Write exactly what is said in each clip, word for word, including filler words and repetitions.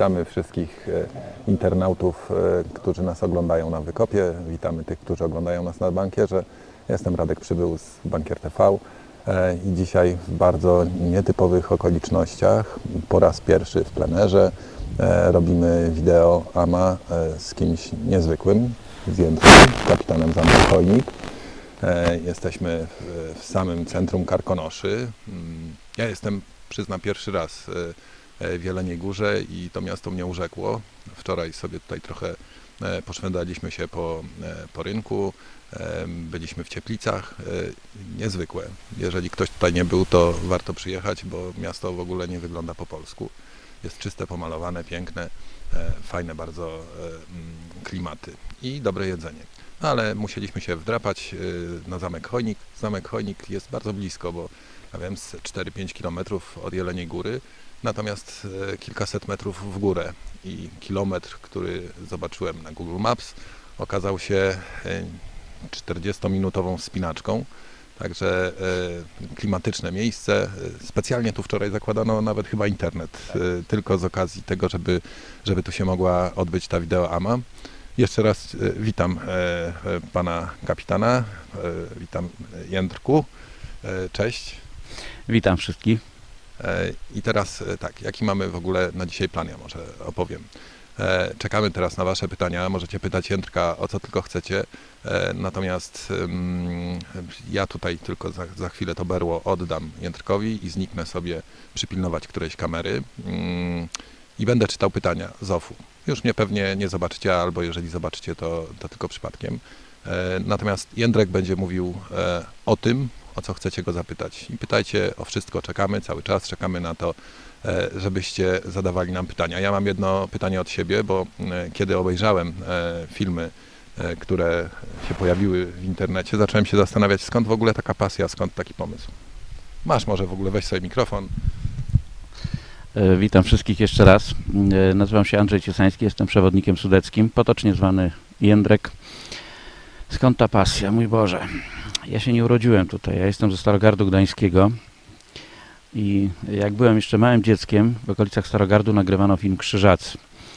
Witamy wszystkich internautów, którzy nas oglądają na Wykopie. Witamy tych, którzy oglądają nas na Bankierze. Jestem Radek Przybył z Bankier T V i dzisiaj w bardzo nietypowych okolicznościach, po raz pierwszy w plenerze, robimy wideo A M A z kimś niezwykłym, z Jędrkiem, kapitanem zamku Chojnik. Jesteśmy w samym centrum Karkonoszy. Ja jestem, przyznam, pierwszy raz w Jeleniej Górze i to miasto mnie urzekło. Wczoraj sobie tutaj trochę poszwendaliśmy się po, po rynku, byliśmy w Cieplicach. Niezwykłe. Jeżeli ktoś tutaj nie był, to warto przyjechać, bo miasto w ogóle nie wygląda po polsku. Jest czyste, pomalowane, piękne, fajne bardzo klimaty i dobre jedzenie. Ale musieliśmy się wdrapać na Zamek Chojnik. Zamek Chojnik jest bardzo blisko, bo ja wiem, z cztery pięć kilometrów od Jeleniej Góry, natomiast kilkaset metrów w górę i kilometr, który zobaczyłem na Google Maps, okazał się czterdziestominutową wspinaczką. Także klimatyczne miejsce. Specjalnie tu wczoraj zakładano nawet chyba internet, tylko z okazji tego, żeby, żeby tu się mogła odbyć ta wideo A M A. Jeszcze raz witam pana kapitana, witam Jędrku, cześć. Witam wszystkich. I teraz tak, jaki mamy w ogóle na dzisiaj plan, ja może opowiem. Czekamy teraz na wasze pytania, możecie pytać Jędrka o co tylko chcecie, natomiast ja tutaj tylko za, za chwilę to berło oddam Jędrkowi i zniknę sobie przypilnować którejś kamery i będę czytał pytania z ofu. Już mnie pewnie nie zobaczycie, albo jeżeli zobaczycie, to, to tylko przypadkiem. Natomiast Jędrek będzie mówił o tym, o co chcecie go zapytać. I pytajcie o wszystko, czekamy cały czas, czekamy na to, żebyście zadawali nam pytania. Ja mam jedno pytanie od siebie, bo kiedy obejrzałem filmy, które się pojawiły w internecie, zacząłem się zastanawiać, skąd w ogóle taka pasja, skąd taki pomysł. Masz może w ogóle, weź sobie mikrofon. Witam wszystkich jeszcze raz. Nazywam się Andrzej Ciesański, jestem przewodnikiem sudeckim, potocznie zwany Jędrek. Skąd ta pasja? Mój Boże, ja się nie urodziłem tutaj, ja jestem ze Starogardu Gdańskiego i jak byłem jeszcze małym dzieckiem, w okolicach Starogardu nagrywano film Krzyżacy.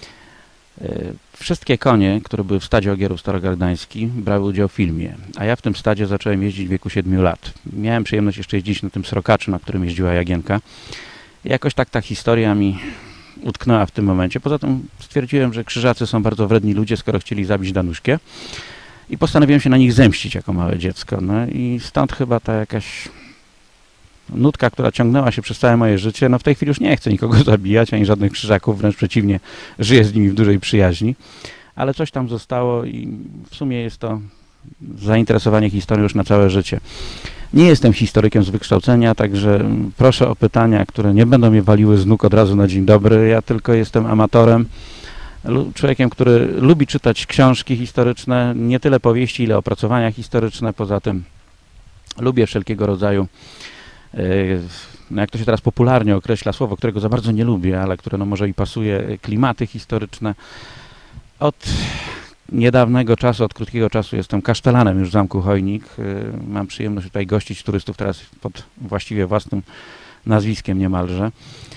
Wszystkie konie, które były w stadzie Ogierów Starogard Gdański, brały udział w filmie, a ja w tym stadzie zacząłem jeździć w wieku siedmiu lat. Miałem przyjemność jeszcze jeździć na tym srokaczu, na którym jeździła Jagienka. I jakoś tak ta historia mi utknęła w tym momencie. Poza tym stwierdziłem, że Krzyżacy są bardzo wredni ludzie, skoro chcieli zabić Danuśkę. I postanowiłem się na nich zemścić jako małe dziecko. No i stąd chyba ta jakaś nutka, która ciągnęła się przez całe moje życie. No w tej chwili już nie chcę nikogo zabijać, ani żadnych Krzyżaków, wręcz przeciwnie, żyję z nimi w dużej przyjaźni. Ale coś tam zostało i w sumie jest to zainteresowanie historią już na całe życie. Nie jestem historykiem z wykształcenia, także proszę o pytania, które nie będą mnie waliły z nóg od razu na dzień dobry. Ja tylko jestem amatorem, człowiekiem, który lubi czytać książki historyczne, nie tyle powieści, ile opracowania historyczne. Poza tym lubię wszelkiego rodzaju, no jak to się teraz popularnie określa, słowo, którego za bardzo nie lubię, ale które no może i pasuje, klimaty historyczne. Od niedawnego czasu, od krótkiego czasu jestem kasztelanem już w Zamku Chojnik. Mam przyjemność tutaj gościć turystów teraz pod właściwie własnym nazwiskiem niemalże.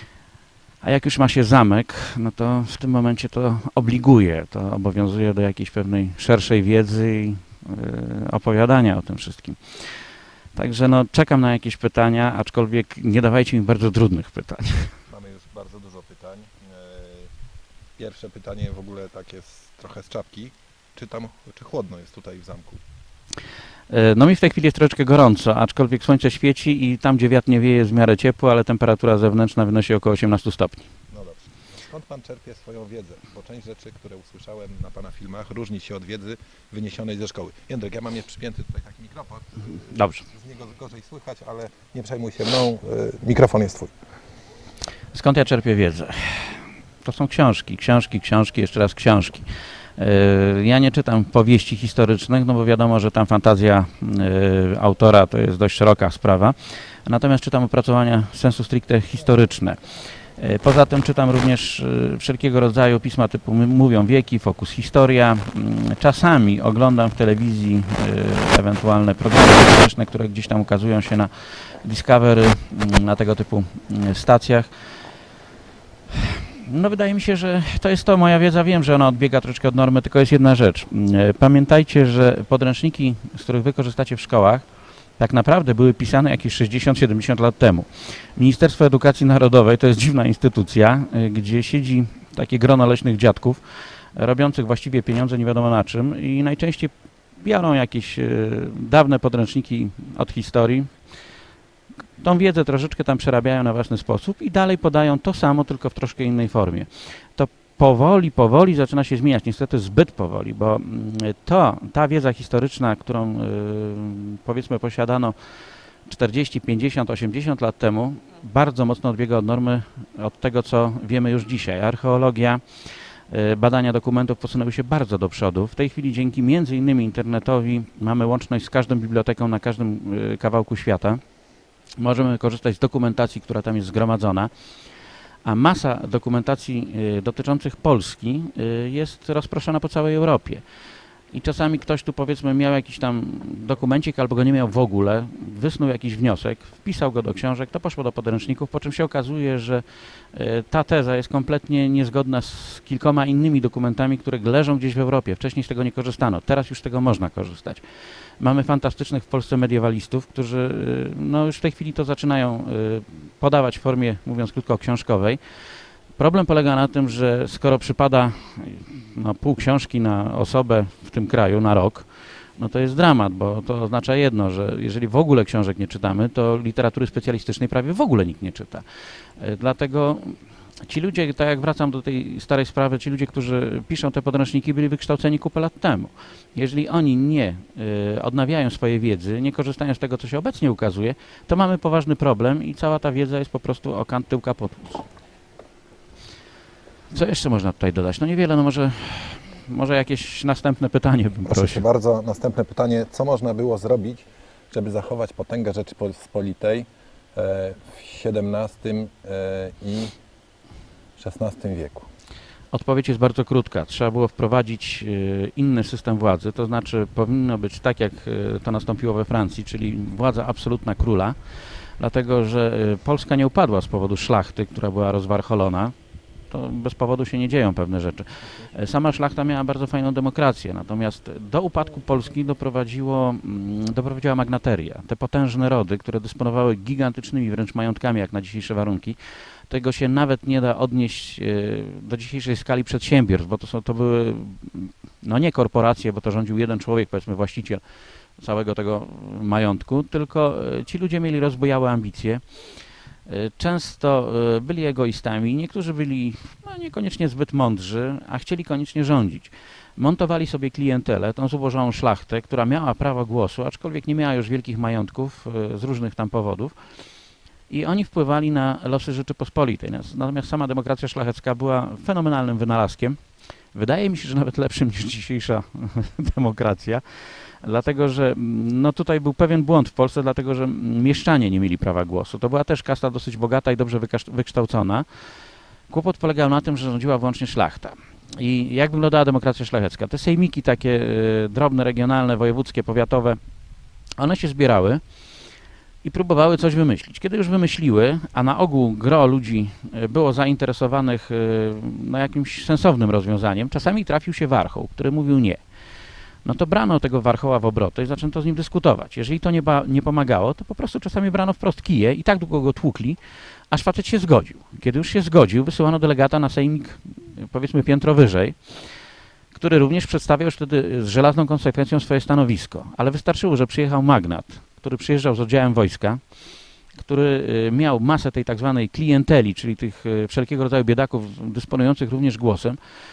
A jak już ma się zamek, no to w tym momencie to obliguje, to obowiązuje do jakiejś pewnej szerszej wiedzy i opowiadania o tym wszystkim. Także no czekam na jakieś pytania, aczkolwiek nie dawajcie mi bardzo trudnych pytań. Mamy już bardzo dużo pytań. Pierwsze pytanie w ogóle tak jest trochę z czapki. Czy tam, czy chłodno jest tutaj w zamku? No mi w tej chwili jest troszeczkę gorąco, aczkolwiek słońce świeci i tam, gdzie wiatr nie wieje, jest w miarę ciepło, ale temperatura zewnętrzna wynosi około osiemnastu stopni. No dobrze. Skąd pan czerpie swoją wiedzę? Bo część rzeczy, które usłyszałem na pana filmach, różni się od wiedzy wyniesionej ze szkoły. Jędrek, ja mam jest przypięty tutaj taki mikrofon. Dobrze. Z niego gorzej słychać, ale nie przejmuj się mną. Mikrofon jest twój. Skąd ja czerpię wiedzę? To są książki, książki, książki, jeszcze raz książki. Ja nie czytam powieści historycznych, no bo wiadomo, że tam fantazja autora to jest dość szeroka sprawa. Natomiast czytam opracowania sensu stricte historyczne. Poza tym czytam również wszelkiego rodzaju pisma typu Mówią wieki, Focus Historia. Czasami oglądam w telewizji ewentualne programy historyczne, które gdzieś tam ukazują się na Discovery, na tego typu stacjach. No wydaje mi się, że to jest to, moja wiedza, wiem, że ona odbiega troszeczkę od normy, tylko jest jedna rzecz. Pamiętajcie, że podręczniki, z których wy korzystacie w szkołach, tak naprawdę były pisane jakieś sześćdziesiąt siedemdziesiąt lat temu. Ministerstwo Edukacji Narodowej to jest dziwna instytucja, gdzie siedzi takie grono leśnych dziadków, robiących właściwie pieniądze nie wiadomo na czym i najczęściej biorą jakieś dawne podręczniki od historii, tą wiedzę troszeczkę tam przerabiają na własny sposób i dalej podają to samo, tylko w troszkę innej formie. To powoli, powoli zaczyna się zmieniać, niestety zbyt powoli, bo to, ta wiedza historyczna, którą yy, powiedzmy posiadano czterdzieści, pięćdziesiąt, osiemdziesiąt lat temu, bardzo mocno odbiega od normy, od tego, co wiemy już dzisiaj. Archeologia, yy, badania dokumentów posunęły się bardzo do przodu. W tej chwili dzięki między innymi internetowi mamy łączność z każdą biblioteką na każdym yy, kawałku świata. Możemy korzystać z dokumentacji, która tam jest zgromadzona, a masa dokumentacji y, dotyczących Polski y, jest rozproszona po całej Europie. I czasami ktoś tu powiedzmy miał jakiś tam dokumencik albo go nie miał w ogóle, wysnuł jakiś wniosek, wpisał go do książek, to poszło do podręczników, po czym się okazuje, że y, ta teza jest kompletnie niezgodna z kilkoma innymi dokumentami, które leżą gdzieś w Europie. Wcześniej z tego nie korzystano, teraz już z tego można korzystać. Mamy fantastycznych w Polsce mediewalistów, którzy no, już w tej chwili to zaczynają podawać w formie, mówiąc krótko, książkowej. Problem polega na tym, że skoro przypada no, pół książki na osobę w tym kraju na rok, no to jest dramat, bo to oznacza jedno, że jeżeli w ogóle książek nie czytamy, to literatury specjalistycznej prawie w ogóle nikt nie czyta. Dlatego ci ludzie, tak jak wracam do tej starej sprawy, ci ludzie, którzy piszą te podręczniki, byli wykształceni kupę lat temu. Jeżeli oni nie y, odnawiają swojej wiedzy, nie korzystają z tego, co się obecnie ukazuje, to mamy poważny problem i cała ta wiedza jest po prostu o kant tyłka potłuc. Co jeszcze można tutaj dodać? No niewiele, no może, może jakieś następne pytanie bym Proszę prosił. bardzo, następne pytanie. Co można było zrobić, żeby zachować potęgę Rzeczypospolitej e, w siedemnastym e, i szesnastym wieku? Odpowiedź jest bardzo krótka. Trzeba było wprowadzić y, inny system władzy, to znaczy powinno być tak, jak y, to nastąpiło we Francji, czyli władza absolutna króla, dlatego że y, Polska nie upadła z powodu szlachty, która była rozwarcholona. To bez powodu się nie dzieją pewne rzeczy. Sama szlachta miała bardzo fajną demokrację, natomiast do upadku Polski doprowadziło, doprowadziła magnateria. Te potężne rody, które dysponowały gigantycznymi wręcz majątkami, jak na dzisiejsze warunki, tego się nawet nie da odnieść do dzisiejszej skali przedsiębiorstw, bo to, są, to były, no nie korporacje, bo to rządził jeden człowiek, powiedzmy właściciel całego tego majątku, tylko ci ludzie mieli rozbujałe ambicje. Często byli egoistami, niektórzy byli no, niekoniecznie zbyt mądrzy, a chcieli koniecznie rządzić. Montowali sobie klientelę, tą zubożałą szlachtę, która miała prawo głosu, aczkolwiek nie miała już wielkich majątków z różnych tam powodów i oni wpływali na losy Rzeczypospolitej. Natomiast sama demokracja szlachecka była fenomenalnym wynalazkiem. Wydaje mi się, że nawet lepszym niż dzisiejsza demokracja. Dlatego, że no tutaj był pewien błąd w Polsce, dlatego, że mieszczanie nie mieli prawa głosu. To była też kasta dosyć bogata i dobrze wykształcona. Kłopot polegał na tym, że rządziła wyłącznie szlachta. I jak wyglądała demokracja szlachecka? Te sejmiki takie y, drobne, regionalne, wojewódzkie, powiatowe, one się zbierały i próbowały coś wymyślić. Kiedy już wymyśliły, a na ogół gro ludzi było zainteresowanych y, no, jakimś sensownym rozwiązaniem, czasami trafił się warchoł, który mówił nie. No to brano tego warchoła w obroty i zaczęto z nim dyskutować. Jeżeli to nie, nie pomagało, to po prostu czasami brano wprost kije i tak długo go tłukli, aż facet się zgodził. Kiedy już się zgodził, wysyłano delegata na sejmik, powiedzmy piętro wyżej, który również przedstawiał już wtedy z żelazną konsekwencją swoje stanowisko. Ale wystarczyło, że przyjechał magnat, który przyjeżdżał z oddziałem wojska, który miał masę tej tak zwanej klienteli, czyli tych wszelkiego rodzaju biedaków dysponujących również głosem,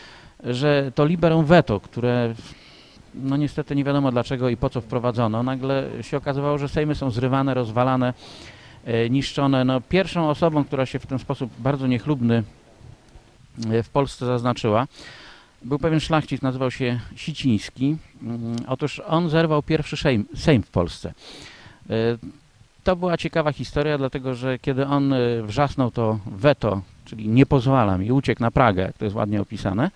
że to liberum veto, które no niestety nie wiadomo dlaczego i po co wprowadzono, nagle się okazywało, że sejmy są zrywane, rozwalane, e, niszczone. No, pierwszą osobą, która się w ten sposób bardzo niechlubny e, w Polsce zaznaczyła, był pewien szlachcic, nazywał się Siciński. Mm, otóż on zerwał pierwszy sejm, sejm w Polsce. E, to była ciekawa historia, dlatego że kiedy on e, wrzasnął to weto, czyli nie pozwalam i uciekł na Pragę, jak to jest ładnie opisane,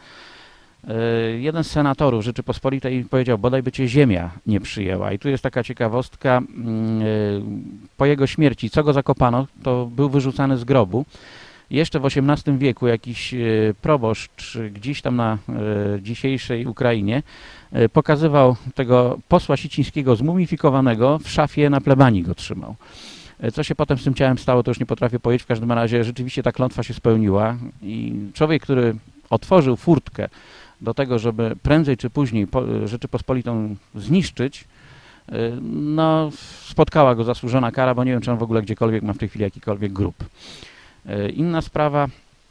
jeden z senatorów Rzeczypospolitej powiedział, bodaj by cię ziemia nie przyjęła. I tu jest taka ciekawostka, po jego śmierci, co go zakopano, to był wyrzucany z grobu jeszcze w osiemnastym wieku jakiś proboszcz gdzieś tam na dzisiejszej Ukrainie pokazywał tego posła Sicińskiego zmumifikowanego, w szafie na plebanii go trzymał. Co się potem z tym ciałem stało, to już nie potrafię powiedzieć. W każdym razie rzeczywiście ta klątwa się spełniła i człowiek, który otworzył furtkę do tego, żeby prędzej czy później Rzeczypospolitą zniszczyć, no spotkała go zasłużona kara, bo nie wiem, czy on w ogóle gdziekolwiek ma w tej chwili jakikolwiek grób. Inna sprawa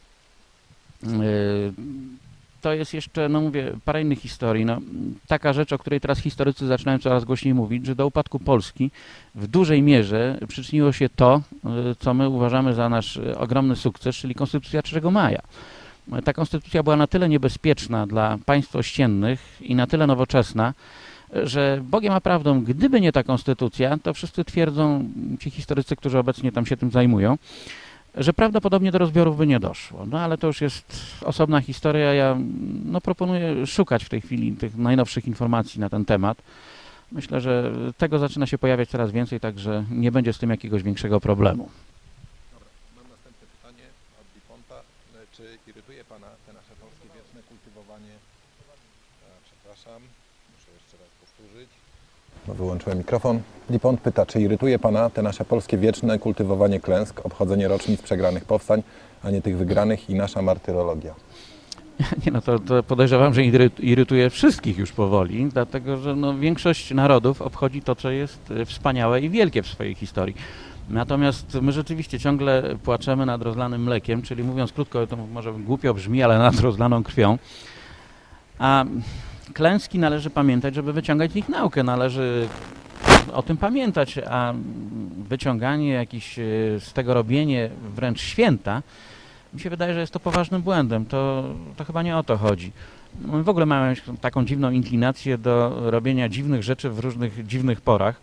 to jest jeszcze, no mówię, parę innych historii. No, taka rzecz, o której teraz historycy zaczynają coraz głośniej mówić, że do upadku Polski w dużej mierze przyczyniło się to, co my uważamy za nasz ogromny sukces, czyli Konstytucja trzeciego maja. Ta konstytucja była na tyle niebezpieczna dla państw ościennych i na tyle nowoczesna, że Bogiem a prawdą, gdyby nie ta konstytucja, to wszyscy twierdzą, ci historycy, którzy obecnie tam się tym zajmują, że prawdopodobnie do rozbiorów by nie doszło. No ale to już jest osobna historia. Ja no, proponuję szukać w tej chwili tych najnowszych informacji na ten temat. Myślę, że tego zaczyna się pojawiać coraz więcej, także nie będzie z tym jakiegoś większego problemu. Dobra, mam następne pytanie od Diponta. Czy irytuje Pana te nasze polskie wieczne kultywowanie... A, przepraszam, muszę jeszcze raz powtórzyć. No, wyłączyłem mikrofon. Dipont pyta, czy irytuje Pana te nasze polskie wieczne kultywowanie klęsk, obchodzenie rocznic przegranych powstań, a nie tych wygranych i nasza martyrologia? Nie no, to, to podejrzewam, że irytuje wszystkich już powoli, dlatego że no, większość narodów obchodzi to, co jest wspaniałe i wielkie w swojej historii. Natomiast my rzeczywiście ciągle płaczemy nad rozlanym mlekiem, czyli mówiąc krótko, to może głupio brzmi, ale nad rozlaną krwią. A klęski należy pamiętać, żeby wyciągać z nich naukę. Należy o tym pamiętać, a wyciąganie jakiś z tego robienie wręcz święta, mi się wydaje, że jest to poważnym błędem. To, to chyba nie o to chodzi. My w ogóle mamy taką dziwną inklinację do robienia dziwnych rzeczy w różnych dziwnych porach.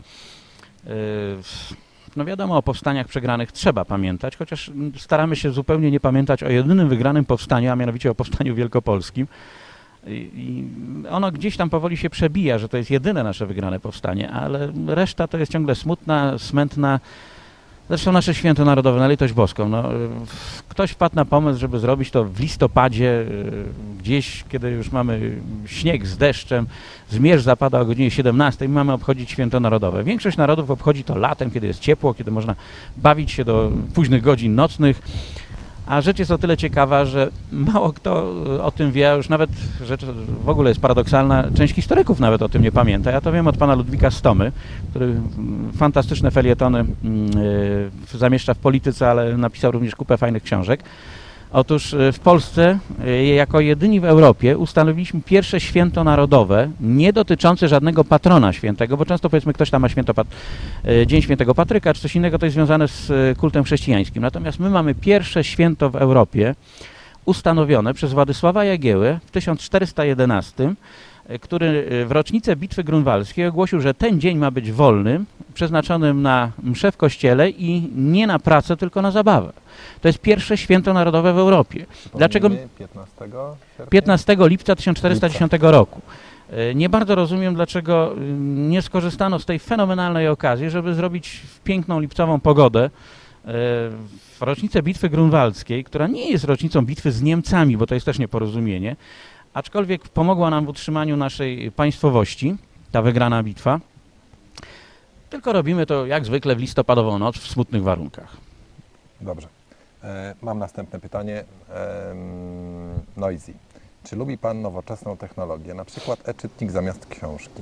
No wiadomo, o powstaniach przegranych trzeba pamiętać, chociaż staramy się zupełnie nie pamiętać o jedynym wygranym powstaniu, a mianowicie o powstaniu wielkopolskim. I ono gdzieś tam powoli się przebija, że to jest jedyne nasze wygrane powstanie, ale reszta to jest ciągle smutna, smętna. Zresztą nasze święto narodowe, na litość boską. No, ktoś wpadł na pomysł, żeby zrobić to w listopadzie, gdzieś, kiedy już mamy śnieg z deszczem, zmierzch zapada o godzinie siedemnastej, my mamy obchodzić święto narodowe. Większość narodów obchodzi to latem, kiedy jest ciepło, kiedy można bawić się do późnych godzin nocnych. A rzecz jest o tyle ciekawa, że mało kto o tym wie, a już nawet rzecz w ogóle jest paradoksalna, część historyków nawet o tym nie pamięta. Ja to wiem od pana Ludwika Stomy, który fantastyczne felietony yy, zamieszcza w polityce, ale napisał również kupę fajnych książek. Otóż w Polsce jako jedyni w Europie ustanowiliśmy pierwsze święto narodowe, nie dotyczące żadnego patrona świętego, bo często powiedzmy ktoś tam ma święto, Dzień Świętego Patryka czy coś innego, to jest związane z kultem chrześcijańskim. Natomiast my mamy pierwsze święto w Europie ustanowione przez Władysława Jagiełłę w tysiąc czterysta jedenastym, który w rocznicę Bitwy Grunwaldzkiej ogłosił, że ten dzień ma być wolnym, przeznaczonym na mszę w kościele i nie na pracę, tylko na zabawę. To jest pierwsze święto narodowe w Europie. Dlaczego? piętnastego sierpnia? piętnastego lipca tysiąc czterysta dziesiątego roku. Nie bardzo rozumiem, dlaczego nie skorzystano z tej fenomenalnej okazji, żeby zrobić w piękną lipcową pogodę w rocznicę Bitwy Grunwaldzkiej, która nie jest rocznicą bitwy z Niemcami, bo to jest też nieporozumienie, aczkolwiek pomogła nam w utrzymaniu naszej państwowości, ta wygrana bitwa. Tylko robimy to jak zwykle w listopadową noc w smutnych warunkach. Dobrze. E, mam następne pytanie. E, Noisy. Czy lubi Pan nowoczesną technologię, na przykład e-czytnik zamiast książki?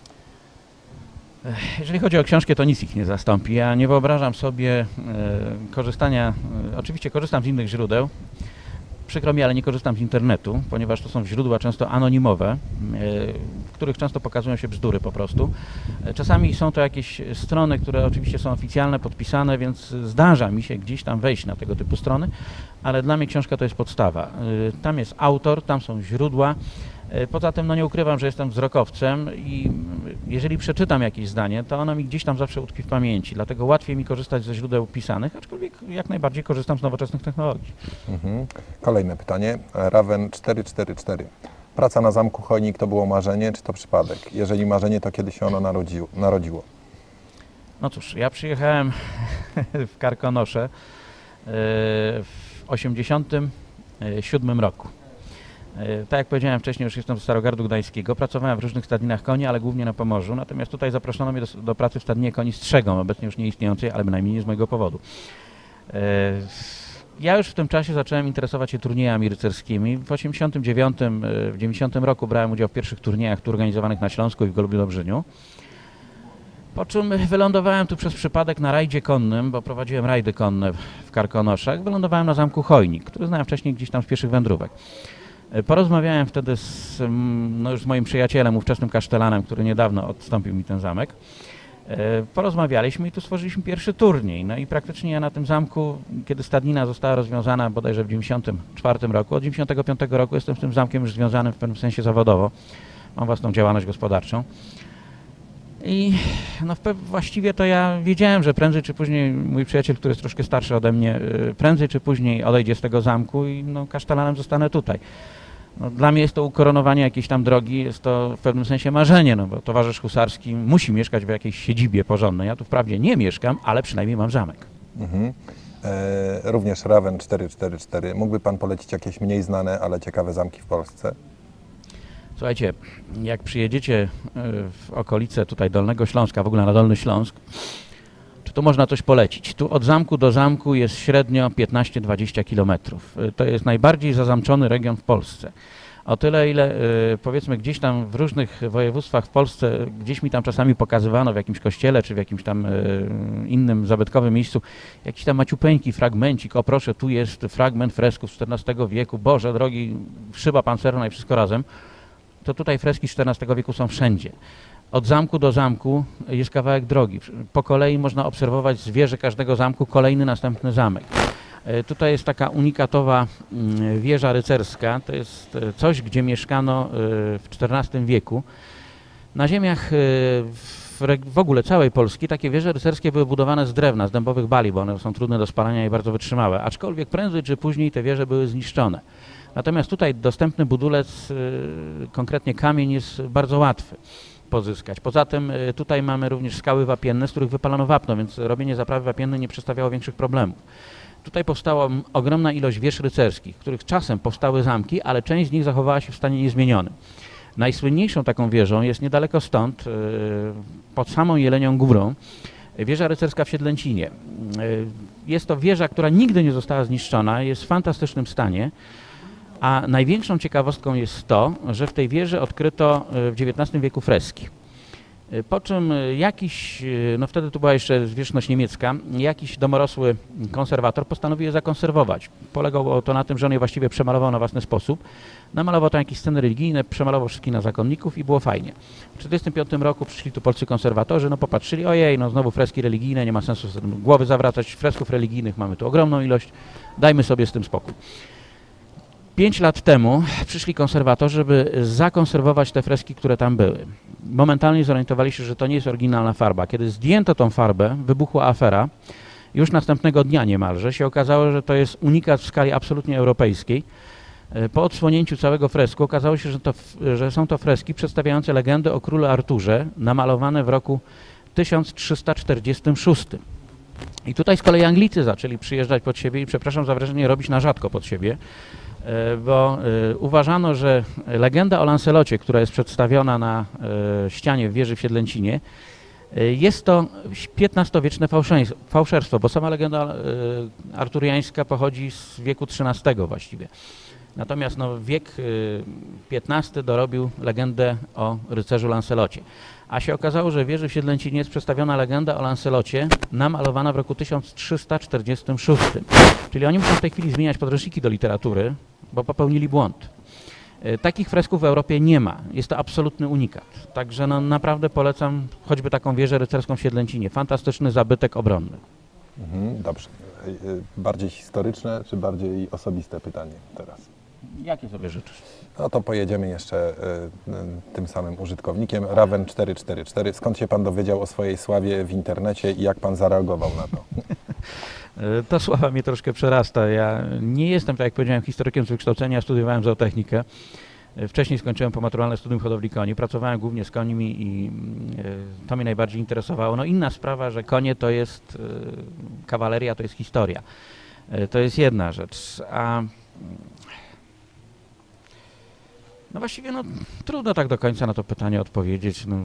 Jeżeli chodzi o książkę, to nic ich nie zastąpi. Ja nie wyobrażam sobie e, korzystania, e, oczywiście korzystam z innych źródeł. Przykro mi, ale nie korzystam z internetu, ponieważ to są źródła często anonimowe, w których często pokazują się bzdury po prostu. Czasami są to jakieś strony, które oczywiście są oficjalne, podpisane, więc zdarza mi się gdzieś tam wejść na tego typu strony, ale dla mnie książka to jest podstawa. Tam jest autor, tam są źródła. Poza tym no nie ukrywam, że jestem wzrokowcem i jeżeli przeczytam jakieś zdanie, to ono mi gdzieś tam zawsze utkwi w pamięci, dlatego łatwiej mi korzystać ze źródeł pisanych, aczkolwiek jak najbardziej korzystam z nowoczesnych technologii. Mhm. Kolejne pytanie. Raven cztery cztery cztery. Praca na zamku Chojnik to było marzenie, czy to przypadek? Jeżeli marzenie, to kiedy się ono narodziło? narodziło? No cóż, ja przyjechałem w Karkonosze w osiemdziesiątym siódmym roku. Tak jak powiedziałem wcześniej, już jestem z Starogardu Gdańskiego. Pracowałem w różnych stadninach koni, ale głównie na Pomorzu. Natomiast tutaj zaproszono mnie do, do pracy w stadninie koni Strzegom, obecnie już nieistniejącej, ale bynajmniej nie z mojego powodu. Ja już w tym czasie zacząłem interesować się turniejami rycerskimi. W osiemdziesiątym dziewiątym, w dziewięćdziesiątym roku brałem udział w pierwszych turniejach tu organizowanych na Śląsku i w Golubie-Dobrzyniu. Po czym wylądowałem tu przez przypadek na rajdzie konnym, bo prowadziłem rajdy konne w Karkonoszach. Wylądowałem na zamku Chojnik, który znałem wcześniej gdzieś tam z pierwszych wędrówek. Porozmawiałem wtedy z, no już z moim przyjacielem, ówczesnym kasztelanem, który niedawno odstąpił mi ten zamek. Porozmawialiśmy i tu stworzyliśmy pierwszy turniej. No i praktycznie ja na tym zamku, kiedy stadnina została rozwiązana bodajże w dziewięćdziesiątym czwartym roku, od dziewięćdziesiątego piątego roku jestem z tym zamkiem już związanym w pewnym sensie zawodowo. Mam własną działalność gospodarczą. I no właściwie to ja wiedziałem, że prędzej czy później mój przyjaciel, który jest troszkę starszy ode mnie, prędzej czy później odejdzie z tego zamku i no, kasztelanem zostanę tutaj. No, dla mnie jest to ukoronowanie jakiejś tam drogi, jest to w pewnym sensie marzenie, no bo towarzysz husarski musi mieszkać w jakiejś siedzibie porządnej. Ja tu wprawdzie nie mieszkam, ale przynajmniej mam zamek. Mhm. E, również Raven cztery cztery cztery. Mógłby Pan polecić jakieś mniej znane, ale ciekawe zamki w Polsce? Słuchajcie, jak przyjedziecie w okolice tutaj Dolnego Śląska, w ogóle na Dolny Śląsk, czy tu można coś polecić? Tu od zamku do zamku jest średnio piętnaście do dwudziestu kilometrów. To jest najbardziej zazamczony region w Polsce. O tyle, ile powiedzmy gdzieś tam w różnych województwach w Polsce, gdzieś mi tam czasami pokazywano w jakimś kościele, czy w jakimś tam innym zabytkowym miejscu, jakiś tam maciupeńki fragmencik, o proszę, tu jest fragment fresków z czternastego wieku, Boże drogi, szyba pancerna i wszystko razem. To tutaj freski z czternastego wieku są wszędzie. Od zamku do zamku jest kawałek drogi. Po kolei można obserwować z wieży każdego zamku kolejny następny zamek. Tutaj jest taka unikatowa wieża rycerska. To jest coś, gdzie mieszkano w czternastym wieku. Na ziemiach w, w ogóle całej Polski takie wieże rycerskie były budowane z drewna, z dębowych bali, bo one są trudne do spalania i bardzo wytrzymałe. Aczkolwiek prędzej czy później te wieże były zniszczone. Natomiast tutaj dostępny budulec, konkretnie kamień, jest bardzo łatwy pozyskać. Poza tym tutaj mamy również skały wapienne, z których wypalano wapno, więc robienie zaprawy wapiennej nie przedstawiało większych problemów. Tutaj powstała ogromna ilość wież rycerskich, w których czasem powstały zamki, ale część z nich zachowała się w stanie niezmienionym. Najsłynniejszą taką wieżą jest niedaleko stąd, pod samą Jelenią Górą, wieża rycerska w Siedlęcinie. Jest to wieża, która nigdy nie została zniszczona, jest w fantastycznym stanie. A największą ciekawostką jest to, że w tej wieży odkryto w dziewiętnastym wieku freski. Po czym jakiś, no wtedy tu była jeszcze zwierzchność niemiecka, jakiś domorosły konserwator postanowił je zakonserwować. Polegało to na tym, że on je właściwie przemalował na własny sposób. Namalował tam jakieś sceny religijne, przemalował wszystkich na zakonników i było fajnie. W tysiąc dziewięćset czterdziestym piątym roku przyszli tu polscy konserwatorzy, no popatrzyli, ojej, no znowu freski religijne, nie ma sensu głowy zawracać, fresków religijnych mamy tu ogromną ilość, dajmy sobie z tym spokój. Pięć lat temu przyszli konserwatorzy, żeby zakonserwować te freski, które tam były. Momentalnie zorientowali się, że to nie jest oryginalna farba. Kiedy zdjęto tą farbę, wybuchła afera. Już następnego dnia niemalże się okazało, że to jest unikat w skali absolutnie europejskiej. Po odsłonięciu całego fresku okazało się, że, to, że są to freski przedstawiające legendę o królu Arturze, namalowane w roku tysiąc trzysta czterdziestym szóstym. I tutaj z kolei Anglicy zaczęli przyjeżdżać pod siebie i, przepraszam za wrażenie, robić na rzadko pod siebie, bo uważano, że legenda o Lancelocie, która jest przedstawiona na ścianie w wieży w Siedlęcinie, jest to piętnastowieczne fałszerstwo, bo sama legenda arturiańska pochodzi z wieku trzynastego właściwie. Natomiast no, wiek piętnasty dorobił legendę o rycerzu Lancelocie. A się okazało, że w wieży w Siedlęcinie jest przedstawiona legenda o Lancelocie namalowana w roku tysiąc trzysta czterdziestym szóstym. Czyli oni muszą w tej chwili zmieniać podręczniki do literatury, bo popełnili błąd. Takich fresków w Europie nie ma. Jest to absolutny unikat. Także no, naprawdę polecam choćby taką wieżę rycerską w Siedlęcinie. Fantastyczny zabytek obronny. Mhm, dobrze. Bardziej historyczne czy bardziej osobiste pytanie teraz? Jakie sobie życzysz? No to pojedziemy jeszcze y, y, tym samym użytkownikiem. Raven cztery cztery cztery. Skąd się Pan dowiedział o swojej sławie w internecie i jak Pan zareagował na to? Ta sława mnie troszkę przerasta. Ja nie jestem, tak jak powiedziałem, historykiem z wykształcenia, studiowałem zootechnikę. Wcześniej skończyłem pomaturalne studium hodowli koni, pracowałem głównie z końmi i to mnie najbardziej interesowało. No inna sprawa, że konie to jest kawaleria, to jest historia. E, To jest jedna rzecz. A no właściwie no, trudno tak do końca na to pytanie odpowiedzieć. No,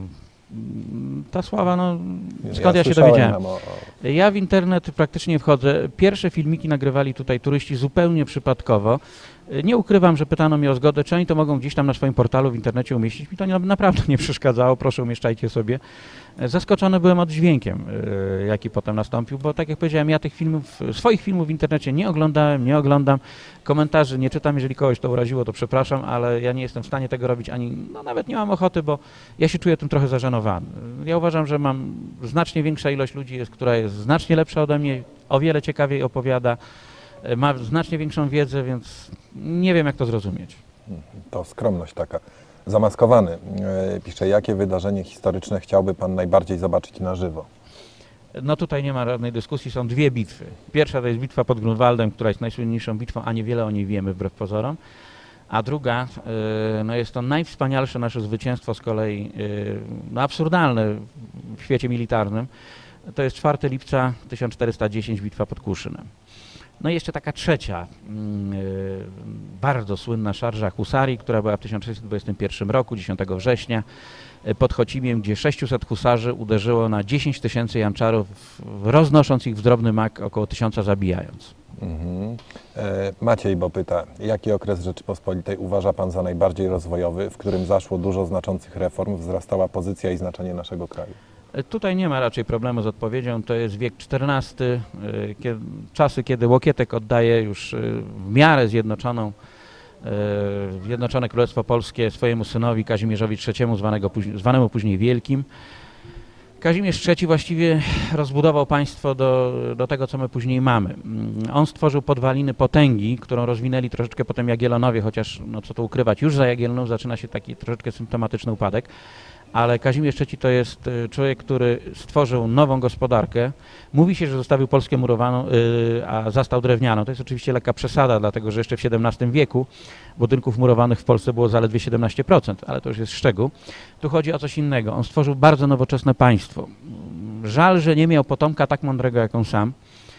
mm, ta sława, no skąd ja, się słyszałem dowiedziałem? tam o- o- Ja w internet praktycznie wchodzę. Pierwsze filmiki nagrywali tutaj turyści zupełnie przypadkowo. Nie ukrywam, że pytano mnie o zgodę, czy oni to mogą gdzieś tam na swoim portalu w internecie umieścić. Mi to nie, naprawdę nie przeszkadzało, proszę umieszczajcie sobie. Zaskoczony byłem oddźwiękiem, yy, jaki potem nastąpił, bo tak jak powiedziałem, ja tych filmów, swoich filmów w internecie nie oglądałem, nie oglądam, komentarzy nie czytam, jeżeli kogoś to uraziło, to przepraszam, ale ja nie jestem w stanie tego robić, ani no, nawet nie mam ochoty, bo ja się czuję tym trochę zażenowany. Ja uważam, że mam znacznie większa ilość ludzi, jest, która jest znacznie lepsza ode mnie, o wiele ciekawiej opowiada, ma znacznie większą wiedzę, więc nie wiem, jak to zrozumieć. To skromność taka. Zamaskowany e, pisze, jakie wydarzenie historyczne chciałby Pan najbardziej zobaczyć na żywo? No tutaj nie ma żadnej dyskusji, są dwie bitwy. Pierwsza to jest bitwa pod Grunwaldem, która jest najsłynniejszą bitwą, a niewiele o niej wiemy wbrew pozorom. A druga, y, no jest to najwspanialsze nasze zwycięstwo z kolei, y, no absurdalne w świecie militarnym. To jest czwartego lipca tysiąc czterysta dziesiąt, bitwa pod Kłuszynem. No i jeszcze taka trzecia, y, bardzo słynna szarża husarii, która była w tysiąc sześćset dwudziestym pierwszym roku, dziesiątego września, y, pod Chocimiem, gdzie sześciuset husarzy uderzyło na dziesięć tysięcy janczarów, roznosząc ich w drobny mak, około tysiąca zabijając. Mhm. E, Maciej bo pyta, jaki okres Rzeczypospolitej uważa Pan za najbardziej rozwojowy, w którym zaszło dużo znaczących reform, wzrastała pozycja i znaczenie naszego kraju? Tutaj nie ma raczej problemu z odpowiedzią, to jest wiek czternasty, y, kie- czasy, kiedy Łokietek oddaje już y, w miarę zjednoczoną, y, Zjednoczone Królestwo Polskie swojemu synowi Kazimierzowi trzeciemu, zwanego później, zwanemu później Wielkim. Kazimierz trzeci właściwie rozbudował państwo do, do tego, co my później mamy. Mm, On stworzył podwaliny potęgi, którą rozwinęli troszeczkę potem Jagiellonowie, chociaż, no co tu ukrywać, już za Jagiellonów zaczyna się taki troszeczkę symptomatyczny upadek. Ale Kazimierz trzeci to jest y, człowiek, który stworzył nową gospodarkę. Mówi się, że zostawił Polskę murowaną, y, a zastał drewnianą. To jest oczywiście lekka przesada, dlatego że jeszcze w siedemnastym wieku budynków murowanych w Polsce było zaledwie siedemnaście procent, ale to już jest szczegół. Tu chodzi o coś innego. On stworzył bardzo nowoczesne państwo. Żal, że nie miał potomka tak mądrego jak on sam.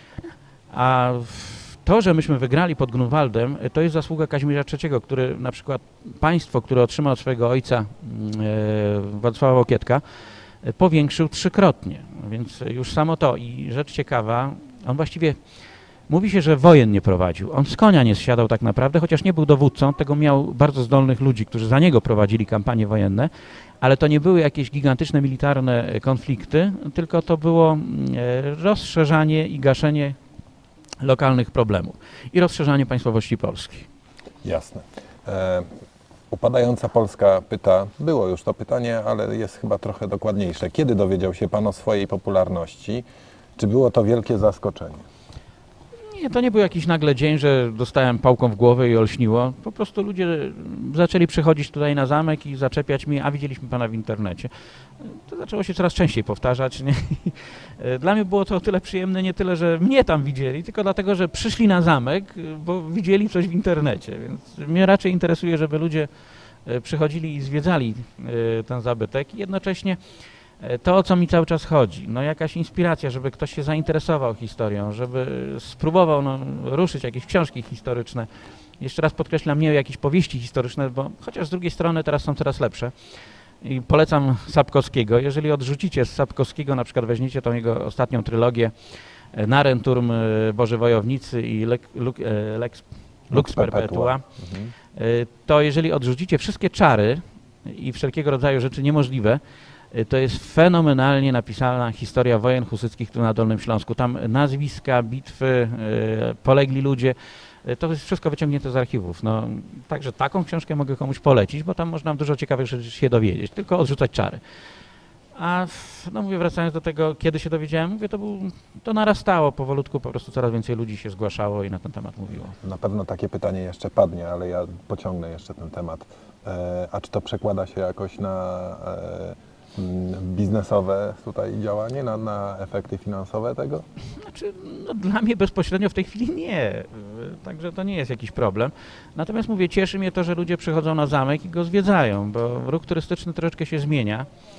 A to, że myśmy wygrali pod Grunwaldem, to jest zasługa Kazimierza trzeciego, który na przykład państwo, które otrzymał od swojego ojca e, Władysława Łokietka, e, powiększył trzykrotnie. Więc już samo to. I rzecz ciekawa, on właściwie, mówi się, że wojen nie prowadził. On z konia nie zsiadał tak naprawdę, chociaż nie był dowódcą, tego miał bardzo zdolnych ludzi, którzy za niego prowadzili kampanie wojenne, ale to nie były jakieś gigantyczne militarne konflikty, tylko to było e, rozszerzanie i gaszenie lokalnych problemów i rozszerzanie państwowości polskiej. Jasne. E, upadająca Polska pyta, było już to pytanie, ale jest chyba trochę dokładniejsze. Kiedy dowiedział się Pan o swojej popularności? Czy było to wielkie zaskoczenie? Nie, to nie był jakiś nagle dzień, że dostałem pałką w głowę i olśniło. Po prostu ludzie zaczęli przychodzić tutaj na zamek i zaczepiać mnie, a widzieliśmy Pana w internecie. To zaczęło się coraz częściej powtarzać. Nie? Dla mnie było to o tyle przyjemne, nie tyle, że mnie tam widzieli, tylko dlatego, że przyszli na zamek, bo widzieli coś w internecie. Więc mnie raczej interesuje, żeby ludzie przychodzili i zwiedzali ten zabytek i jednocześnie to, o co mi cały czas chodzi, no jakaś inspiracja, żeby ktoś się zainteresował historią, żeby spróbował no, ruszyć jakieś książki historyczne. Jeszcze raz podkreślam, nie jakieś powieści historyczne, bo chociaż z drugiej strony teraz są coraz lepsze. I polecam Sapkowskiego. Jeżeli odrzucicie z Sapkowskiego, na przykład weźmiecie tą jego ostatnią trylogię Narenturm, Boży Wojownicy i Lex, Lex, Lux Perpetua, mhm. to jeżeli odrzucicie wszystkie czary i wszelkiego rodzaju rzeczy niemożliwe, to jest fenomenalnie napisana historia wojen husyckich tu na Dolnym Śląsku. Tam nazwiska, bitwy, polegli ludzie, to jest wszystko wyciągnięte z archiwów. No, także taką książkę mogę komuś polecić, bo tam można dużo ciekawych rzeczy się dowiedzieć, tylko odrzucać czary. A no mówię, wracając do tego, kiedy się dowiedziałem, mówię, to, był, to narastało powolutku, po prostu coraz więcej ludzi się zgłaszało i na ten temat mówiło. Na pewno takie pytanie jeszcze padnie, ale ja pociągnę jeszcze ten temat. E, a czy to przekłada się jakoś na e, biznesowe tutaj działanie, na, na efekty finansowe tego? Znaczy, no, dla mnie bezpośrednio w tej chwili nie, także to nie jest jakiś problem. Natomiast mówię, cieszy mnie to, że ludzie przychodzą na zamek i go zwiedzają, bo ruch turystyczny troszeczkę się zmienia.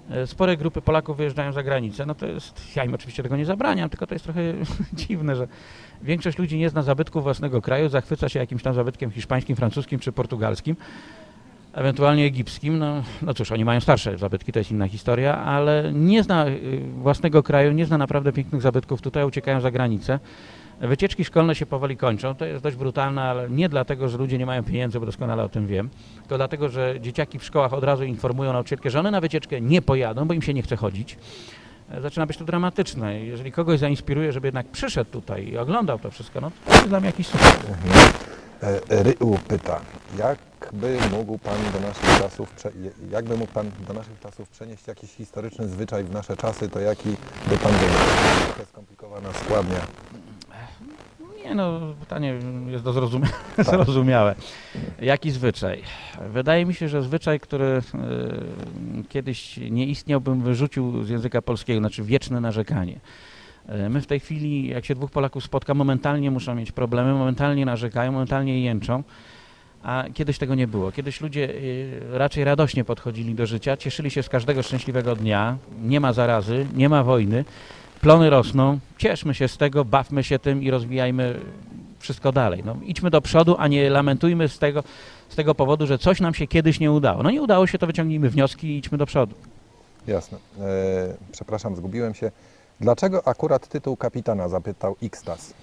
E, Spore grupy Polaków wyjeżdżają za granicę. No to jest, ja im oczywiście tego nie zabraniam, tylko to jest trochę dziwne, że większość ludzi nie zna zabytków własnego kraju, zachwyca się jakimś tam zabytkiem hiszpańskim, francuskim czy portugalskim, ewentualnie egipskim. No, no cóż, oni mają starsze zabytki, to jest inna historia, ale nie zna y, własnego kraju, nie zna naprawdę pięknych zabytków, tutaj uciekają za granicę. Wycieczki szkolne się powoli kończą, to jest dość brutalne, ale nie dlatego, że ludzie nie mają pieniędzy, bo doskonale o tym wiem, tylko dlatego, że dzieciaki w szkołach od razu informują nauczycielkę, że one na wycieczkę nie pojadą, bo im się nie chce chodzić. E, Zaczyna być to dramatyczne. Jeżeli kogoś zainspiruje, żeby jednak przyszedł tutaj i oglądał to wszystko, no to jest dla mnie jakiś sukces. E, Ryu pyta, jakby mógł Pan do naszych czasów, prze- jakby mógł Pan do naszych czasów przenieść jakiś historyczny zwyczaj w nasze czasy, to jaki by Pan wybrał? To jest skomplikowana składnia. Nie no, pytanie jest do zrozumia zrozumiałe. Jaki zwyczaj? Wydaje mi się, że zwyczaj, który y, kiedyś nie istniał, bym wyrzucił z języka polskiego, znaczy wieczne narzekanie. Y, my w tej chwili, jak się dwóch Polaków spotka, momentalnie muszą mieć problemy, momentalnie narzekają, momentalnie jęczą, a kiedyś tego nie było. Kiedyś ludzie y, raczej radośnie podchodzili do życia, cieszyli się z każdego szczęśliwego dnia, nie ma zarazy, nie ma wojny. Plony rosną, cieszmy się z tego, bawmy się tym i rozwijajmy wszystko dalej. No, idźmy do przodu, a nie lamentujmy z tego, z tego powodu, że coś nam się kiedyś nie udało. No nie udało się, to wyciągnijmy wnioski i idźmy do przodu. Jasne. E, przepraszam, zgubiłem się. Dlaczego akurat tytuł kapitana? Zapytał Xtas.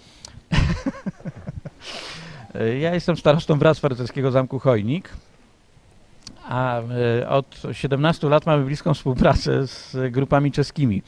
Ja jestem starostą Bractwa Rycerskiego Zamku Chojnik, a e, od siedemnastu lat mamy bliską współpracę z grupami czeskimi.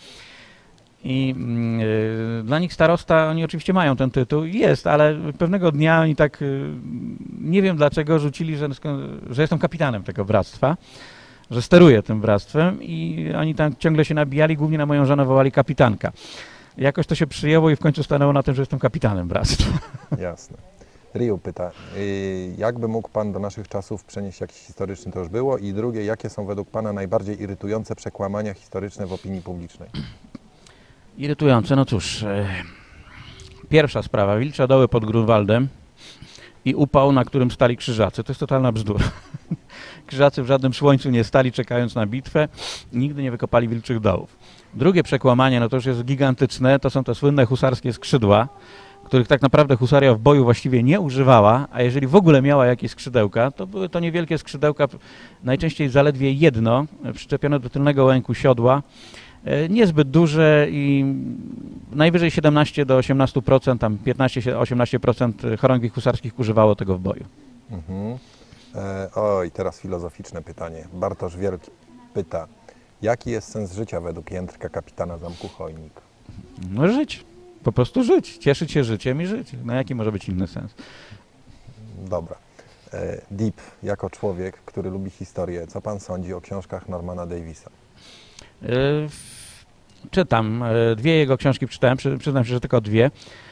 I y, dla nich starosta, oni oczywiście mają ten tytuł, jest, ale pewnego dnia oni tak, y, nie wiem dlaczego, rzucili, że, że jestem kapitanem tego bractwa, że steruję tym bractwem i oni tam ciągle się nabijali, głównie na moją żonę wołali kapitanka. Jakoś to się przyjęło i w końcu stanęło na tym, że jestem kapitanem bractwa. Jasne. Ryu pyta, y, jakby mógł Pan do naszych czasów przenieść jakiś historyczny, to już było. I drugie, jakie są według Pana najbardziej irytujące przekłamania historyczne w opinii publicznej? Irytujące, no cóż, e, pierwsza sprawa, Wilcze Doły pod Grunwaldem i upał, na którym stali krzyżacy, to jest totalna bzdura. Krzyżacy w żadnym słońcu nie stali czekając na bitwę, nigdy nie wykopali Wilczych Dołów. Drugie przekłamanie, no to już jest gigantyczne, to są te słynne husarskie skrzydła, których tak naprawdę husaria w boju właściwie nie używała, a jeżeli w ogóle miała jakieś skrzydełka, to były to niewielkie skrzydełka, najczęściej zaledwie jedno, przyczepione do tylnego łęku siodła, niezbyt duże i najwyżej siedemnaście do osiemnastu procent, tam piętnaście do osiemnastu procent chorągwi husarskich używało tego w boju. Mhm. E, oj, teraz filozoficzne pytanie. Bartosz Wielki pyta, jaki jest sens życia według Jędrka, kapitana Zamku Chojnik? No żyć, po prostu żyć, cieszyć się życiem i żyć. No jaki może być inny sens? Dobra. E, Deep, jako człowiek, który lubi historię, co Pan sądzi o książkach Normana Davisa? Yy, czytam, yy, dwie jego książki przeczytałem, przy, przyznam się, że tylko dwie.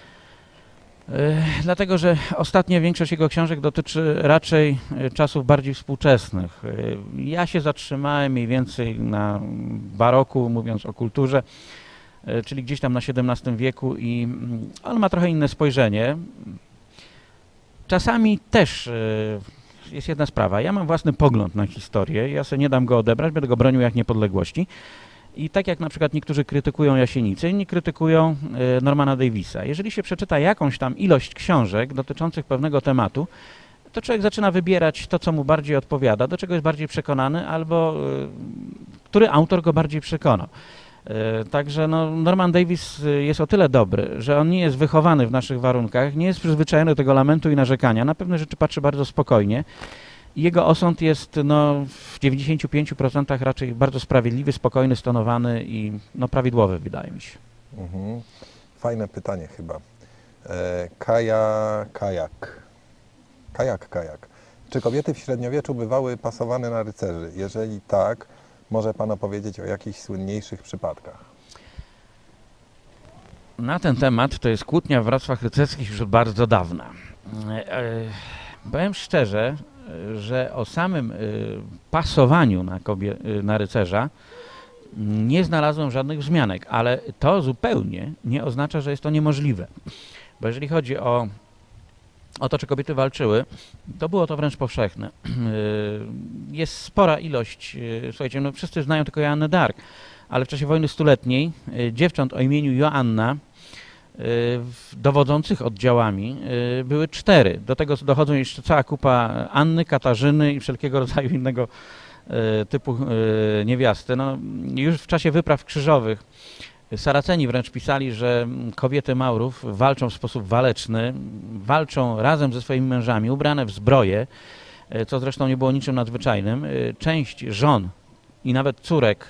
Yy, dlatego, że ostatnia większość jego książek dotyczy raczej yy, czasów bardziej współczesnych. Yy, ja się zatrzymałem mniej więcej na baroku, mówiąc o kulturze, yy, czyli gdzieś tam na siedemnastym wieku i yy, on ma trochę inne spojrzenie. Czasami też yy, jest jedna sprawa. Ja mam własny pogląd na historię, ja sobie nie dam go odebrać, będę go bronił jak niepodległości. I tak jak na przykład niektórzy krytykują Jasienicę, inni krytykują y, Normana Davisa. Jeżeli się przeczyta jakąś tam ilość książek dotyczących pewnego tematu, to człowiek zaczyna wybierać to, co mu bardziej odpowiada, do czego jest bardziej przekonany, albo y, który autor go bardziej przekonał. Y, także no, Norman Davis jest o tyle dobry, że on nie jest wychowany w naszych warunkach, nie jest przyzwyczajony do tego lamentu i narzekania, na pewne rzeczy patrzy bardzo spokojnie. Jego osąd jest no, w dziewięćdziesięciu pięciu procentach raczej bardzo sprawiedliwy, spokojny, stonowany i no, prawidłowy, wydaje mi się. Mhm. Fajne pytanie chyba. E, kaja, kajak. Kajak, kajak. Czy kobiety w średniowieczu bywały pasowane na rycerzy? Jeżeli tak, może Pan opowiedzieć o jakichś słynniejszych przypadkach? Na ten temat to jest kłótnia w bractwach rycerskich już od bardzo dawna. E, e, powiem szczerze, że o samym y, pasowaniu na, kobie, y, na rycerza nie znalazłem żadnych wzmianek, ale to zupełnie nie oznacza, że jest to niemożliwe. Bo jeżeli chodzi o o to, czy kobiety walczyły, to było to wręcz powszechne. Jest spora ilość, słuchajcie, no wszyscy znają tylko Joannę d'Arc, ale w czasie wojny stuletniej dziewcząt o imieniu Joanna dowodzących oddziałami były cztery. Do tego dochodzą jeszcze cała kupa Anny, Katarzyny i wszelkiego rodzaju innego typu niewiasty. No, już w czasie wypraw krzyżowych Saraceni wręcz pisali, że kobiety Maurów walczą w sposób waleczny, walczą razem ze swoimi mężami, ubrane w zbroje, co zresztą nie było niczym nadzwyczajnym. Część żon i nawet córek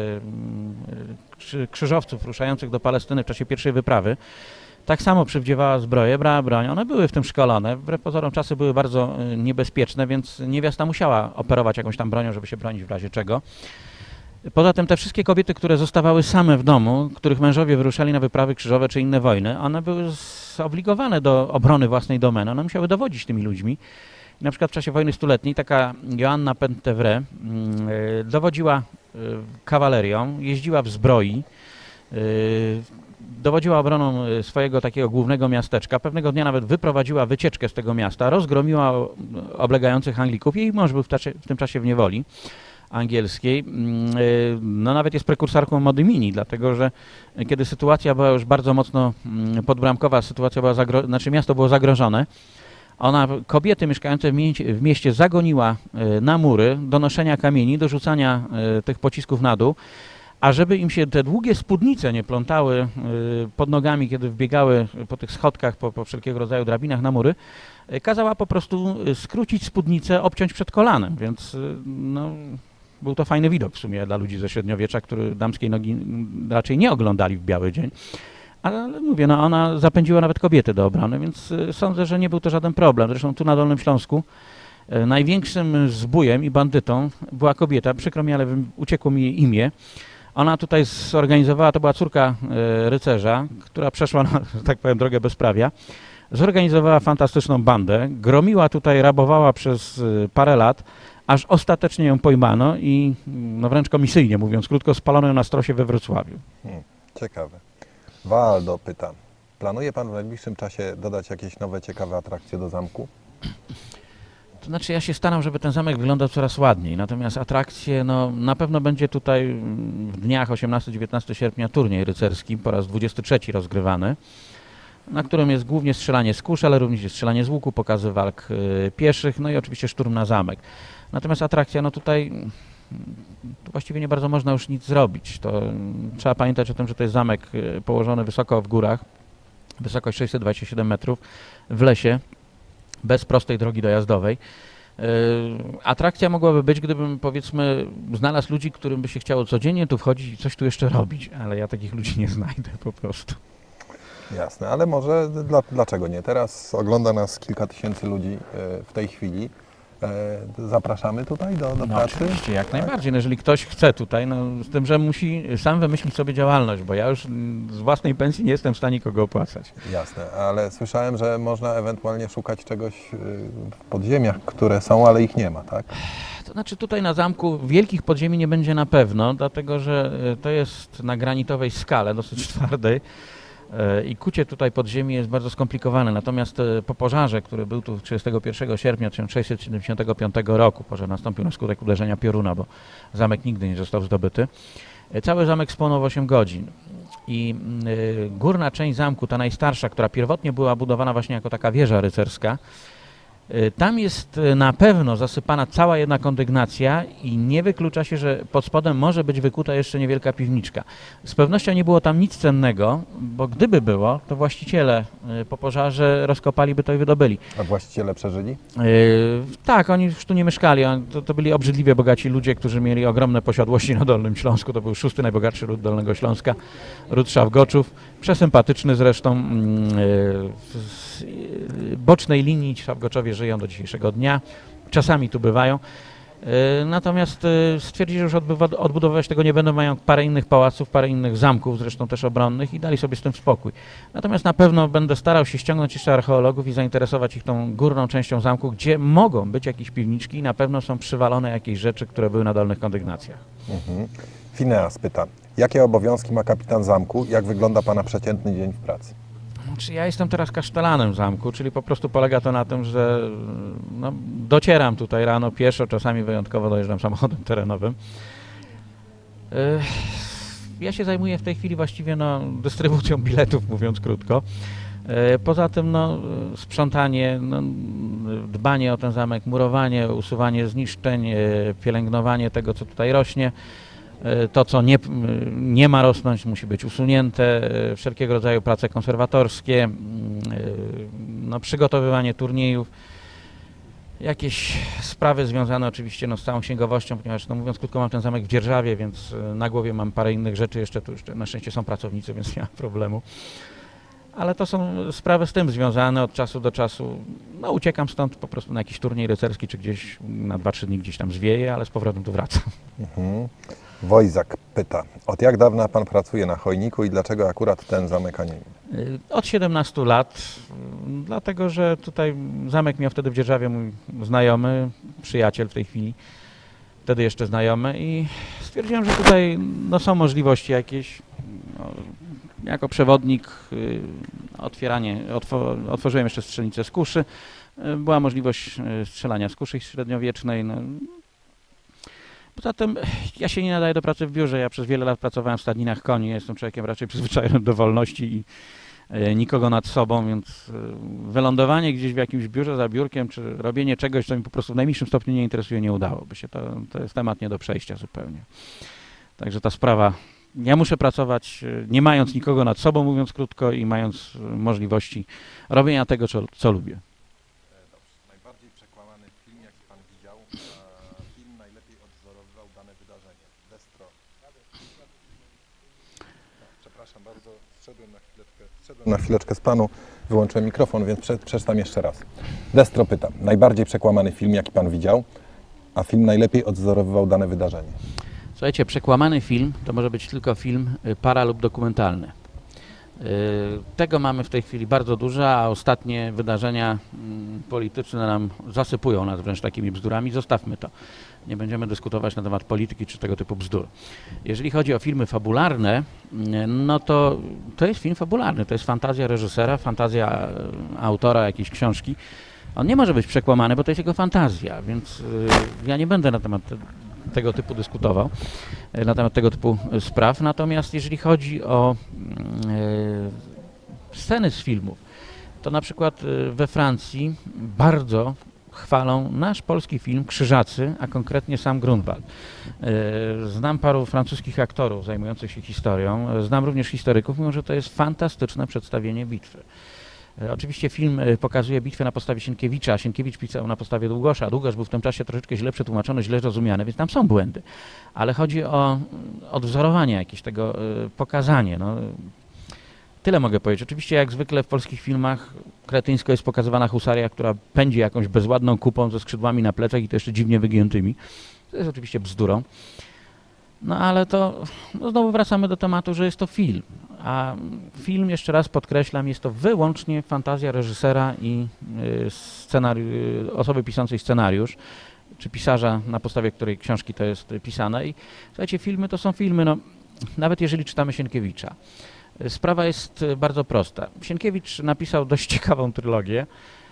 krzyżowców ruszających do Palestyny w czasie pierwszej wyprawy tak samo przywdziewała zbroję, brała broń. One były w tym szkolone. Wbrew pozorom czasy były bardzo niebezpieczne, więc niewiasta musiała operować jakąś tam bronią, żeby się bronić w razie czego. Poza tym te wszystkie kobiety, które zostawały same w domu, których mężowie wyruszali na wyprawy krzyżowe czy inne wojny, one były zobligowane do obrony własnej domeny. One musiały dowodzić tymi ludźmi. Na przykład w czasie wojny stuletniej taka Joanna Pentevre dowodziła kawalerią, jeździła w zbroi, dowodziła obroną swojego takiego głównego miasteczka. Pewnego dnia nawet wyprowadziła wycieczkę z tego miasta, rozgromiła oblegających Anglików. Jej mąż był w, czasie, w tym czasie w niewoli angielskiej. No nawet jest prekursorką mody mini, dlatego że kiedy sytuacja była już bardzo mocno podbramkowa, sytuacja była zagro... znaczy miasto było zagrożone, ona kobiety mieszkające w mieście, w mieście zagoniła na mury do noszenia kamieni, do rzucania tych pocisków na dół, a żeby im się te długie spódnice nie plątały pod nogami, kiedy wbiegały po tych schodkach, po, po wszelkiego rodzaju drabinach na mury, kazała po prostu skrócić spódnicę, obciąć przed kolanem, więc no, był to fajny widok w sumie dla ludzi ze średniowiecza, którzy damskiej nogi raczej nie oglądali w biały dzień. Ale mówię, no ona zapędziła nawet kobiety do obrony, więc sądzę, że nie był to żaden problem. Zresztą tu na Dolnym Śląsku największym zbójem i bandytą była kobieta, przykro mi, ale uciekło mi jej imię. Ona tutaj zorganizowała, to była córka rycerza, która przeszła na, że tak powiem, drogę bezprawia. Zorganizowała fantastyczną bandę, gromiła tutaj, rabowała przez parę lat, aż ostatecznie ją pojmano i no wręcz komisyjnie, mówiąc krótko, spalono ją na strosie we Wrocławiu. Hmm, ciekawe. Waldo pyta, planuje Pan w najbliższym czasie dodać jakieś nowe, ciekawe atrakcje do zamku? To znaczy ja się staram, żeby ten zamek wyglądał coraz ładniej, natomiast atrakcje, no na pewno będzie tutaj w dniach osiemnastego dziewiętnastego sierpnia turniej rycerski, po raz dwudziesty trzeci rozgrywany, na którym jest głównie strzelanie z kusz, ale również jest strzelanie z łuku, pokazy walk y, pieszych, no i oczywiście szturm na zamek. Natomiast atrakcja, no tutaj tu właściwie nie bardzo można już nic zrobić. To trzeba pamiętać o tym, że to jest zamek położony wysoko w górach, wysokość sześćset dwadzieścia siedem metrów, w lesie, bez prostej drogi dojazdowej. Yy, atrakcja mogłaby być, gdybym, powiedzmy, znalazł ludzi, którym by się chciało codziennie tu wchodzić i coś tu jeszcze robić, ale ja takich ludzi nie znajdę po prostu. Jasne, ale może dla, dlaczego nie? Teraz ogląda nas kilka tysięcy ludzi w tej chwili. Zapraszamy tutaj do, do no, pracy? Oczywiście, jak tak? najbardziej. No, jeżeli ktoś chce tutaj, no, z tym, że musi sam wymyślić sobie działalność, bo ja już z własnej pensji nie jestem w stanie kogo opłacać. Jasne, ale słyszałem, że można ewentualnie szukać czegoś w podziemiach, które są, ale ich nie ma, tak? To znaczy tutaj na zamku wielkich podziemi nie będzie na pewno, dlatego że to jest na granitowej skale, dosyć twardej. I kucie tutaj podziemi jest bardzo skomplikowane, natomiast po pożarze, który był tu trzydziestego pierwszego sierpnia tysiąc sześćset siedemdziesiątego piątego roku, pożar nastąpił na skutek uderzenia pioruna, bo zamek nigdy nie został zdobyty, cały zamek spłonął w osiem godzin i górna część zamku, ta najstarsza, która pierwotnie była budowana właśnie jako taka wieża rycerska, tam jest na pewno zasypana cała jedna kondygnacja i nie wyklucza się, że pod spodem może być wykuta jeszcze niewielka piwniczka. Z pewnością nie było tam nic cennego, bo gdyby było, to właściciele po pożarze rozkopaliby to i wydobyli. A właściciele przeżyli? Yy, tak, oni już tu nie mieszkali. To, to byli obrzydliwie bogaci ludzie, którzy mieli ogromne posiadłości na Dolnym Śląsku. To był szósty najbogatszy ród Dolnego Śląska, ród Szawgoczów. Przesympatyczny zresztą. Yy, z yy, bocznej linii Szawgoczowie żyją do dzisiejszego dnia. Czasami tu bywają. Natomiast stwierdzili, że już odbudowywać tego nie będą, mają parę innych pałaców, parę innych zamków, zresztą też obronnych i dali sobie z tym spokój. Natomiast na pewno będę starał się ściągnąć jeszcze archeologów i zainteresować ich tą górną częścią zamku, gdzie mogą być jakieś piwniczki i na pewno są przywalone jakieś rzeczy, które były na dolnych kondygnacjach. Mhm. Fineas pyta, jakie obowiązki ma kapitan zamku, jak wygląda Pana przeciętny dzień w pracy? Czy ja jestem teraz kasztelanem zamku, czyli po prostu polega to na tym, że no, docieram tutaj rano pieszo, czasami wyjątkowo dojeżdżam samochodem terenowym. Yy, Ja się zajmuję w tej chwili właściwie no, dystrybucją biletów, mówiąc krótko. Yy, Poza tym no, sprzątanie, no, dbanie o ten zamek, murowanie, usuwanie zniszczeń, yy, pielęgnowanie tego, co tutaj rośnie. To, co nie, nie ma rosnąć, musi być usunięte, wszelkiego rodzaju prace konserwatorskie, no, przygotowywanie turniejów, jakieś sprawy związane oczywiście no, z całą księgowością, ponieważ no, mówiąc krótko, mam ten zamek w dzierżawie, więc na głowie mam parę innych rzeczy, jeszcze tu jeszcze na szczęście są pracownicy, więc nie ma problemu. Ale to są sprawy z tym związane od czasu do czasu. No uciekam stąd po prostu na jakiś turniej rycerski, czy gdzieś na dwa trzy dni gdzieś tam zwieję, ale z powrotem tu wracam. Mhm. Wojzak pyta, od jak dawna Pan pracuje na Chojniku i dlaczego akurat ten zamek, a nie inny? Od siedemnastu lat, dlatego że tutaj zamek miał wtedy w dzierżawie mój znajomy, przyjaciel w tej chwili, wtedy jeszcze znajomy i stwierdziłem, że tutaj no, są możliwości jakieś. No, jako przewodnik y, otwieranie, otwo, otworzyłem jeszcze strzelnicę z kuszy, y, była możliwość y, strzelania z kuszy średniowiecznej. No. Poza tym ja się nie nadaję do pracy w biurze, ja przez wiele lat pracowałem w stadninach koni, ja jestem człowiekiem raczej przyzwyczajonym do wolności i y, nikogo nad sobą, więc y, wylądowanie gdzieś w jakimś biurze za biurkiem, czy robienie czegoś, co mi po prostu w najmniejszym stopniu nie interesuje, nie udałoby się. To, to jest temat nie do przejścia zupełnie. Także ta sprawa... Ja muszę pracować nie mając nikogo nad sobą, mówiąc krótko, i mając możliwości robienia tego, co, co lubię. Dobrze. Najbardziej przekłamany film, jaki Pan widział, a film najlepiej odwzorowywał dane wydarzenie. Destro. Przepraszam bardzo, zszedłem na chwileczkę, zszedłem na chwileczkę z Panu, wyłączyłem mikrofon, więc prze, przeczytam jeszcze raz. Destro pyta, najbardziej przekłamany film, jaki Pan widział, a film najlepiej odwzorowywał dane wydarzenie. Słuchajcie, przekłamany film to może być tylko film para lub dokumentalny. Tego mamy w tej chwili bardzo dużo, a ostatnie wydarzenia polityczne nam zasypują nas wręcz takimi bzdurami. Zostawmy to. Nie będziemy dyskutować na temat polityki czy tego typu bzdur. Jeżeli chodzi o filmy fabularne, no to to jest film fabularny. To jest fantazja reżysera, fantazja autora jakiejś książki. On nie może być przekłamany, bo to jest jego fantazja, więc ja nie będę na temat tego typu dyskutował, na temat tego typu spraw. Natomiast jeżeli chodzi o e, sceny z filmów, to na przykład we Francji bardzo chwalą nasz polski film Krzyżacy, a konkretnie sam Grunwald. E, znam paru francuskich aktorów zajmujących się historią, znam również historyków, mówią, że to jest fantastyczne przedstawienie bitwy. Oczywiście film pokazuje bitwę na podstawie Sienkiewicza, a Sienkiewicz pisał na podstawie Długosza, a Długosz był w tym czasie troszeczkę źle przetłumaczony, źle rozumiany, więc tam są błędy. Ale chodzi o odwzorowanie jakieś tego, pokazanie. No. Tyle mogę powiedzieć. Oczywiście jak zwykle w polskich filmach kretyńsko jest pokazywana husaria, która pędzi jakąś bezładną kupą ze skrzydłami na plecach i to jeszcze dziwnie wygiętymi. To jest oczywiście bzdurą. No ale to no znowu wracamy do tematu, że jest to film. A film, jeszcze raz podkreślam, jest to wyłącznie fantazja reżysera i scenari- osoby piszącej scenariusz, czy pisarza, na podstawie której książki to jest pisane. I słuchajcie, filmy to są filmy, no, nawet jeżeli czytamy Sienkiewicza. Sprawa jest bardzo prosta. Sienkiewicz napisał dość ciekawą trylogię.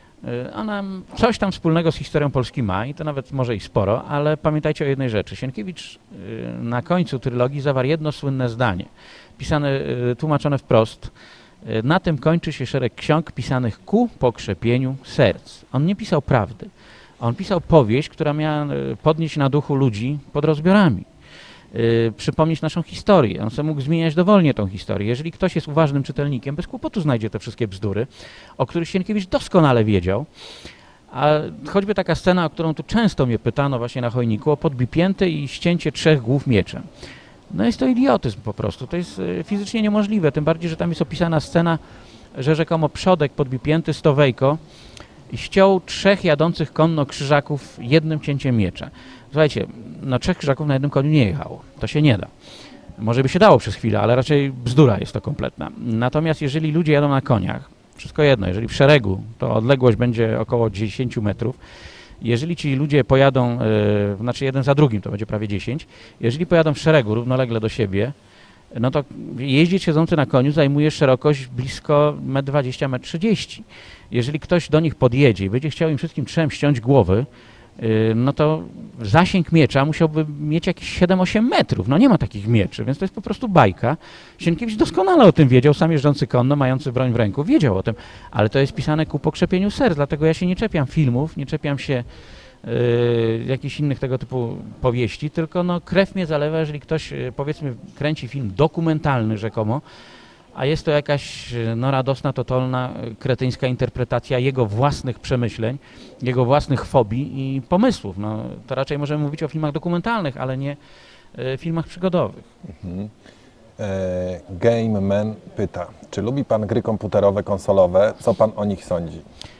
Ona coś tam wspólnego z historią Polski ma i to nawet może i sporo, ale pamiętajcie o jednej rzeczy. Sienkiewicz na końcu trylogii zawarł jedno słynne zdanie, pisane, tłumaczone wprost. Na tym kończy się szereg ksiąg pisanych ku pokrzepieniu serc. On nie pisał prawdy. On pisał powieść, która miała podnieść na duchu ludzi pod rozbiorami. Yy, przypomnieć naszą historię. On sobie mógł zmieniać dowolnie tą historię. Jeżeli ktoś jest uważnym czytelnikiem, bez kłopotu znajdzie te wszystkie bzdury, o których Sienkiewicz doskonale wiedział. A choćby taka scena, o którą tu często mnie pytano właśnie na Chojniku, o podbipięte i ścięcie trzech głów mieczem. No jest to idiotyzm po prostu. To jest fizycznie niemożliwe. Tym bardziej, że tam jest opisana scena, że rzekomo przodek podbipięty stowejko ściął trzech jadących konno krzyżaków jednym cięciem miecza. Słuchajcie, no trzech krzyżaków na jednym koniu nie jechało. To się nie da. Może by się dało przez chwilę, ale raczej bzdura jest to kompletna. Natomiast jeżeli ludzie jadą na koniach, wszystko jedno, jeżeli w szeregu, to odległość będzie około dziesięć metrów. Jeżeli ci ludzie pojadą, yy, znaczy jeden za drugim, to będzie prawie dziesięć. Jeżeli pojadą w szeregu równolegle do siebie, no to jeździec siedzący na koniu zajmuje szerokość blisko metr dwadzieścia, metr trzydzieści. Jeżeli ktoś do nich podjedzie i będzie chciał im wszystkim trzem ściąć głowy, no to zasięg miecza musiałby mieć jakieś siedem osiem metrów. No nie ma takich mieczy, więc to jest po prostu bajka. Sienkiewicz doskonale o tym wiedział, sam jeżdżący konno, mający broń w ręku, wiedział o tym, ale to jest pisane ku pokrzepieniu serc, dlatego ja się nie czepiam filmów, nie czepiam się yy, jakichś innych tego typu powieści, tylko no krew mnie zalewa, jeżeli ktoś, yy, powiedzmy, kręci film dokumentalny rzekomo, a jest to jakaś no, radosna, totalna, kretyńska interpretacja jego własnych przemyśleń, jego własnych fobii i pomysłów. No, to raczej możemy mówić o filmach dokumentalnych, ale nie e, filmach przygodowych. Mhm. E, Game Man pyta, czy lubi pan gry komputerowe, konsolowe? Co pan o nich sądzi?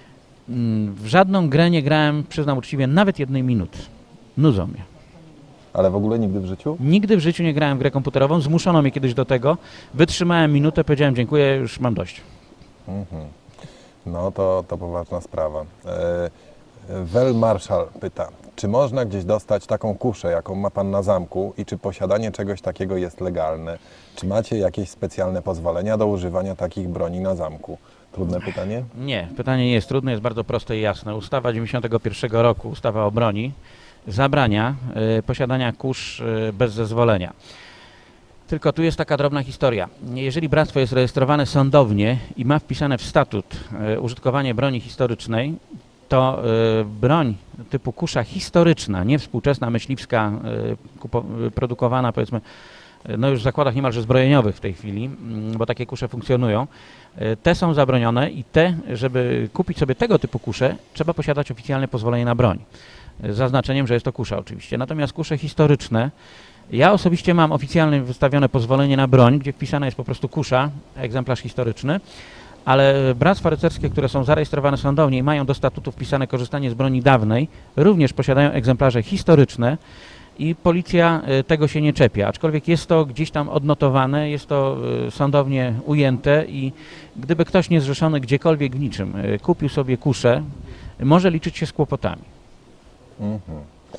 W żadną grę nie grałem, przyznam uczciwie, nawet jednej minuty. Nudzą mnie. Ale w ogóle nigdy w życiu? Nigdy w życiu nie grałem w grę komputerową, zmuszono mnie kiedyś do tego, wytrzymałem minutę, powiedziałem dziękuję, już mam dość. Mhm. No to, to poważna sprawa. E, Wel Marshall pyta, czy można gdzieś dostać taką kuszę, jaką ma pan na zamku i czy posiadanie czegoś takiego jest legalne? Czy macie jakieś specjalne pozwolenia do używania takich broni na zamku? Trudne pytanie? Nie, pytanie nie jest trudne, jest bardzo proste i jasne. Ustawa dziewięćdziesiątego pierwszego roku, ustawa o broni, zabrania y, posiadania kusz y, bez zezwolenia. Tylko tu jest taka drobna historia. Jeżeli bractwo jest rejestrowane sądownie i ma wpisane w statut y, użytkowanie broni historycznej, to y, broń typu kusza historyczna, nie współczesna, myśliwska, y, kupo, y, produkowana powiedzmy no już w zakładach niemalże zbrojeniowych w tej chwili, y, bo takie kusze funkcjonują, y, te są zabronione i te, żeby kupić sobie tego typu kusze, trzeba posiadać oficjalne pozwolenie na broń. Z zaznaczeniem, że jest to kusza oczywiście. Natomiast kusze historyczne, ja osobiście mam oficjalnie wystawione pozwolenie na broń, gdzie wpisana jest po prostu kusza, egzemplarz historyczny, ale bractwa rycerskie, które są zarejestrowane sądownie i mają do statutu wpisane korzystanie z broni dawnej, również posiadają egzemplarze historyczne i policja tego się nie czepia, aczkolwiek jest to gdzieś tam odnotowane, jest to sądownie ujęte i gdyby ktoś niezrzeszony gdziekolwiek w niczym kupił sobie kuszę, może liczyć się z kłopotami. Mhm.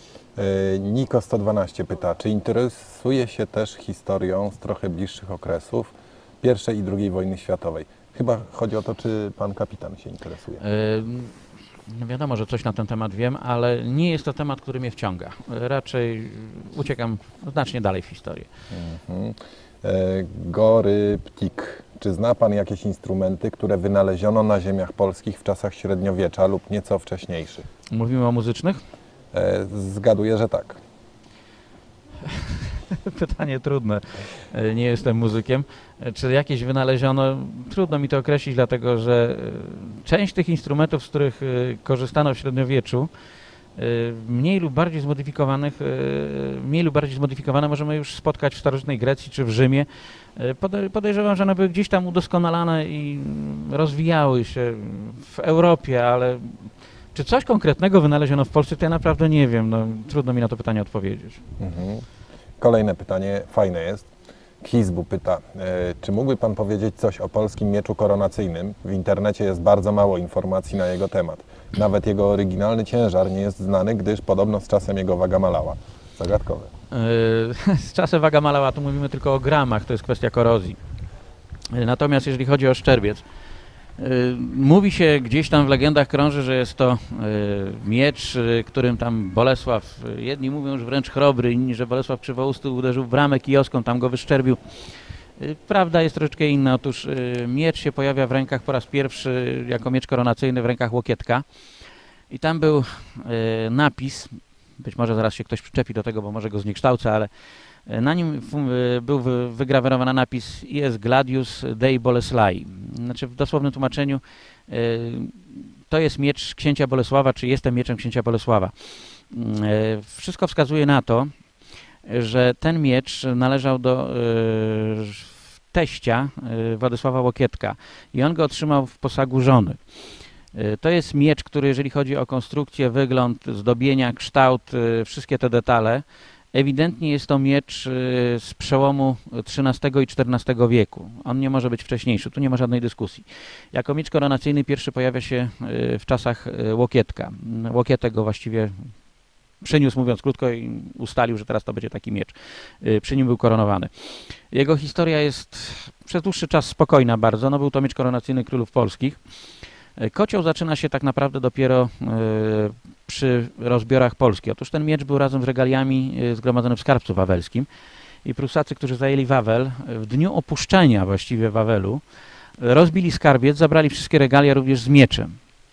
E, Niko sto dwanaście pyta, czy interesuje się też historią z trochę bliższych okresów pierwszej i drugiej wojny światowej? Chyba chodzi o to, czy pan kapitan się interesuje. Yy, wiadomo, że coś na ten temat wiem, ale nie jest to temat, który mnie wciąga. Raczej uciekam znacznie dalej w historię. Mhm. E, Gory Ptik, czy zna pan jakieś instrumenty, które wynaleziono na ziemiach polskich w czasach średniowiecza lub nieco wcześniejszych? Mówimy o muzycznych? E, zgaduję, że tak. Pytanie trudne. Nie jestem muzykiem. Czy jakieś wynaleziono? Trudno mi to określić, dlatego że część tych instrumentów, z których korzystano w średniowieczu, mniej lub bardziej zmodyfikowanych, mniej lub bardziej zmodyfikowane możemy już spotkać w starożytnej Grecji czy w Rzymie. Podejrzewam, że one były gdzieś tam udoskonalane i rozwijały się w Europie, ale czy coś konkretnego wynaleziono w Polsce, to ja naprawdę nie wiem. No, trudno mi na to pytanie odpowiedzieć. Mhm. Kolejne pytanie, fajne jest. Hizbu pyta, e, czy mógłby pan powiedzieć coś o polskim mieczu koronacyjnym? W internecie jest bardzo mało informacji na jego temat. Nawet jego oryginalny ciężar nie jest znany, gdyż podobno z czasem jego waga malała. Zagadkowe. Yy, z czasem waga malała, tu mówimy tylko o gramach, to jest kwestia korozji. Yy, natomiast jeżeli chodzi o szczerbiec, yy, mówi się gdzieś tam w legendach krąży, że jest to yy, miecz, yy, którym tam Bolesław, yy, jedni mówią, że wręcz chrobry, inni, że Bolesław Krzywousty uderzył w bramę kijowską, tam go wyszczerbił. Yy, prawda jest troszeczkę inna, otóż yy, miecz się pojawia w rękach po raz pierwszy jako miecz koronacyjny w rękach Łokietka i tam był yy, napis, być może zaraz się ktoś przyczepi do tego, bo może go zniekształcę, ale na nim był wygrawerowany napis Ies Gladius Dei Boleslai. Znaczy w dosłownym tłumaczeniu to jest miecz księcia Bolesława, czy jestem mieczem księcia Bolesława. Wszystko wskazuje na to, że ten miecz należał do teścia Władysława Łokietka i on go otrzymał w posagu żony. To jest miecz, który jeżeli chodzi o konstrukcję, wygląd, zdobienia, kształt, wszystkie te detale, ewidentnie jest to miecz z przełomu trzynastego i czternastego wieku. On nie może być wcześniejszy, tu nie ma żadnej dyskusji. Jako miecz koronacyjny pierwszy pojawia się w czasach Łokietka. Łokietek go właściwie przyniósł, mówiąc krótko, i ustalił, że teraz to będzie taki miecz. Przy nim był koronowany. Jego historia jest przez dłuższy czas spokojna bardzo. No, był to miecz koronacyjny królów polskich. Kocioł zaczyna się tak naprawdę dopiero przy rozbiorach Polski. Otóż ten miecz był razem z regaliami zgromadzony w skarbcu wawelskim i Prusacy, którzy zajęli Wawel, w dniu opuszczenia właściwie Wawelu, rozbili skarbiec, zabrali wszystkie regalia również z mieczem.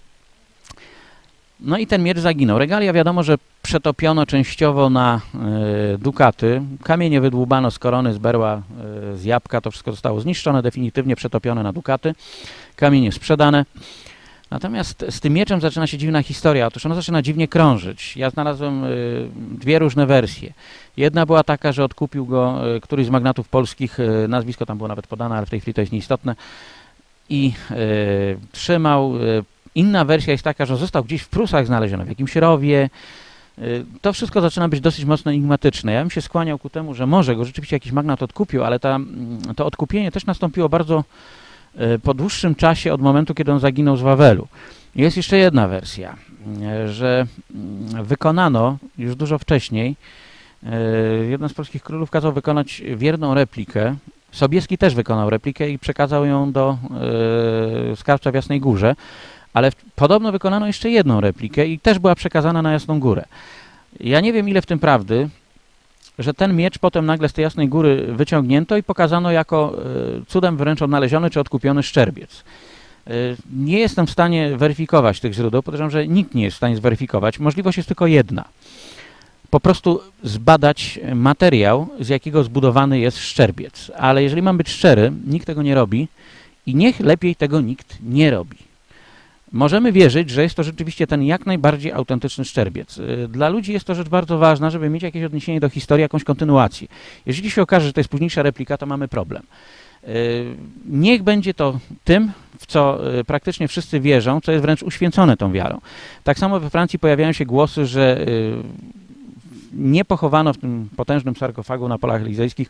No i ten miecz zaginął. Regalia wiadomo, że przetopiono częściowo na y, dukaty. Kamienie wydłubano z korony, z berła, y, z jabłka. To wszystko zostało zniszczone, definitywnie przetopione na dukaty. Kamienie sprzedane. Natomiast z tym mieczem zaczyna się dziwna historia. Otóż ono zaczyna dziwnie krążyć. Ja znalazłem y, dwie różne wersje. Jedna była taka, że odkupił go y, któryś z magnatów polskich. Y, nazwisko tam było nawet podane, ale w tej chwili to jest nieistotne. I y, trzymał... Y, Inna wersja jest taka, że został gdzieś w Prusach znaleziony, w jakimś rowie. To wszystko zaczyna być dosyć mocno enigmatyczne. Ja bym się skłaniał ku temu, że może go rzeczywiście jakiś magnat odkupił, ale ta, to odkupienie też nastąpiło bardzo po dłuższym czasie od momentu, kiedy on zaginął z Wawelu. Jest jeszcze jedna wersja, że wykonano już dużo wcześniej, jeden z polskich królów kazał wykonać wierną replikę. Sobieski też wykonał replikę i przekazał ją do skarbca w Jasnej Górze. Ale w, podobno wykonano jeszcze jedną replikę i też była przekazana na Jasną Górę. Ja nie wiem, ile w tym prawdy, że ten miecz potem nagle z tej Jasnej Góry wyciągnięto i pokazano jako y, cudem wręcz odnaleziony czy odkupiony szczerbiec. Y, nie jestem w stanie weryfikować tych źródeł, podejrzewam, że nikt nie jest w stanie zweryfikować. Możliwość jest tylko jedna. Po prostu zbadać materiał, z jakiego zbudowany jest szczerbiec. Ale jeżeli mam być szczery, nikt tego nie robi i niech lepiej tego nikt nie robi. Możemy wierzyć, że jest to rzeczywiście ten jak najbardziej autentyczny szczerbiec. Dla ludzi jest to rzecz bardzo ważna, żeby mieć jakieś odniesienie do historii, jakąś kontynuację. Jeżeli się okaże, że to jest późniejsza replika, to mamy problem. Niech będzie to tym, w co praktycznie wszyscy wierzą, co jest wręcz uświęcone tą wiarą. Tak samo we Francji pojawiają się głosy, że nie pochowano w tym potężnym sarkofagu na polach elizejskich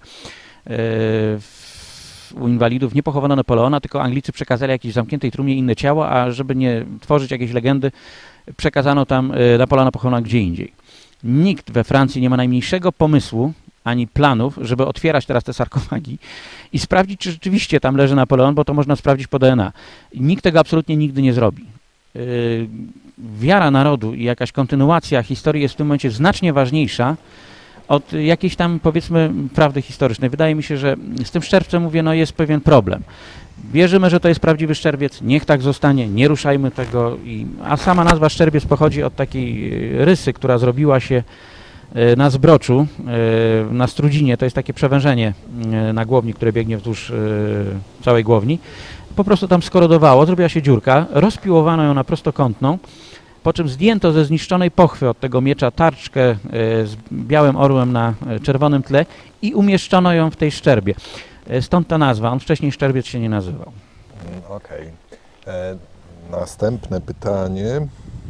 u inwalidów, nie pochowano Napoleona, tylko Anglicy przekazali jakiejś zamkniętej trumnie inne ciało, a żeby nie tworzyć jakiejś legendy, przekazano tam Napoleona pochowano gdzie indziej. Nikt we Francji nie ma najmniejszego pomysłu, ani planów, żeby otwierać teraz te sarkofagi i sprawdzić, czy rzeczywiście tam leży Napoleon, bo to można sprawdzić po D N A. Nikt tego absolutnie nigdy nie zrobi. Yy, wiara narodu i jakaś kontynuacja historii jest w tym momencie znacznie ważniejsza od jakiejś tam, powiedzmy, prawdy historycznej. Wydaje mi się, że z tym szczerbcem, mówię, no jest pewien problem. Wierzymy, że to jest prawdziwy szczerbiec, niech tak zostanie, nie ruszajmy tego. I, a sama nazwa szczerbiec pochodzi od takiej rysy, która zrobiła się na zbroczu, na Strudzinie. To jest takie przewężenie na głowni, które biegnie wzdłuż całej głowni. Po prostu tam skorodowało, zrobiła się dziurka, rozpiłowano ją na prostokątną, po czym zdjęto ze zniszczonej pochwy od tego miecza tarczkę z białym orłem na czerwonym tle i umieszczono ją w tej szczerbie. Stąd ta nazwa. On wcześniej szczerbiec się nie nazywał. Okej. Okay. Następne pytanie.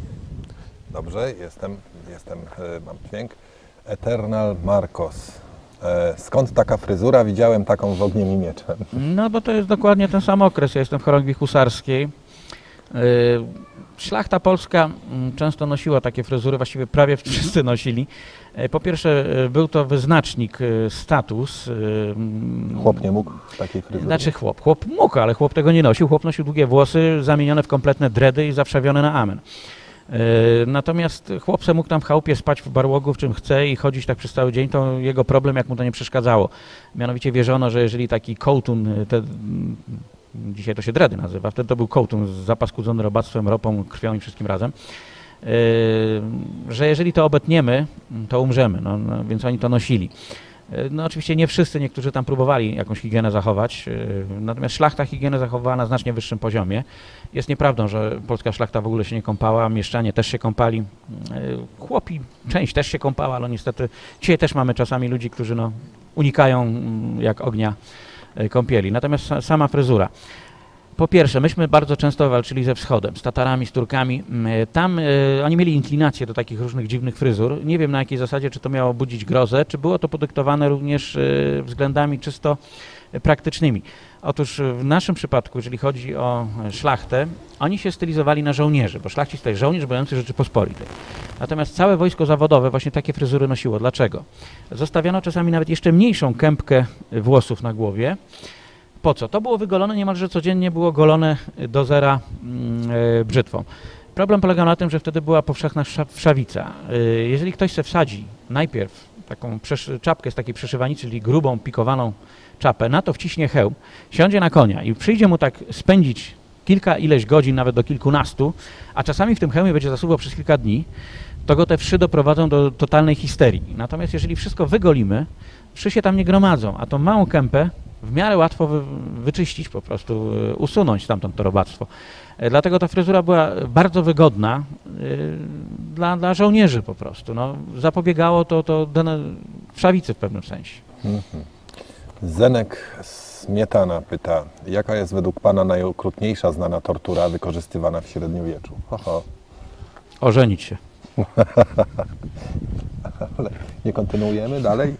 Dobrze, jestem, jestem, mam dźwięk. Eternal Marcos. E, skąd taka fryzura? Widziałem taką w Ogniem i Mieczem. No bo to jest dokładnie ten sam okres. Ja jestem w chorągwi husarskiej. E, Szlachta polska często nosiła takie fryzury, właściwie prawie wszyscy nosili. Po pierwsze, był to wyznacznik, status. Chłop nie mógł takiej fryzury? Znaczy chłop. Chłop mógł, ale chłop tego nie nosił. Chłop nosił długie włosy zamienione w kompletne dredy i zawszawione na amen. Natomiast chłopce mógł tam w chałupie spać w barłogu, w czym chce i chodzić tak przez cały dzień, to jego problem, jak mu to nie przeszkadzało. Mianowicie wierzono, że jeżeli taki kołtun, te, dzisiaj to się dredy nazywa, wtedy to był kołtun zapaskudzony robactwem, ropą, krwią i wszystkim razem, yy, że jeżeli to obetniemy, to umrzemy, no, no, więc oni to nosili. Yy, no oczywiście nie wszyscy, niektórzy tam próbowali jakąś higienę zachować, yy, natomiast szlachta higienę zachowała na znacznie wyższym poziomie. Jest nieprawdą, że polska szlachta w ogóle się nie kąpała, mieszczanie też się kąpali, yy, chłopi, część też się kąpała, ale niestety dzisiaj też mamy czasami ludzi, którzy no, unikają jak ognia kąpieli. Natomiast sama fryzura. Po pierwsze, myśmy bardzo często walczyli ze wschodem, z Tatarami, z Turkami. Tam y, oni mieli inklinację do takich różnych dziwnych fryzur. Nie wiem na jakiej zasadzie, czy to miało budzić grozę, czy było to podyktowane również y, względami czysto praktycznymi. Otóż w naszym przypadku, jeżeli chodzi o szlachtę, oni się stylizowali na żołnierzy, bo szlachcic to jest żołnierz broniący Rzeczypospolitej. Natomiast całe wojsko zawodowe właśnie takie fryzury nosiło. Dlaczego? Zostawiano czasami nawet jeszcze mniejszą kępkę włosów na głowie. Po co? To było wygolone niemalże codziennie, było golone do zera yy, brzytwą. Problem polegał na tym, że wtedy była powszechna wszawica. Yy, jeżeli ktoś se wsadzi najpierw taką czapkę z takiej przeszywanicy, czyli grubą, pikowaną czapę, na to wciśnie hełm, siądzie na konia i przyjdzie mu tak spędzić kilka ileś godzin, nawet do kilkunastu, a czasami w tym hełmie będzie zasuwał przez kilka dni, to go te wszy doprowadzą do totalnej histerii. Natomiast jeżeli wszystko wygolimy, wszy się tam nie gromadzą, a tą małą kępę w miarę łatwo wy, wyczyścić, po prostu usunąć stamtąd to robactwo. Dlatego ta fryzura była bardzo wygodna yy, dla, dla żołnierzy po prostu. No, zapobiegało to, to wszawicy w pewnym sensie. Mhm. Zenek Smietana pyta, jaka jest według Pana najokrutniejsza znana tortura wykorzystywana w średniowieczu? Ho, ho. Ożenić się. Ale nie kontynuujemy dalej?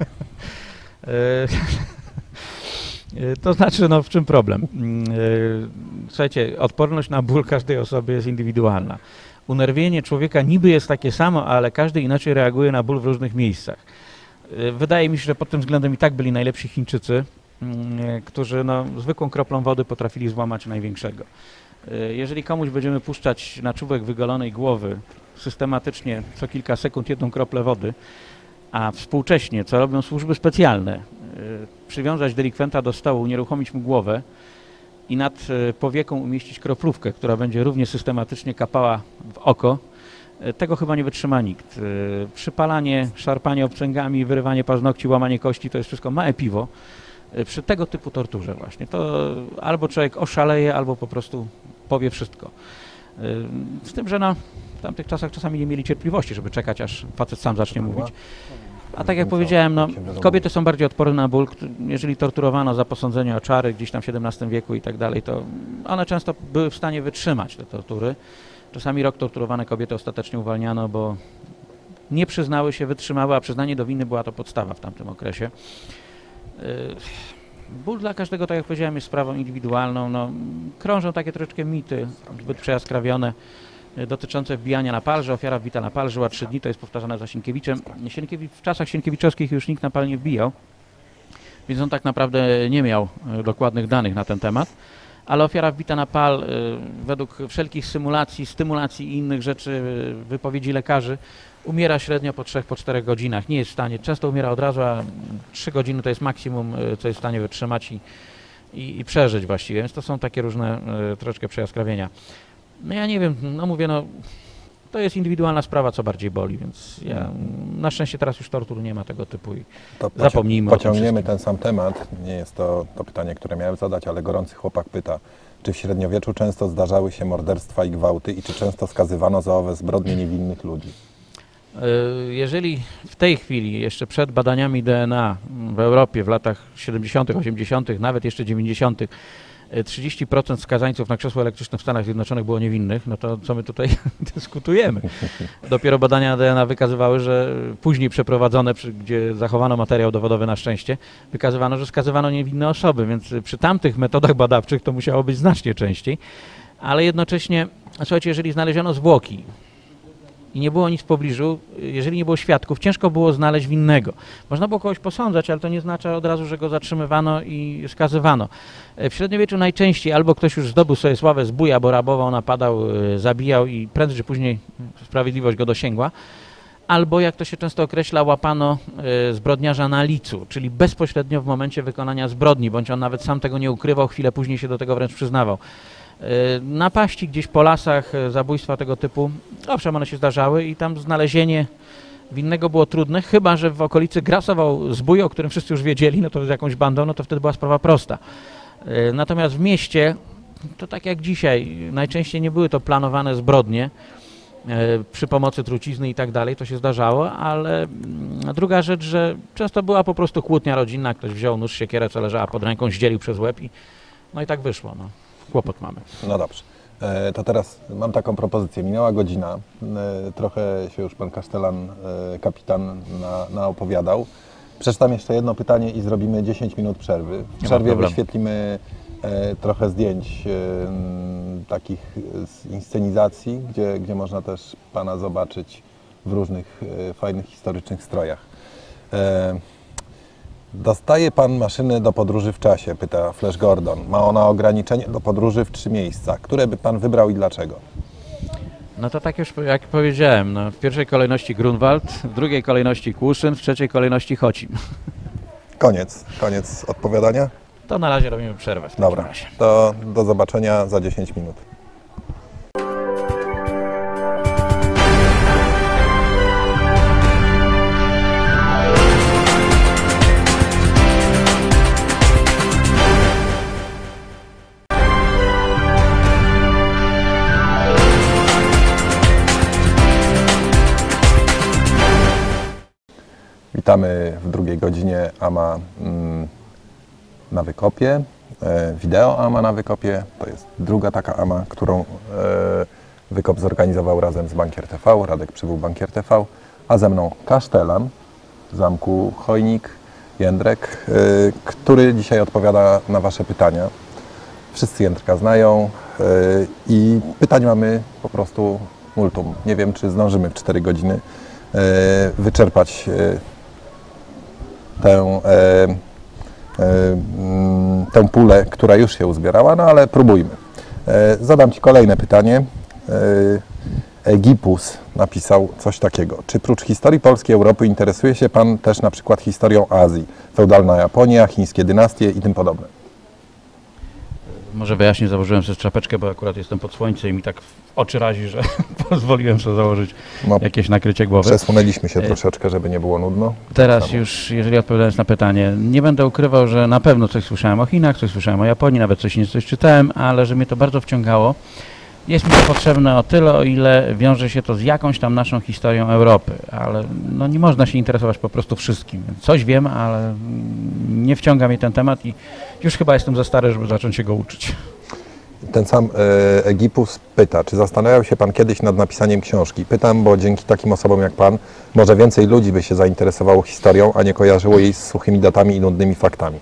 To znaczy, no w czym problem? Słuchajcie, odporność na ból każdej osoby jest indywidualna. Unerwienie człowieka niby jest takie samo, ale każdy inaczej reaguje na ból w różnych miejscach. Wydaje mi się, że pod tym względem i tak byli najlepsi Chińczycy, którzy no, zwykłą kroplą wody potrafili złamać największego. Jeżeli komuś będziemy puszczać na czubek wygolonej głowy systematycznie co kilka sekund jedną kroplę wody, a współcześnie, co robią służby specjalne, przywiązać delikwenta do stołu, unieruchomić mu głowę i nad powieką umieścić kroplówkę, która będzie równie systematycznie kapała w oko, tego chyba nie wytrzyma nikt. Przypalanie, szarpanie obcęgami, wyrywanie paznokci, łamanie kości, to jest wszystko małe piwo. Przy tego typu torturze właśnie, to albo człowiek oszaleje, albo po prostu powie wszystko. Z tym, że no, w tamtych czasach czasami nie mieli cierpliwości, żeby czekać, aż facet sam zacznie mówić. A tak jak powiedziałem, no, kobiety są bardziej odporne na ból. Jeżeli torturowano za posądzenie o czary gdzieś tam w siedemnastym wieku i tak dalej, to one często były w stanie wytrzymać te tortury. Czasami rok torturowane kobiety ostatecznie uwalniano, bo nie przyznały się, wytrzymały, a przyznanie do winy była to podstawa w tamtym okresie. Ból dla każdego, tak jak powiedziałem, jest sprawą indywidualną. No, krążą takie troszeczkę mity, zbyt przejaskrawione, dotyczące wbijania na pal, że ofiara wbita na pal żyła trzy dni, to jest powtarzane za Sienkiewiczem. Sienkiewicz, w czasach sienkiewiczowskich już nikt na pal nie wbijał, więc on tak naprawdę nie miał dokładnych danych na ten temat. Ale ofiara wbita na pal według wszelkich symulacji, stymulacji i innych rzeczy, wypowiedzi lekarzy, umiera średnio po trzech, po czterech godzinach. Nie jest w stanie, często umiera od razu, a trzy godziny to jest maksimum, co jest w stanie wytrzymać i, i, i przeżyć właściwie. Więc to są takie różne troszeczkę przejaskrawienia. No ja nie wiem, no mówię, no to jest indywidualna sprawa, co bardziej boli, więc ja, na szczęście teraz już tortur nie ma tego typu i to zapomnijmy pociągniemy o tym ten sam temat. Nie jest to, to pytanie, które miałem zadać, ale gorący chłopak pyta, czy w średniowieczu często zdarzały się morderstwa i gwałty i czy często skazywano za owe zbrodnie niewinnych ludzi? Jeżeli w tej chwili, jeszcze przed badaniami D N A w Europie w latach siedemdziesiątych, osiemdziesiątych, nawet jeszcze dziewięćdziesiątych, trzydzieści procent skazańców na krzesło elektryczne w Stanach Zjednoczonych było niewinnych, no to co my tutaj dyskutujemy? Dopiero badania D N A wykazywały, że później przeprowadzone, przy, gdzie zachowano materiał dowodowy na szczęście, wykazywano, że skazywano niewinne osoby, więc przy tamtych metodach badawczych to musiało być znacznie częściej, ale jednocześnie, słuchajcie, jeżeli znaleziono zwłoki i nie było nic w pobliżu, jeżeli nie było świadków, ciężko było znaleźć winnego. Można było kogoś posądzać, ale to nie oznacza od razu, że go zatrzymywano i skazywano. W średniowieczu najczęściej albo ktoś już zdobył sobie sławę zbója, bo rabował, napadał, zabijał i prędzej czy później sprawiedliwość go dosięgła, albo jak to się często określa, łapano zbrodniarza na licu, czyli bezpośrednio w momencie wykonania zbrodni, bądź on nawet sam tego nie ukrywał, chwilę później się do tego wręcz przyznawał. Napaści gdzieś po lasach, zabójstwa tego typu, owszem, one się zdarzały i tam znalezienie winnego było trudne, chyba że w okolicy grasował zbój, o którym wszyscy już wiedzieli, no to z jakąś bandą, no to wtedy była sprawa prosta. Natomiast w mieście, to tak jak dzisiaj, najczęściej nie były to planowane zbrodnie przy pomocy trucizny i tak dalej, to się zdarzało, ale druga rzecz, że często była po prostu kłótnia rodzinna, ktoś wziął nóż, siekierę, co leżała pod ręką, zdzielił przez łeb i no i tak wyszło. No. Kłopot mamy. No dobrze. E, to teraz mam taką propozycję. Minęła godzina. E, trochę się już pan kasztelan, e, kapitan na, naopowiadał. Przeczytam jeszcze jedno pytanie i zrobimy dziesięć minut przerwy. W przerwie wyświetlimy e, trochę zdjęć e, m, takich z inscenizacji, gdzie, gdzie można też Pana zobaczyć w różnych e, fajnych, historycznych strojach. E, Dostaje Pan maszyny do podróży w czasie, pyta Flash Gordon. Ma ona ograniczenie do podróży w trzy miejsca. Które by Pan wybrał i dlaczego? No to tak już jak powiedziałem, no, w pierwszej kolejności Grunwald, w drugiej kolejności Kłuszyn, w trzeciej kolejności Chocim. Koniec, koniec odpowiadania? To na razie robimy przerwę w takim Dobra, razie. to do zobaczenia za dziesięć minut. Witamy w drugiej godzinie A M A mm, na wykopie, e, wideo A M A na wykopie. To jest druga taka A M A, którą e, wykop zorganizował razem z Bankier T V, Radek Przybył, Bankier T V, a ze mną kasztelan zamku Chojnik, Jędrek, e, który dzisiaj odpowiada na Wasze pytania. Wszyscy Jędrka znają e, i pytań mamy po prostu multum. Nie wiem, czy zdążymy w cztery godziny e, wyczerpać e, Tę, e, e, tę pulę, która już się uzbierała, no ale próbujmy. E, zadam Ci kolejne pytanie. E, Egipus napisał coś takiego. Czy prócz historii Polski, Europy interesuje się Pan też na przykład historią Azji? Feudalna Japonia, chińskie dynastie i tym podobne. Może wyjaśnię, założyłem sobie czapeczkę, bo akurat jestem pod słońcem i mi tak w oczy razi, że pozwoliłem sobie założyć No, jakieś nakrycie głowy. przesunęliśmy się troszeczkę, żeby nie było nudno. Teraz Samo. już, jeżeli odpowiadając na pytanie, nie będę ukrywał, że na pewno coś słyszałem o Chinach, coś słyszałem o Japonii, nawet coś nie coś czytałem, ale że mnie to bardzo wciągało. Jest mi to potrzebne o tyle, o ile wiąże się to z jakąś tam naszą historią Europy, ale no nie można się interesować po prostu wszystkim. Coś wiem, ale nie wciąga mnie ten temat i już chyba jestem za stary, żeby zacząć się go uczyć. Ten sam e, Egipus pyta, czy zastanawiał się Pan kiedyś nad napisaniem książki? Pytam, bo dzięki takim osobom jak Pan może więcej ludzi by się zainteresowało historią, a nie kojarzyło jej z suchymi datami i nudnymi faktami.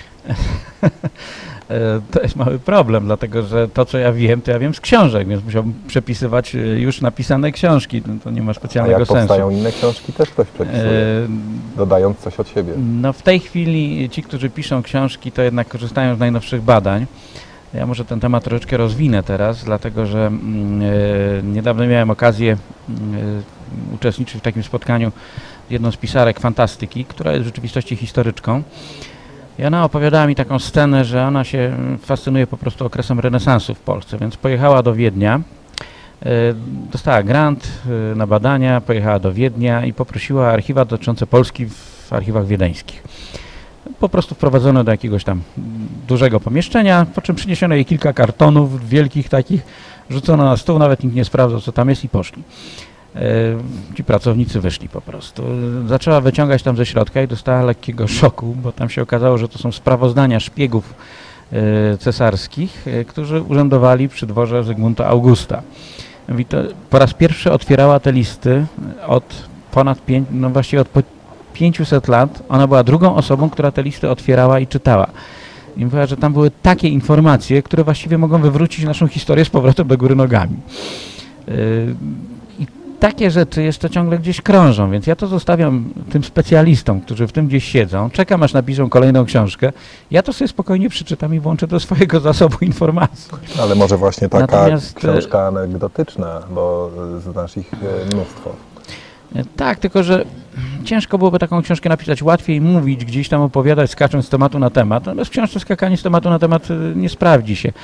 To jest mały problem, dlatego że to, co ja wiem, to ja wiem z książek, więc musiałbym przepisywać już napisane książki. To nie ma A specjalnego jak sensu. powstają inne książki, też ktoś przepisuje, E, dodając coś od siebie. No w tej chwili ci, którzy piszą książki, to jednak korzystają z najnowszych badań. Ja może ten temat troszeczkę rozwinę teraz, dlatego że mm, e, niedawno miałem okazję e, uczestniczyć w takim spotkaniu z jedną z pisarek fantastyki, która jest w rzeczywistości historyczką. I ona opowiadała mi taką scenę, że ona się fascynuje po prostu okresem renesansu w Polsce, więc pojechała do Wiednia, e, dostała grant e, na badania, pojechała do Wiednia i poprosiła archiwa dotyczące Polski w archiwach wiedeńskich. Po prostu wprowadzono do jakiegoś tam dużego pomieszczenia, po czym przyniesiono jej kilka kartonów wielkich takich, rzucono na stół, nawet nikt nie sprawdzał, co tam jest i poszli. E, ci pracownicy wyszli po prostu. Zaczęła wyciągać tam ze środka i dostała lekkiego szoku, bo tam się okazało, że to są sprawozdania szpiegów e, cesarskich, e, którzy urzędowali przy dworze Zygmunta Augusta. I to po raz pierwszy otwierała te listy od ponad pięć, no właściwie od po pięciuset lat. Ona była drugą osobą, która te listy otwierała i czytała. I mówiła, że tam były takie informacje, które właściwie mogą wywrócić naszą historię z powrotem do góry nogami. Yy, I takie rzeczy jeszcze ciągle gdzieś krążą, więc ja to zostawiam tym specjalistom, którzy w tym gdzieś siedzą. Czekam, aż napiszą kolejną książkę. Ja to sobie spokojnie przeczytam i włączę do swojego zasobu informacji. Ale może właśnie taka Natomiast, książka anegdotyczna, bo znasz ich mnóstwo. Tak, tylko że ciężko byłoby taką książkę napisać, łatwiej mówić, gdzieś tam opowiadać, skacząc z tematu na temat. Natomiast w książce skakanie z tematu na temat nie sprawdzi się.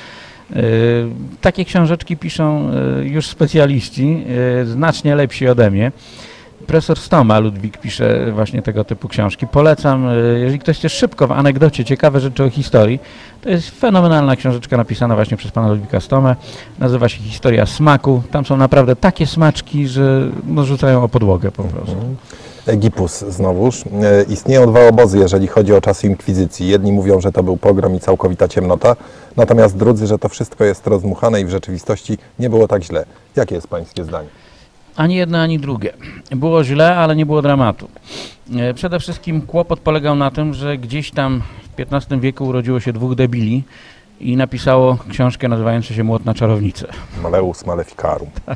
Takie książeczki piszą już specjaliści, znacznie lepsi ode mnie. Profesor Stoma, Ludwik, pisze właśnie tego typu książki. Polecam, jeżeli ktoś chce szybko w anegdocie ciekawe rzeczy o historii, to jest fenomenalna książeczka napisana właśnie przez pana Ludwika Stomę. Nazywa się Historia smaku. Tam są naprawdę takie smaczki, że no, rzucają o podłogę po prostu. Mhm. Egipus znowuż. E, istnieją dwa obozy, jeżeli chodzi o czasy inkwizycji. Jedni mówią, że to był pogrom i całkowita ciemnota, natomiast drudzy, że to wszystko jest rozdmuchane i w rzeczywistości nie było tak źle. Jakie jest pańskie zdanie? Ani jedno, ani drugie. Było źle, ale nie było dramatu. E, Przede wszystkim kłopot polegał na tym, że gdzieś tam w piętnastym wieku urodziło się dwóch debili i napisało książkę nazywającą się Młot na czarownicę. Maleus Maleficarum. E,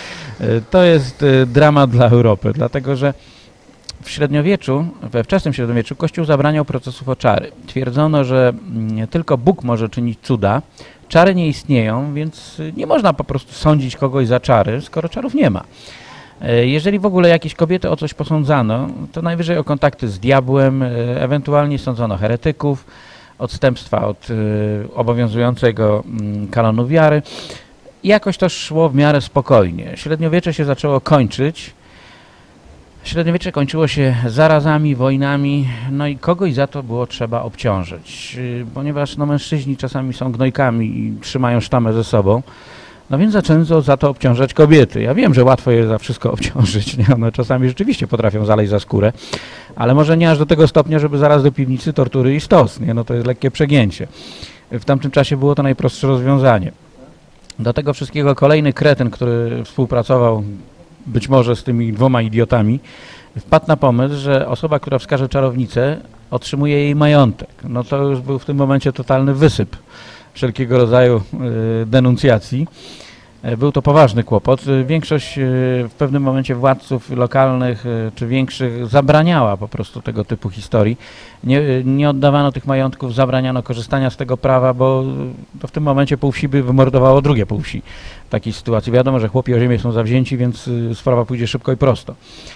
To jest e, dramat dla Europy, dlatego że w średniowieczu, we wczesnym średniowieczu Kościół zabraniał procesów o czary. Twierdzono, że mm, tylko Bóg może czynić cuda, czary nie istnieją, więc y, nie można po prostu sądzić kogoś za czary, skoro czarów nie ma. E, Jeżeli w ogóle jakieś kobiety o coś posądzano, to najwyżej o kontakty z diabłem, e, ewentualnie sądzono heretyków, odstępstwa od y, obowiązującego mm, kanonu wiary. I jakoś to szło w miarę spokojnie. Średniowiecze się zaczęło kończyć. Średniowiecze kończyło się zarazami, wojnami, no i kogoś za to było trzeba obciążyć, yy, ponieważ no, mężczyźni czasami są gnojkami i trzymają sztamę ze sobą, no więc zaczęto za to obciążać kobiety. Ja wiem, że łatwo je za wszystko obciążyć, nie? One czasami rzeczywiście potrafią zaleźć za skórę, ale może nie aż do tego stopnia, żeby zaraz do piwnicy, tortury i stos, nie? No to jest lekkie przegięcie. W tamtym czasie było to najprostsze rozwiązanie. Do tego wszystkiego kolejny kretyn, który współpracował być może z tymi dwoma idiotami, wpadł na pomysł, że osoba, która wskaże czarownicę, otrzymuje jej majątek. No to już był w tym momencie totalny wysyp wszelkiego rodzaju y, denuncjacji. E, Był to poważny kłopot. Y, Większość y, w pewnym momencie władców lokalnych y, czy większych zabraniała po prostu tego typu historii. Nie, y, nie oddawano tych majątków, zabraniano korzystania z tego prawa, bo y, to w tym momencie pół wsi by wymordowało drugie pół wsi w takiej sytuacji. Wiadomo, że chłopi o ziemię są zawzięci, więc y, sprawa pójdzie szybko i prosto.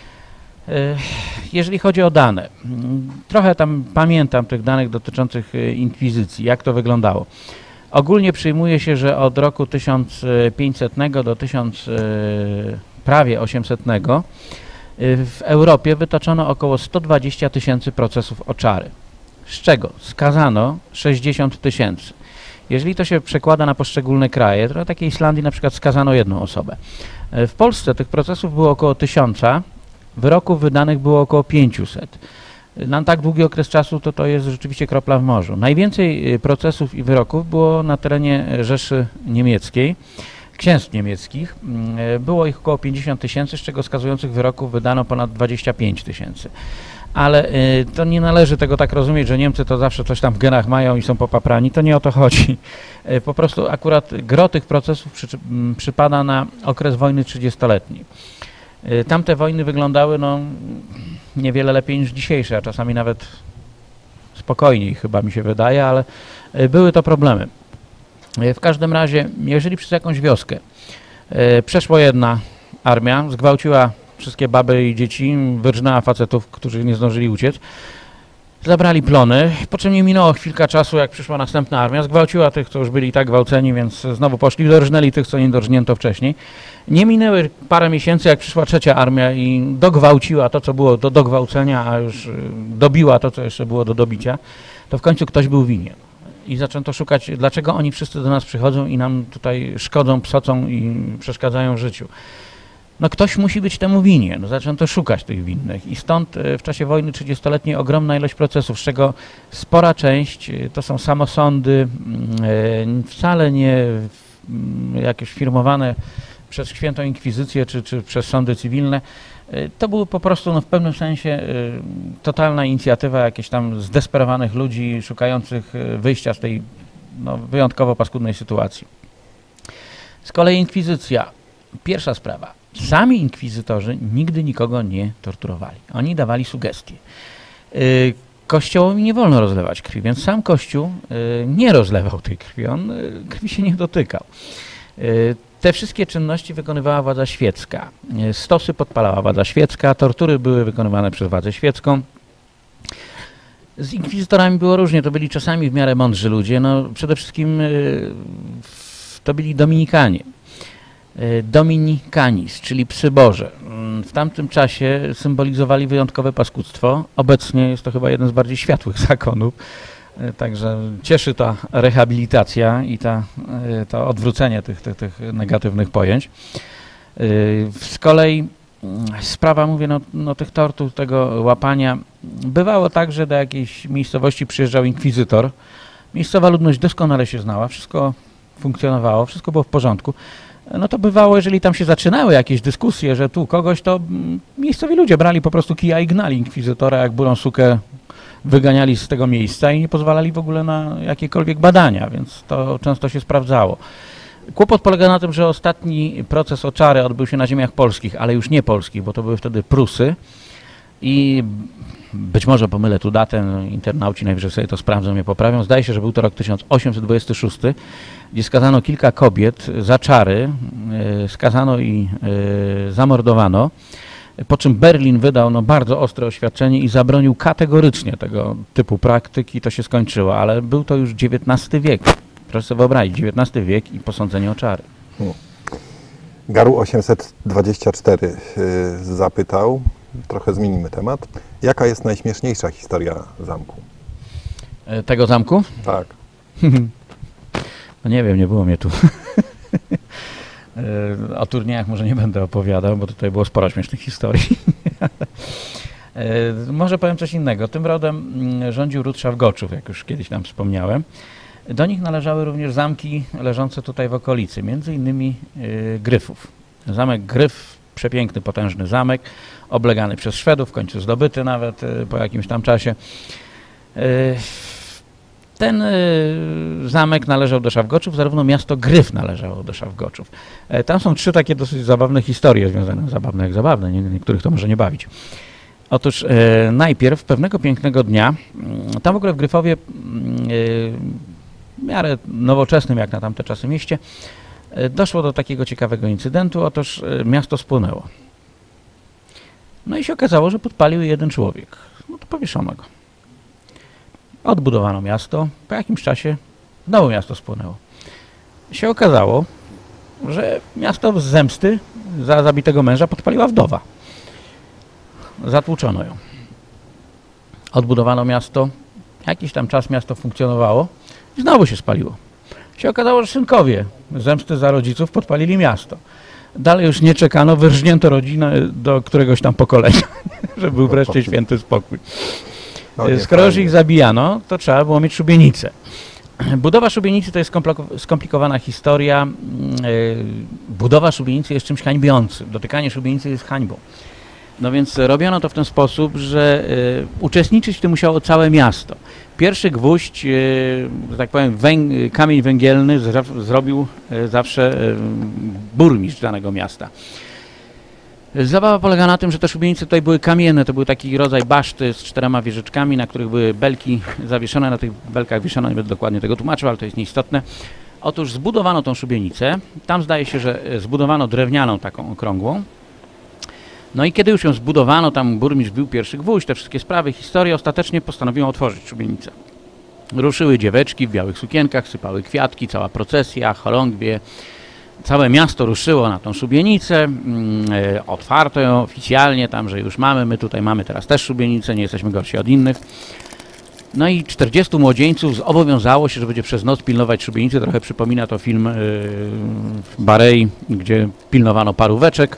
Y, Jeżeli chodzi o dane, mm, trochę tam pamiętam tych danych dotyczących y, inkwizycji, jak to wyglądało. Ogólnie przyjmuje się, że od roku tysiąc pięćsetnego do tysiąc, y, prawie osiemsetnego y, w Europie wytoczono około sto dwadzieścia tysięcy procesów o czary, z czego skazano sześćdziesiąt tysięcy. Jeżeli to się przekłada na poszczególne kraje, to na takiej Islandii na przykład skazano jedną osobę. Y, W Polsce tych procesów było około tysiąca, wyroków wydanych było około pięćset. Na tak długi okres czasu to to jest rzeczywiście kropla w morzu. Najwięcej y, procesów i wyroków było na terenie Rzeszy Niemieckiej, księstw niemieckich. Y, Było ich około pięćdziesiąt tysięcy, z czego skazujących wyroków wydano ponad dwadzieścia pięć tysięcy. Ale y, to nie należy tego tak rozumieć, że Niemcy to zawsze coś tam w genach mają i są popaprani. To nie o to chodzi. Y, Po prostu akurat gro tych procesów przy, m, przypada na okres wojny trzydziestoletniej. Y, Tamte wojny wyglądały no, niewiele lepiej niż dzisiejsze, a czasami nawet spokojniej chyba mi się wydaje, ale y, były to problemy. Y, W każdym razie, jeżeli przez jakąś wioskę y, przeszła jedna armia, zgwałciła wszystkie baby i dzieci, wyrżnęła facetów, którzy nie zdążyli uciec, zabrali plony, po czym nie minęło chwilka czasu, jak przyszła następna armia, zgwałciła tych, co już byli i tak gwałceni, więc znowu poszli, dorżnęli tych, co nie dorżnięto wcześniej. Nie minęły parę miesięcy, jak przyszła trzecia armia i dogwałciła to, co było do dogwałcenia, a już y, dobiła to, co jeszcze było do dobicia, to w końcu ktoś był winien. I zaczęto szukać, dlaczego oni wszyscy do nas przychodzą i nam tutaj szkodzą, psocą i przeszkadzają w życiu. No ktoś musi być temu winien. Zaczęto szukać tych winnych i stąd e, w czasie wojny trzydziestoletniej ogromna ilość procesów, z czego spora część e, to są samosądy, mm, e, wcale nie mm, jakieś firmowane przez Świętą Inkwizycję czy, czy przez sądy cywilne. E, To były po prostu no, w pewnym sensie e, totalna inicjatywa jakichś tam zdesperowanych ludzi szukających e, wyjścia z tej no, wyjątkowo paskudnej sytuacji. Z kolei inkwizycja. Pierwsza sprawa. Sami inkwizytorzy nigdy nikogo nie torturowali. Oni dawali sugestie. Y, Kościołowi nie wolno rozlewać krwi, więc sam Kościół y, nie rozlewał tej krwi. On y, krwi się nie dotykał. Y, Te wszystkie czynności wykonywała władza świecka. Y, Stosy podpalała władza świecka, tortury były wykonywane przez władzę świecką. Z inkwizytorami było różnie, to byli czasami w miarę mądrzy ludzie. No, przede wszystkim y, to byli dominikanie. Dominicanis, czyli psy Boże. W tamtym czasie symbolizowali wyjątkowe paskudztwo. Obecnie jest to chyba jeden z bardziej światłych zakonów. Także cieszy ta rehabilitacja i ta, to odwrócenie tych, tych, tych negatywnych pojęć. Z kolei sprawa, mówię, no, no tych tortur, tego łapania. Bywało tak, że do jakiejś miejscowości przyjeżdżał inkwizytor. Miejscowa ludność doskonale się znała, wszystko funkcjonowało, wszystko było w porządku. no to bywało, jeżeli tam się zaczynały jakieś dyskusje, że tu kogoś, to mm, miejscowi ludzie brali po prostu kija i gnali inkwizytora, jak burą sukę wyganiali z tego miejsca i nie pozwalali w ogóle na jakiekolwiek badania, więc to często się sprawdzało. Kłopot polega na tym, że ostatni proces o czary odbył się na ziemiach polskich, ale już nie polskich, bo to były wtedy Prusy i być może pomylę tu datę, no, internauci najwyżej sobie to sprawdzą, mnie poprawią. Zdaje się, że był to rok tysiąc osiemset dwudziesty szósty, gdzie skazano kilka kobiet za czary, yy, skazano i yy, zamordowano, po czym Berlin wydał no, bardzo ostre oświadczenie i zabronił kategorycznie tego typu praktyki. To się skończyło, ale był to już dziewiętnasty wiek. Proszę sobie wyobrazić, dziewiętnasty wiek i posądzenie o czary. Hmm. Garu osiemset dwadzieścia cztery yy, zapytał, trochę zmienimy temat, jaka jest najśmieszniejsza historia zamku? E, tego zamku? Tak. No nie wiem, nie było mnie tu. e, o turniejach może nie będę opowiadał, bo tutaj było sporo śmiesznych historii. e, może powiem coś innego. Tym rodem mm, rządził ród Szawgoczów, jak już kiedyś nam wspomniałem. Do nich należały również zamki leżące tutaj w okolicy, między innymi y, Gryfów. Zamek Gryf, przepiękny, potężny zamek, oblegany przez Szwedów, w końcu zdobyty nawet y, po jakimś tam czasie. Y, ten y, zamek należał do Szawgoczów, zarówno miasto Gryf należało do Szawgoczów. Y, tam są trzy takie dosyć zabawne historie związane, zabawne jak zabawne, nie, niektórych to może nie bawić. Otóż y, najpierw pewnego pięknego dnia, y, tam w ogóle w Gryfowie y, w miarę nowoczesnym jak na tamte czasy mieście, doszło do takiego ciekawego incydentu, otóż miasto spłonęło. No i się okazało, że podpalił jeden człowiek. No to powieszono go. Odbudowano miasto, po jakimś czasie znowu miasto spłonęło. Się okazało, że miasto z zemsty za zabitego męża podpaliła wdowa. Zatłuczono ją. Odbudowano miasto, jakiś tam czas miasto funkcjonowało, i znowu się spaliło. Się okazało, że synkowie zemsty za rodziców podpalili miasto. Dalej już nie czekano, wyrżnięto rodzinę do któregoś tam pokolenia, żeby był wreszcie święty spokój. No nie, Skoro już fajnie. ich zabijano, to trzeba było mieć szubienicę. Budowa szubienicy to jest skomplikowana historia. Budowa szubienicy jest czymś hańbiącym. Dotykanie szubienicy jest hańbą. No więc robiono to w ten sposób, że y, uczestniczyć w tym musiało całe miasto. Pierwszy gwóźdź, y, że tak powiem, węg kamień węgielny zro zrobił y, zawsze y, burmistrz danego miasta. Zabawa polega na tym, że te szubienice tutaj były kamienne, to był taki rodzaj baszty z czterema wieżyczkami, na których były belki zawieszone, na tych belkach wieszono, nie będę dokładnie tego tłumaczył, ale to jest nieistotne. Otóż zbudowano tą szubienicę, tam zdaje się, że zbudowano drewnianą taką okrągłą. No i kiedy już ją zbudowano, tam burmistrz bił pierwszy gwóźdź, te wszystkie sprawy, historie, ostatecznie postanowiło otworzyć szubienicę. Ruszyły dzieweczki w białych sukienkach, sypały kwiatki, cała procesja, chorągwie. Całe miasto ruszyło na tą szubienicę, yy, otwarto ją oficjalnie tam, że już mamy, my tutaj mamy teraz też szubienicę, nie jesteśmy gorsi od innych. No i czterdziestu młodzieńców zobowiązało się, że będzie przez noc pilnować szubienicy. Trochę przypomina to film yy, Barei, gdzie pilnowano paróweczek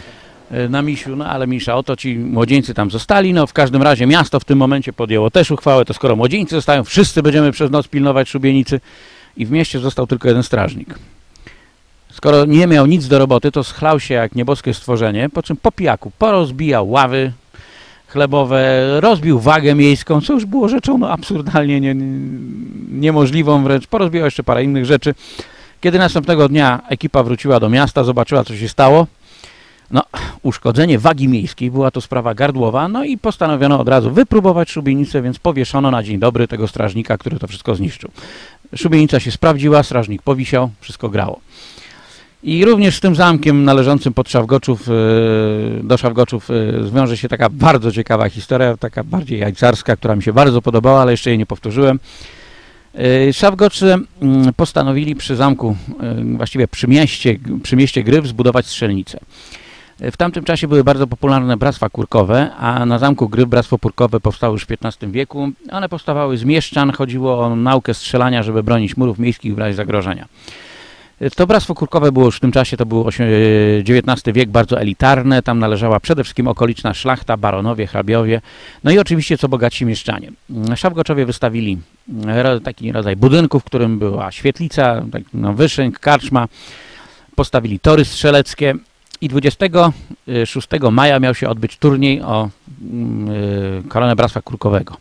na misiu, no ale misza, oto ci młodzieńcy tam zostali, no w każdym razie miasto w tym momencie podjęło też uchwałę, to skoro młodzieńcy zostają, wszyscy będziemy przez noc pilnować szubienicy i w mieście został tylko jeden strażnik. Skoro nie miał nic do roboty, to schlał się jak nieboskie stworzenie, po czym po pijaku porozbijał ławy chlebowe, rozbił wagę miejską, co już było rzeczą no, absurdalnie nie, niemożliwą wręcz, porozbijał jeszcze parę innych rzeczy. Kiedy następnego dnia ekipa wróciła do miasta, zobaczyła co się stało, no, uszkodzenie wagi miejskiej, była to sprawa gardłowa, no i postanowiono od razu wypróbować szubienicę, więc powieszono na dzień dobry tego strażnika, który to wszystko zniszczył. Szubienica się sprawdziła, strażnik powisiał, wszystko grało. I również z tym zamkiem należącym pod Szawgoczów, do Szawgoczów zwiąże się taka bardzo ciekawa historia, taka bardziej jajcarska, która mi się bardzo podobała, ale jeszcze jej nie powtórzyłem. Szawgocze postanowili przy zamku, właściwie przy mieście, przy mieście Gryf zbudować strzelnicę. W tamtym czasie były bardzo popularne bractwa kurkowe, a na zamku Gryf bractwo kurkowe powstało już w piętnastym wieku. One powstawały z mieszczan, chodziło o naukę strzelania, żeby bronić murów miejskich w razie zagrożenia. To bractwo kurkowe było już w tym czasie, to był dziewiętnasty wiek, bardzo elitarne, tam należała przede wszystkim okoliczna szlachta, baronowie, hrabiowie, no i oczywiście co bogatsi mieszczanie. Szawgoczowie wystawili taki rodzaj budynku, w którym była świetlica, tak, no, wyszynk, karczma. postawili tory strzeleckie i dwudziestego szóstego maja miał się odbyć turniej o yy, koronę Bractwa Kurkowego.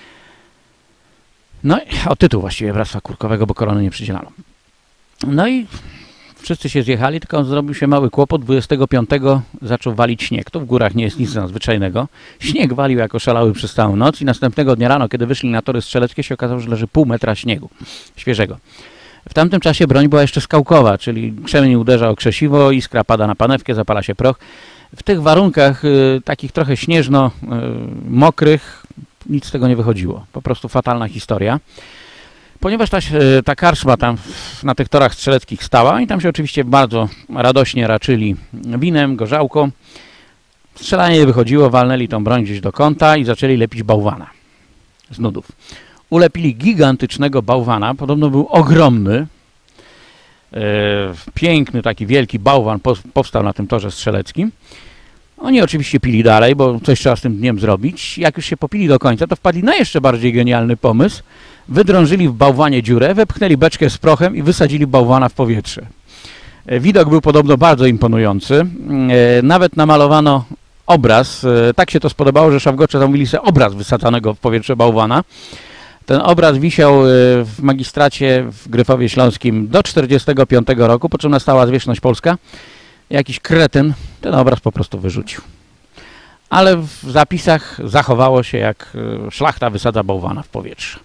No i o tytuł właściwie Bractwa Kurkowego, bo korony nie przydzielano. No i wszyscy się zjechali, tylko zrobił się mały kłopot. dwudziestego piątego zaczął walić śnieg. To w górach nie jest nic nadzwyczajnego. Śnieg walił jako szalały przez całą noc i następnego dnia rano, kiedy wyszli na tory strzeleckie, się okazało, że leży pół metra śniegu świeżego. W tamtym czasie broń była jeszcze skałkowa, czyli krzemień uderza o krzesiwo, iskra pada na panewkę, zapala się proch. W tych warunkach y, takich trochę śnieżno y, mokrych nic z tego nie wychodziło. Po prostu fatalna historia. Ponieważ ta, ta karczma tam na tych torach strzeleckich stała i tam się oczywiście bardzo radośnie raczyli winem, gorzałką, strzelanie nie wychodziło, walnęli tą broń gdzieś do kąta i zaczęli lepić bałwana z nudów. Ulepili gigantycznego bałwana, podobno był ogromny, e, piękny taki wielki bałwan po, powstał na tym torze strzeleckim. Oni oczywiście pili dalej, bo coś trzeba z tym dniem zrobić. Jak już się popili do końca, to wpadli na jeszcze bardziej genialny pomysł. Wydrążyli w bałwanie dziurę, wepchnęli beczkę z prochem i wysadzili bałwana w powietrze. Widok był podobno bardzo imponujący. Nawet namalowano obraz. Tak się to spodobało, że szawgocze zamówili sobie obraz wysadzanego w powietrze bałwana. Ten obraz wisiał w magistracie w Gryfowie Śląskim do czterdziestego piątego roku, po czym nastała zwierzchność polska. Jakiś kretyn ten obraz po prostu wyrzucił. Ale w zapisach zachowało się, jak szlachta wysadza bałwana w powietrze.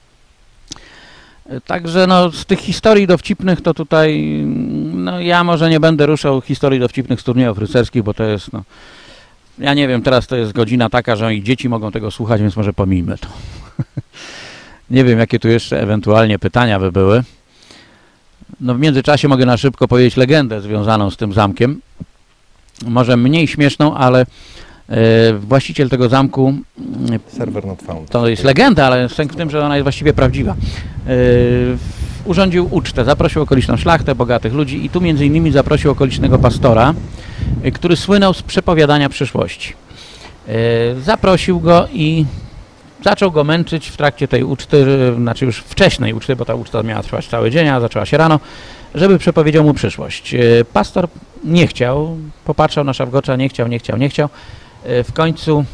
Także no, z tych historii dowcipnych to tutaj, no ja może nie będę ruszał historii dowcipnych z turniejów rycerskich, bo to jest, no, ja nie wiem, teraz to jest godzina taka, że i dzieci mogą tego słuchać, więc może pomijmy to. Nie wiem, jakie tu jeszcze ewentualnie pytania by były. No w międzyczasie mogę na szybko powiedzieć legendę związaną z tym zamkiem. Może mniej śmieszną, ale e, właściciel tego zamku... Server not found. To jest legenda, ale sęk w tym, że ona jest właściwie prawdziwa. E, urządził ucztę, zaprosił okoliczną szlachtę, bogatych ludzi i tu między innymi zaprosił okolicznego pastora, e, który słynął z przepowiadania przyszłości. E, zaprosił go i zaczął go męczyć w trakcie tej uczty, znaczy już wcześniej uczty, bo ta uczta miała trwać cały dzień, a zaczęła się rano, żeby przepowiedział mu przyszłość. Pastor nie chciał, popatrzał na Szawgocza, nie chciał, nie chciał, nie chciał. W końcu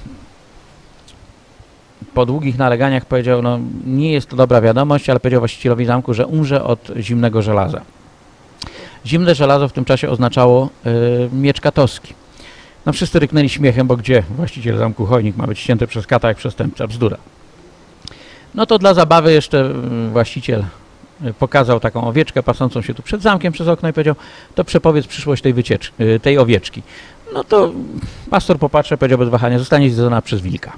po długich naleganiach powiedział, no nie jest to dobra wiadomość, ale powiedział właścicielowi zamku, że umrze od zimnego żelaza. Zimne żelazo w tym czasie oznaczało y, miecz katowski. No wszyscy ryknęli śmiechem, bo gdzie właściciel zamku Chojnik ma być ścięty przez kata jak przestępca, bzdura. No to dla zabawy jeszcze właściciel pokazał taką owieczkę pasącą się tu przed zamkiem przez okno i powiedział, to przepowiedz przyszłość tej, wyciecz, tej owieczki. No to pastor popatrzył, powiedział bez wahania, zostanie zjedzona przez wilka.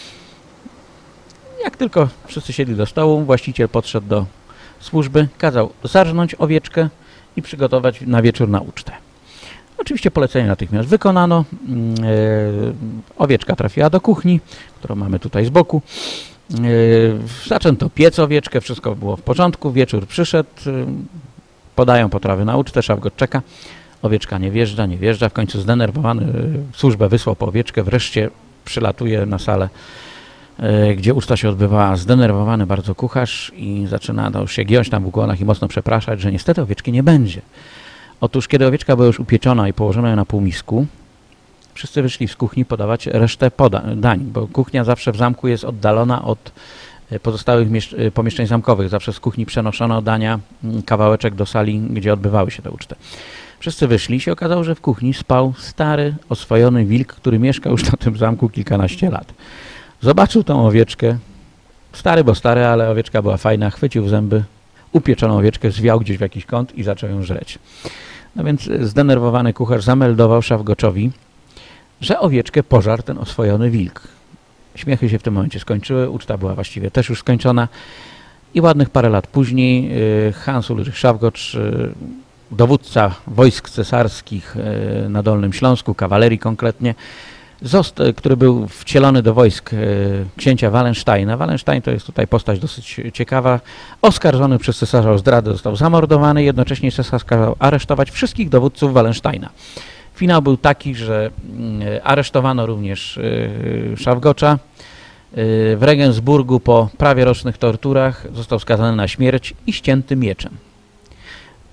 Jak tylko wszyscy siedli do stołu, właściciel podszedł do służby, kazał zarżnąć owieczkę i przygotować na wieczór na ucztę. Oczywiście polecenie natychmiast wykonano. Yy, owieczka trafiła do kuchni, którą mamy tutaj z boku. Yy, zaczęto piec owieczkę, wszystko było w porządku. Wieczór przyszedł, yy, podają potrawy na ucztę, Szawgocz czeka. Owieczka nie wjeżdża, nie wjeżdża. W końcu zdenerwowany yy, służbę wysłał po owieczkę. Wreszcie przylatuje na salę, yy, gdzie uczta się odbywała. Zdenerwowany bardzo kucharz i zaczyna no, się giąć tam w ukłonach i mocno przepraszać, że niestety owieczki nie będzie. Otóż, kiedy owieczka była już upieczona i położona ją na półmisku, wszyscy wyszli z kuchni podawać resztę dań, bo kuchnia zawsze w zamku jest oddalona od pozostałych pomieszczeń zamkowych. Zawsze z kuchni przenoszono dania kawałeczek do sali, gdzie odbywały się te uczty. Wszyscy wyszli i się okazało, że w kuchni spał stary, oswojony wilk, który mieszkał już na tym zamku kilkanaście lat. Zobaczył tą owieczkę, stary, bo stary, ale owieczka była fajna, chwycił w zęby upieczoną owieczkę, zwiał gdzieś w jakiś kąt i zaczął ją żreć. No więc zdenerwowany kucharz zameldował Szawgoczowi, że owieczkę pożarł ten oswojony wilk. Śmiechy się w tym momencie skończyły, uczta była właściwie też już skończona i ładnych parę lat później Hans Ulrich Szawgocz, dowódca wojsk cesarskich na Dolnym Śląsku, kawalerii konkretnie, który był wcielony do wojsk księcia Wallensteina. Wallenstein to jest tutaj postać dosyć ciekawa. Oskarżony przez cesarza o zdradę został zamordowany, jednocześnie cesarz kazał aresztować wszystkich dowódców Wallensteina. Finał był taki, że aresztowano również Szawgocza. W Regensburgu po prawie rocznych torturach został skazany na śmierć i ścięty mieczem.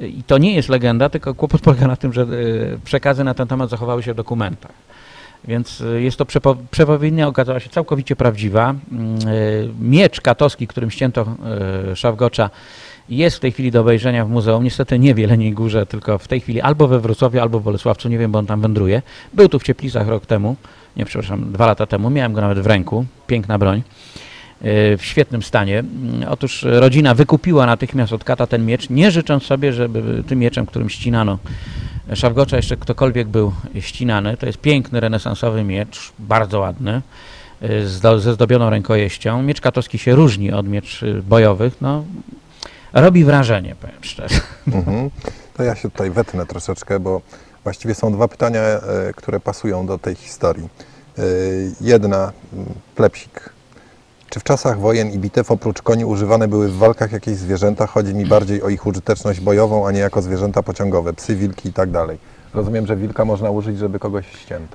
I to nie jest legenda, tylko kłopot polega na tym, że przekazy na ten temat zachowały się w dokumentach. Więc jest to przepo przepowiednia, okazała się całkowicie prawdziwa. Miecz katowski, którym ścięto Szawgocza, jest w tej chwili do obejrzenia w muzeum. Niestety nie w Jeleniej Górze, tylko w tej chwili albo we Wrocławiu, albo w Bolesławcu. Nie wiem, bo on tam wędruje. Był tu w Cieplicach rok temu, nie, przepraszam, dwa lata temu. Miałem go nawet w ręku. Piękna broń. W świetnym stanie. Otóż rodzina wykupiła natychmiast od kata ten miecz, nie życząc sobie, żeby tym mieczem, którym ścinano Szawgocza, jeszcze ktokolwiek był ścinany. To jest piękny, renesansowy miecz, bardzo ładny, ze zdobioną rękojeścią. Miecz katowski się różni od mieczy bojowych. No, robi wrażenie, powiem szczerze. Mhm. To ja się tutaj wetnę troszeczkę, bo właściwie są dwa pytania, które pasują do tej historii. Jedna, plepsik. Czy w czasach wojen i bitew oprócz koni używane były w walkach jakieś zwierzęta? Chodzi mi bardziej o ich użyteczność bojową, a nie jako zwierzęta pociągowe, psy, wilki i tak dalej. Rozumiem, że wilka można użyć, żeby kogoś ścięto.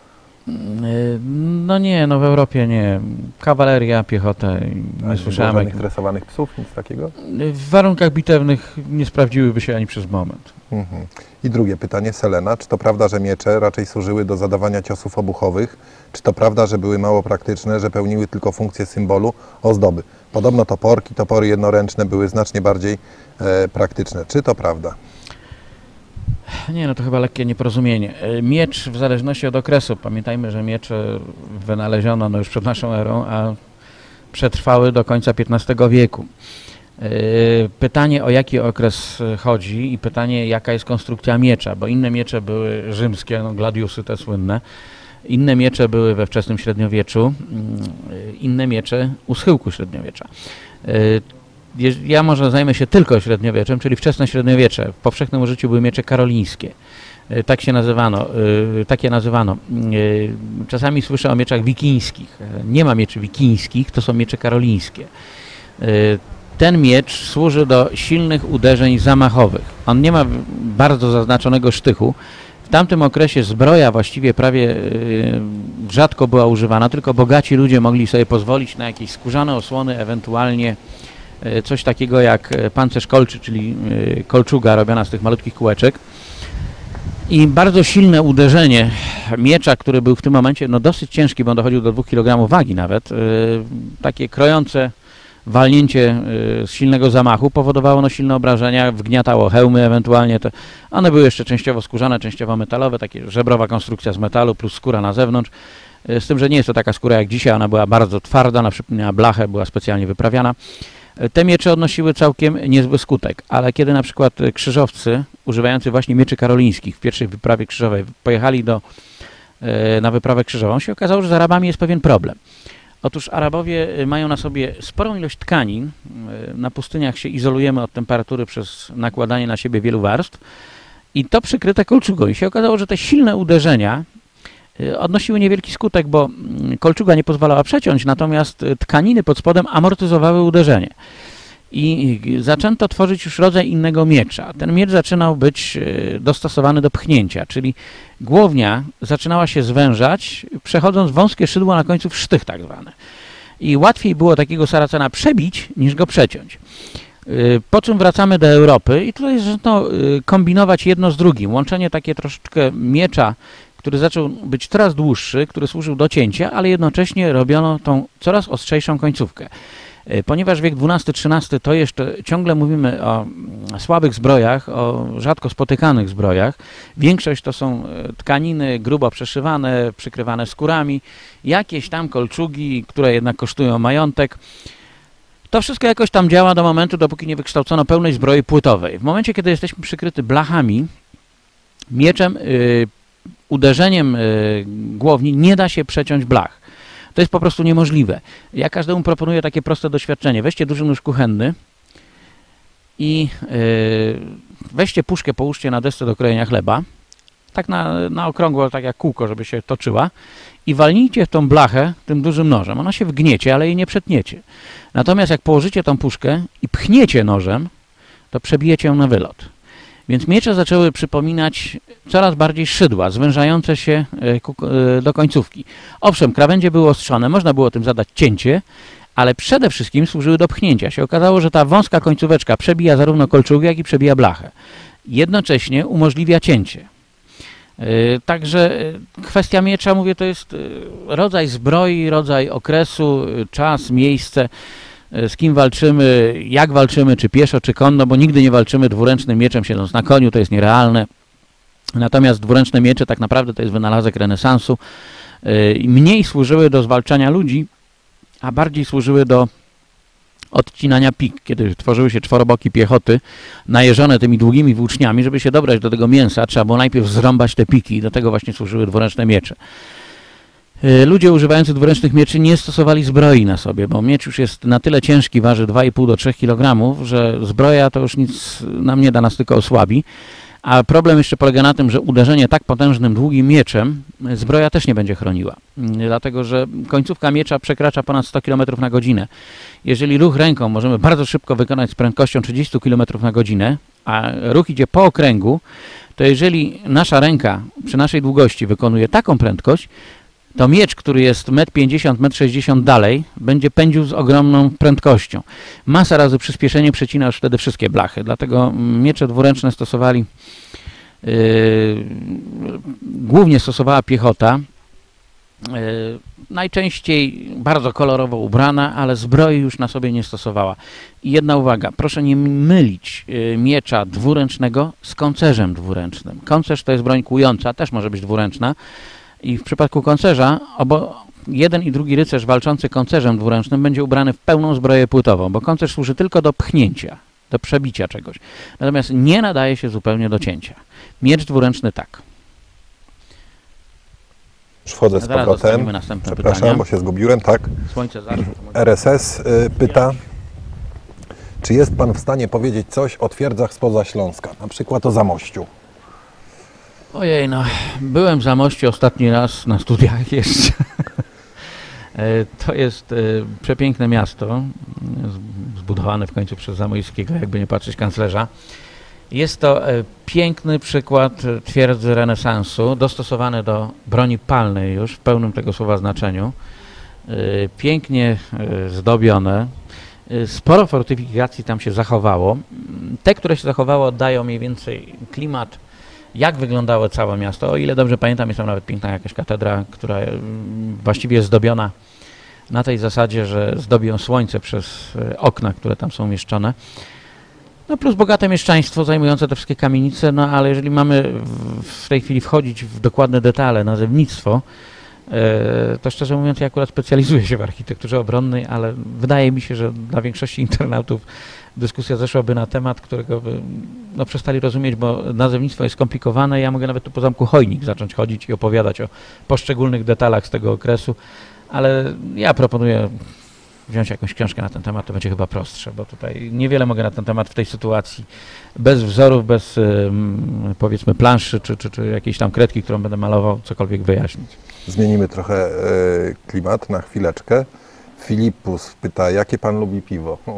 No nie, no w Europie nie. Kawaleria, piechotę, nie A słyszałem. żadnych tresowanych psów, nic takiego? W warunkach bitewnych nie sprawdziłyby się ani przez moment. Mhm. I drugie pytanie, Selena. Czy to prawda, że miecze raczej służyły do zadawania ciosów obuchowych? Czy to prawda, że były mało praktyczne, że pełniły tylko funkcję symbolu, ozdoby? Podobno toporki, topory jednoręczne były znacznie bardziej e, praktyczne. Czy to prawda? Nie, no to chyba lekkie nieporozumienie. Miecz w zależności od okresu. Pamiętajmy, że miecze wynaleziono no już przed naszą erą, a przetrwały do końca piętnastego wieku. Pytanie, o jaki okres chodzi i pytanie, jaka jest konstrukcja miecza, bo inne miecze były rzymskie, no gladiusy te słynne, inne miecze były we wczesnym średniowieczu, inne miecze u schyłku średniowiecza. Ja może zajmę się tylko średniowieczem, czyli wczesne średniowiecze. W powszechnym użyciu były miecze karolińskie. Tak się nazywano, takie nazywano. Czasami słyszę o mieczach wikińskich. Nie ma mieczy wikińskich, to są miecze karolińskie. Ten miecz służy do silnych uderzeń zamachowych. On nie ma bardzo zaznaczonego sztychu. W tamtym okresie zbroja właściwie prawie rzadko była używana, tylko bogaci ludzie mogli sobie pozwolić na jakieś skórzane osłony, ewentualnie coś takiego jak pancerz kolczy, czyli kolczuga robiona z tych malutkich kółeczek. I bardzo silne uderzenie miecza, który był w tym momencie no dosyć ciężki, bo on dochodził do dwóch kilogramów wagi nawet, takie krojące walnięcie z silnego zamachu powodowało no silne obrażenia, wgniatało hełmy ewentualnie. To one były jeszcze częściowo skórzane, częściowo metalowe, takie żebrowa konstrukcja z metalu plus skóra na zewnątrz. Z tym, że nie jest to taka skóra jak dzisiaj, ona była bardzo twarda, na przypomniała blachę, była specjalnie wyprawiana. Te miecze odnosiły całkiem niezły skutek, ale kiedy na przykład krzyżowcy używający właśnie mieczy karolińskich w pierwszej wyprawie krzyżowej pojechali do, na wyprawę krzyżową, się okazało, że z Arabami jest pewien problem. Otóż Arabowie mają na sobie sporą ilość tkanin, na pustyniach się izolujemy od temperatury przez nakładanie na siebie wielu warstw i to przykryte kolczugą. I się okazało, że te silne uderzenia odnosiły niewielki skutek, bo kolczuga nie pozwalała przeciąć, natomiast tkaniny pod spodem amortyzowały uderzenie. I zaczęto tworzyć już rodzaj innego miecza. Ten miecz zaczynał być dostosowany do pchnięcia, czyli głownia zaczynała się zwężać, przechodząc wąskie szydło na końcu w sztych tak zwane. I łatwiej było takiego saracena przebić, niż go przeciąć. Po czym wracamy do Europy i tutaj zaczęto kombinować jedno z drugim. Łączenie takie troszeczkę miecza, który zaczął być coraz dłuższy, który służył do cięcia, ale jednocześnie robiono tą coraz ostrzejszą końcówkę. Ponieważ wiek dwunasty trzynasty to jeszcze ciągle mówimy o słabych zbrojach, o rzadko spotykanych zbrojach. Większość to są tkaniny grubo przeszywane, przykrywane skórami, jakieś tam kolczugi, które jednak kosztują majątek. To wszystko jakoś tam działa do momentu, dopóki nie wykształcono pełnej zbroi płytowej. W momencie, kiedy jesteśmy przykryty blachami, mieczem, yy, uderzeniem yy, głowni nie da się przeciąć blach. To jest po prostu niemożliwe. Ja każdemu proponuję takie proste doświadczenie. Weźcie duży nóż kuchenny i yy, weźcie puszkę, połóżcie na desce do krojenia chleba, tak na, na okrągło, tak jak kółko, żeby się toczyła i walnijcie w tą blachę tym dużym nożem. Ona się wgniecie, ale jej nie przetniecie. Natomiast jak położycie tą puszkę i pchniecie nożem, to przebijecie ją na wylot. Więc miecze zaczęły przypominać coraz bardziej szydła, zwężające się do końcówki. Owszem, krawędzie były ostrzone, można było tym zadać cięcie, ale przede wszystkim służyły do pchnięcia. Się okazało, że ta wąska końcóweczka przebija zarówno kolczugę, jak i przebija blachę. Jednocześnie umożliwia cięcie. Także kwestia miecza, mówię, to jest rodzaj zbroi, rodzaj okresu, czas, miejsce, z kim walczymy, jak walczymy, czy pieszo, czy konno, bo nigdy nie walczymy dwuręcznym mieczem siedząc na koniu, to jest nierealne. Natomiast dwuręczne miecze tak naprawdę to jest wynalazek renesansu. Mniej służyły do zwalczania ludzi, a bardziej służyły do odcinania pik, kiedy tworzyły się czworoboki piechoty najeżone tymi długimi włóczniami. Żeby się dobrać do tego mięsa, trzeba było najpierw zrąbać te piki i do tego właśnie służyły dwuręczne miecze. Ludzie używający dwuręcznych mieczy nie stosowali zbroi na sobie, bo miecz już jest na tyle ciężki, waży dwa i pół do trzech kilogramów, że zbroja to już nic nam nie da, nas tylko osłabi. A problem jeszcze polega na tym, że uderzenie tak potężnym, długim mieczem zbroja też nie będzie chroniła. Dlatego, że końcówka miecza przekracza ponad sto kilometrów na godzinę. Jeżeli ruch ręką możemy bardzo szybko wykonać z prędkością trzydzieści kilometrów na godzinę, a ruch idzie po okręgu, to jeżeli nasza ręka przy naszej długości wykonuje taką prędkość, to miecz, który jest metr pięćdziesiąt, metr sześćdziesiąt dalej, będzie pędził z ogromną prędkością. Masa razy przyspieszenie przecina już wtedy wszystkie blachy. Dlatego miecze dwuręczne stosowali, yy, głównie stosowała piechota. Yy, najczęściej bardzo kolorowo ubrana, ale zbroi już na sobie nie stosowała. I jedna uwaga, proszę nie mylić yy, miecza dwuręcznego z koncerzem dwuręcznym. Koncerz to jest broń kłująca, też może być dwuręczna. I w przypadku koncerza, obo jeden i drugi rycerz walczący koncerzem dwuręcznym będzie ubrany w pełną zbroję płytową, bo koncerz służy tylko do pchnięcia, do przebicia czegoś. Natomiast nie nadaje się zupełnie do cięcia. Miecz dwuręczny tak. Już wchodzę z Zaraz powrotem. dostaniemy następne Przepraszam, pytania. bo się zgubiłem, tak. Słońce zaszło. R S S y, pyta, czy jest Pan w stanie powiedzieć coś o twierdzach spoza Śląska, na przykład o Zamościu? Ojej, no, byłem w Zamościu ostatni raz na studiach jeszcze. To jest przepiękne miasto, zbudowane w końcu przez Zamoyskiego, jakby nie patrzeć, kanclerza. Jest to piękny przykład twierdzy renesansu, dostosowany do broni palnej już w pełnym tego słowa znaczeniu. Pięknie zdobione. Sporo fortyfikacji tam się zachowało. Te, które się zachowało, oddają mniej więcej klimat, jak wyglądało całe miasto. O ile dobrze pamiętam, jest tam nawet piękna jakaś katedra, która właściwie jest zdobiona na tej zasadzie, że zdobi ją słońce przez okna, które tam są umieszczone. No plus bogate mieszczaństwo zajmujące te wszystkie kamienice, no ale jeżeli mamy w tej chwili wchodzić w dokładne detale, nazewnictwo, to szczerze mówiąc ja akurat specjalizuję się w architekturze obronnej, ale wydaje mi się, że dla większości internautów dyskusja zeszłaby na temat, którego by no, przestali rozumieć, bo nazewnictwo jest skomplikowane. Ja mogę nawet tu po zamku Chojnik zacząć chodzić i opowiadać o poszczególnych detalach z tego okresu, ale ja proponuję wziąć jakąś książkę na ten temat, to będzie chyba prostsze, bo tutaj niewiele mogę na ten temat w tej sytuacji bez wzorów, bez powiedzmy planszy, czy, czy, czy jakiejś tam kredki, którą będę malował, cokolwiek wyjaśnić. Zmienimy trochę e, klimat na chwileczkę. Filipus pyta, jakie Pan lubi piwo? O.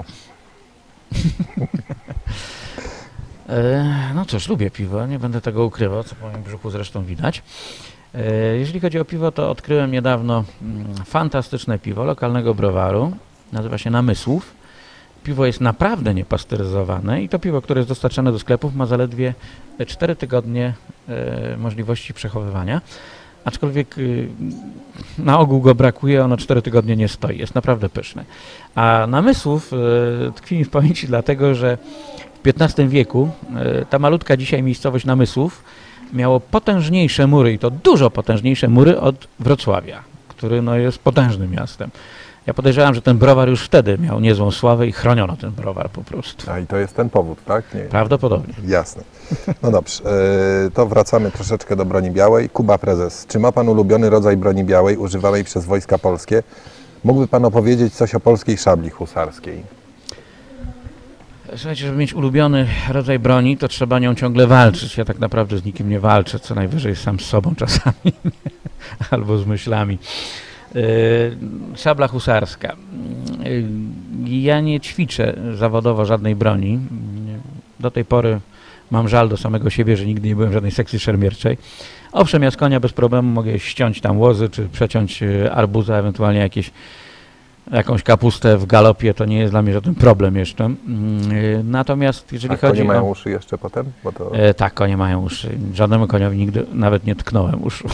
No cóż, lubię piwo, nie będę tego ukrywał, co po moim brzuchu zresztą widać. Jeżeli chodzi o piwo, to odkryłem niedawno fantastyczne piwo lokalnego browaru, nazywa się Namysłów. Piwo jest naprawdę niepasteryzowane i to piwo, które jest dostarczane do sklepów, ma zaledwie cztery tygodnie możliwości przechowywania. Aczkolwiek na ogół go brakuje, ono cztery tygodnie nie stoi, jest naprawdę pyszne. A Namysłów tkwi mi w pamięci dlatego, że w piętnastym wieku ta malutka dzisiaj miejscowość Namysłów miało potężniejsze mury i to dużo potężniejsze mury od Wrocławia, który no, jest potężnym miastem. Ja podejrzewam, że ten browar już wtedy miał niezłą sławę i chroniono ten browar po prostu. A i to jest ten powód, tak? Nie. Prawdopodobnie. Jasne. No dobrze, e, to wracamy troszeczkę do broni białej. Kuba Prezes, czy ma Pan ulubiony rodzaj broni białej używanej przez Wojska Polskie? Mógłby Pan opowiedzieć coś o polskiej szabli husarskiej? Słuchajcie, żeby mieć ulubiony rodzaj broni, to trzeba nią ciągle walczyć. Ja tak naprawdę z nikim nie walczę, co najwyżej sam z sobą czasami, albo z myślami. Szabla husarska. Ja nie ćwiczę zawodowo żadnej broni. Do tej pory mam żal do samego siebie, że nigdy nie byłem w żadnej sekcji szermierczej. Owszem, ja z konia bez problemu mogę ściąć tam łozy, czy przeciąć arbuza, ewentualnie jakieś jakąś kapustę w galopie, to nie jest dla mnie żaden problem jeszcze. Mm, Natomiast jeżeli A chodzi konie mają o... uszy jeszcze potem? Bo to... E, tak, konie mają uszy. Żadnemu koniowi nigdy nawet nie tknąłem uszu.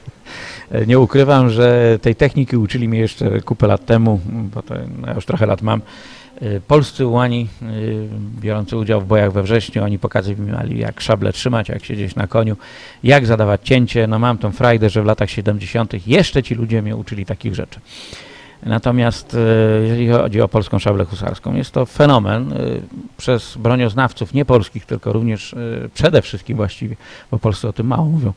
Nie ukrywam, że tej techniki uczyli mnie jeszcze kupę lat temu, bo to no, ja już trochę lat mam. E, Polscy ułani e, biorący udział w bojach we wrześniu, oni pokazywali, jak szable trzymać, jak siedzieć na koniu, jak zadawać cięcie. No mam tą frajdę, że w latach siedemdziesiątych jeszcze ci ludzie mnie uczyli takich rzeczy. Natomiast jeżeli chodzi o polską szablę husarską, jest to fenomen przez bronioznawców nie polskich, tylko również przede wszystkim właściwie, bo Polscy o tym mało mówią,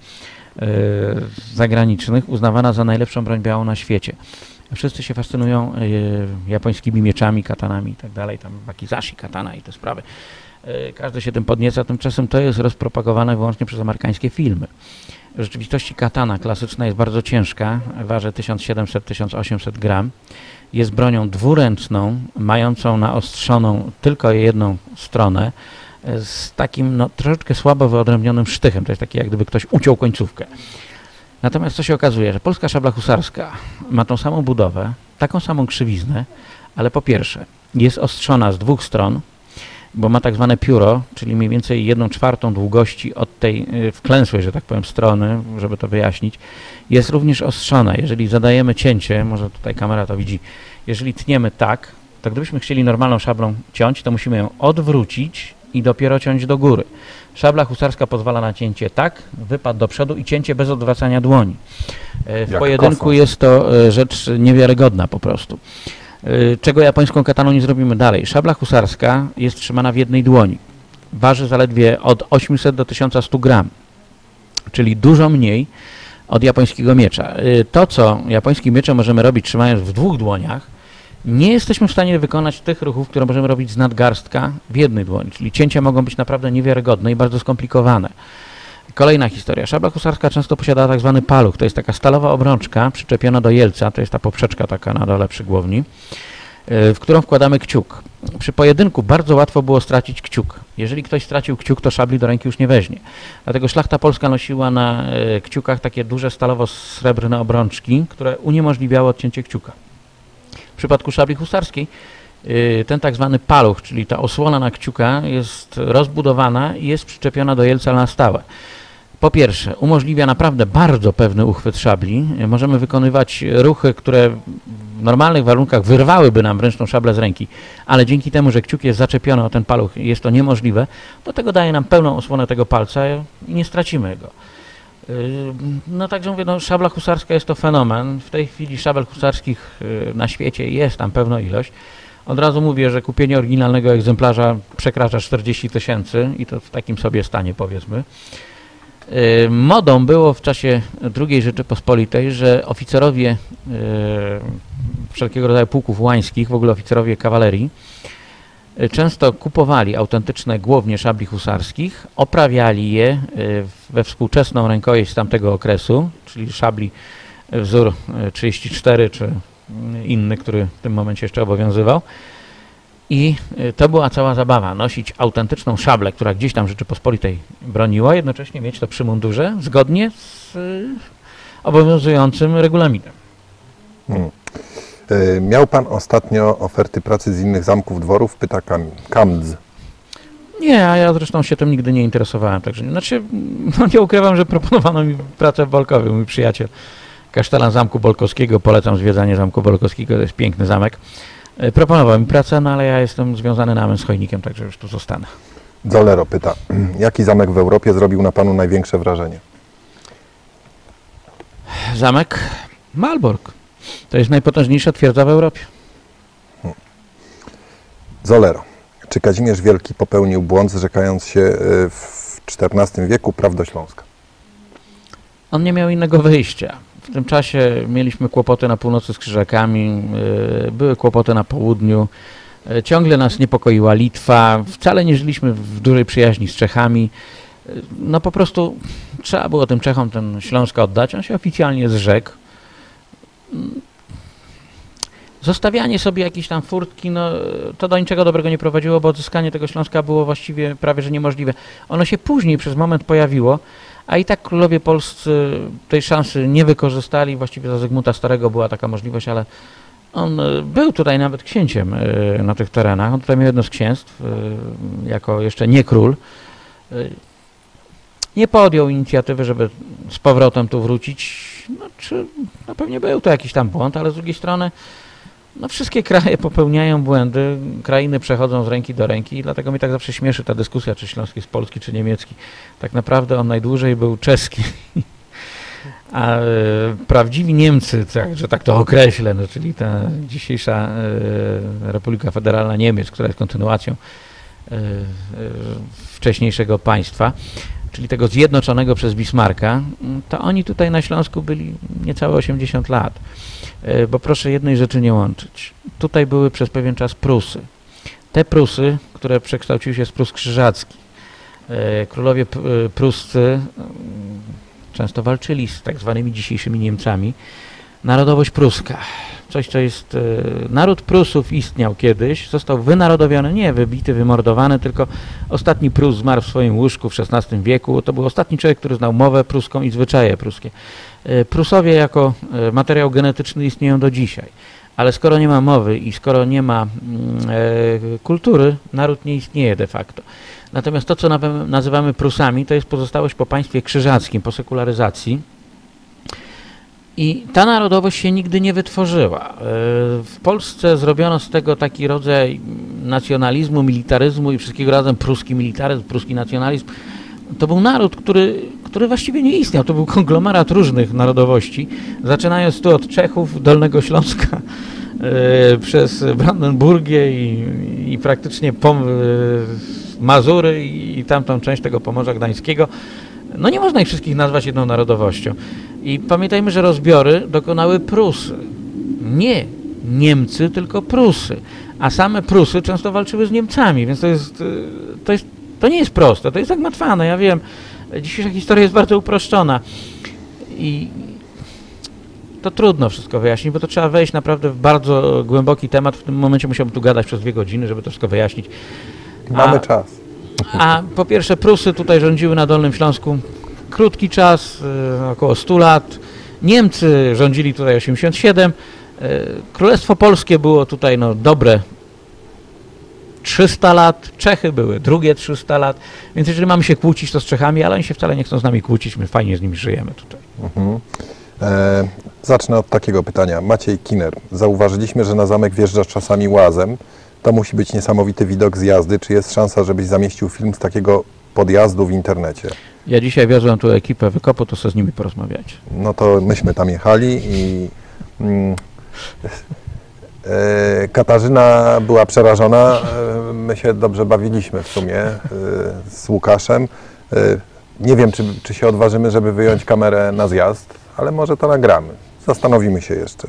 zagranicznych, uznawana za najlepszą broń białą na świecie. Wszyscy się fascynują japońskimi mieczami, katanami i tak dalej, tam wakizashi, katana i te sprawy. Każdy się tym podnieca, tymczasem to jest rozpropagowane wyłącznie przez amerykańskie filmy. W rzeczywistości katana klasyczna jest bardzo ciężka, waży tysiąc siedemset do tysiąc osiemset gram. Jest bronią dwuręczną, mającą naostrzoną tylko jedną stronę, z takim no, troszeczkę słabo wyodrębnionym sztychem. To jest takie, jak gdyby ktoś uciął końcówkę. Natomiast co się okazuje, że polska szabla husarska ma tą samą budowę, taką samą krzywiznę, ale po pierwsze jest ostrzona z dwóch stron, bo ma tak zwane pióro, czyli mniej więcej jedną czwartą długości od tej wklęsłej, że tak powiem, strony, żeby to wyjaśnić, jest również ostrzona. Jeżeli zadajemy cięcie, może tutaj kamera to widzi, jeżeli tniemy tak, to gdybyśmy chcieli normalną szablą ciąć, to musimy ją odwrócić i dopiero ciąć do góry. Szabla husarska pozwala na cięcie tak, wypad do przodu i cięcie bez odwracania dłoni. W Jak pojedynku kosą. jest to rzecz niewiarygodna po prostu. Czego japońską kataną nie zrobimy dalej. Szabla husarska jest trzymana w jednej dłoni. Waży zaledwie od osiemset do tysiąca stu gram, czyli dużo mniej od japońskiego miecza. To, co japońskim mieczem możemy robić trzymając w dwóch dłoniach, nie jesteśmy w stanie wykonać tych ruchów, które możemy robić z nadgarstka w jednej dłoni, czyli cięcia mogą być naprawdę niewiarygodne i bardzo skomplikowane. Kolejna historia. Szabla husarska często posiada tak zwany paluch. To jest taka stalowa obrączka przyczepiona do jelca, to jest ta poprzeczka taka na dole przy głowni, w którą wkładamy kciuk. Przy pojedynku bardzo łatwo było stracić kciuk. Jeżeli ktoś stracił kciuk, to szabli do ręki już nie weźmie. Dlatego szlachta polska nosiła na kciukach takie duże stalowo-srebrne obrączki, które uniemożliwiały odcięcie kciuka. W przypadku szabli husarskiej ten tak zwany paluch, czyli ta osłona na kciuka jest rozbudowana i jest przyczepiona do jelca na stałe. Po pierwsze, umożliwia naprawdę bardzo pewny uchwyt szabli. Możemy wykonywać ruchy, które w normalnych warunkach wyrwałyby nam ręczną szablę z ręki, ale dzięki temu, że kciuk jest zaczepiony o ten paluch, jest to niemożliwe, do tego daje nam pełną osłonę tego palca i nie stracimy go. No także mówię, no, szabla husarska jest to fenomen. W tej chwili szabel husarskich na świecie jest tam pewna ilość. Od razu mówię, że kupienie oryginalnego egzemplarza przekracza czterdzieści tysięcy i to w takim sobie stanie, powiedzmy. Modą było w czasie drugiej Rzeczypospolitej, że oficerowie wszelkiego rodzaju pułków łańskich, w ogóle oficerowie kawalerii, często kupowali autentyczne głownie szabli husarskich, oprawiali je we współczesną rękojeść z tamtego okresu, czyli szabli wzór trzydzieści cztery czy inny, który w tym momencie jeszcze obowiązywał. I to była cała zabawa, nosić autentyczną szablę, która gdzieś tam Rzeczypospolitej broniła, jednocześnie mieć to przy mundurze zgodnie z obowiązującym regulaminem. Hmm. Miał Pan ostatnio oferty pracy z innych zamków, dworów? Pyta Kam Kamdz. Nie, a ja zresztą się tym nigdy nie interesowałem. Także, znaczy, no nie ukrywam, że proponowano mi pracę w Bolkowie. Mój przyjaciel, kasztelan Zamku Bolkowskiego, polecam zwiedzanie Zamku Bolkowskiego, to jest piękny zamek. Proponował mi pracę, no ale ja jestem związany na amen z Chojnikiem, także już tu zostanę. Zolero pyta, jaki zamek w Europie zrobił na Panu największe wrażenie? Zamek Malbork. To jest najpotężniejsza twierdza w Europie. Hmm. Zolero. Czy Kazimierz Wielki popełnił błąd, zrzekając się w czternastym wieku praw do Śląska? On nie miał innego wyjścia. W tym czasie mieliśmy kłopoty na północy z Krzyżakami, były kłopoty na południu, ciągle nas niepokoiła Litwa, wcale nie żyliśmy w dużej przyjaźni z Czechami. No po prostu trzeba było tym Czechom ten Śląsk oddać, on się oficjalnie zrzekł. Zostawianie sobie jakiejś tam furtki, no to do niczego dobrego nie prowadziło, bo odzyskanie tego Śląska było właściwie prawie że niemożliwe. Ono się później przez moment pojawiło, a i tak królowie polscy tej szansy nie wykorzystali. Właściwie za Zygmunta Starego była taka możliwość, ale On e, był tutaj nawet księciem e, na tych terenach. On tutaj miał jedno z księstw, e, jako jeszcze nie król. E, nie podjął inicjatywy, żeby z powrotem tu wrócić. No, czy, no pewnie był to jakiś tam błąd, ale z drugiej strony no, wszystkie kraje popełniają błędy, krainy przechodzą z ręki do ręki i dlatego mi tak zawsze śmieszy ta dyskusja, czy śląski jest polski, czy niemiecki. Tak naprawdę on najdłużej był czeski. A e, prawdziwi Niemcy, tak, że tak to określę, no, czyli ta dzisiejsza e, Republika Federalna Niemiec, która jest kontynuacją e, e, wcześniejszego państwa, czyli tego zjednoczonego przez Bismarcka, to oni tutaj na Śląsku byli niecałe osiemdziesiąt lat. E, bo proszę jednej rzeczy nie łączyć. Tutaj były przez pewien czas Prusy. Te Prusy, które przekształciły się z Prus krzyżackich. E, królowie p- pruscy często walczyli z tak zwanymi dzisiejszymi Niemcami. Narodowość pruska. Coś, co jest... E, naród Prusów istniał kiedyś, został wynarodowiony, nie wybity, wymordowany, tylko ostatni Prus zmarł w swoim łóżku w szesnastym wieku. To był ostatni człowiek, który znał mowę pruską i zwyczaje pruskie. E, Prusowie jako e, materiał genetyczny istnieją do dzisiaj. Ale skoro nie ma mowy i skoro nie ma mm, e, kultury, naród nie istnieje de facto. Natomiast to, co nawe- nazywamy Prusami, to jest pozostałość po państwie krzyżackim, po sekularyzacji. I ta narodowość się nigdy nie wytworzyła. E, W Polsce zrobiono z tego taki rodzaj nacjonalizmu, militaryzmu i wszystkiego razem pruski militaryzm, pruski nacjonalizm. To był naród, który, który właściwie nie istniał. To był konglomerat różnych narodowości, zaczynając tu od Czechów, Dolnego Śląska, e, przez Brandenburgię i, i praktycznie pom, e, Mazury i, i tamtą część tego Pomorza Gdańskiego. No nie można ich wszystkich nazwać jedną narodowością. I pamiętajmy, że rozbiory dokonały Prusy. Nie Niemcy, tylko Prusy. A same Prusy często walczyły z Niemcami, więc to jest, to jest, to nie jest proste, to jest zagmatwane, ja wiem. Dzisiejsza historia jest bardzo uproszczona i to trudno wszystko wyjaśnić, bo to trzeba wejść naprawdę w bardzo głęboki temat. W tym momencie musiałbym tu gadać przez dwie godziny, żeby to wszystko wyjaśnić. Mamy A, czas. a po pierwsze Prusy tutaj rządziły na Dolnym Śląsku krótki czas, y, około stu lat. Niemcy rządzili tutaj osiemdziesiąt siedem. Y, Królestwo Polskie było tutaj no, dobre trzysta lat. Czechy były drugie trzysta lat. Więc jeżeli mamy się kłócić, to z Czechami, ale oni się wcale nie chcą z nami kłócić. My fajnie z nimi żyjemy tutaj. Mhm. E, zacznę od takiego pytania. Maciej Kiner. Zauważyliśmy, że na zamek wjeżdżasz czasami łazem. To musi być niesamowity widok z jazdy. Czy jest szansa, żebyś zamieścił film z takiego podjazdu w internecie? Ja dzisiaj wiozłem tu ekipę wykopu, to sobie z nimi porozmawiać. No to myśmy tam jechali i mm, e, Katarzyna była przerażona. E, my się dobrze bawiliśmy w sumie e, z Łukaszem. E, nie wiem, czy, czy się odważymy, żeby wyjąć kamerę na zjazd, ale może to nagramy. Zastanowimy się jeszcze.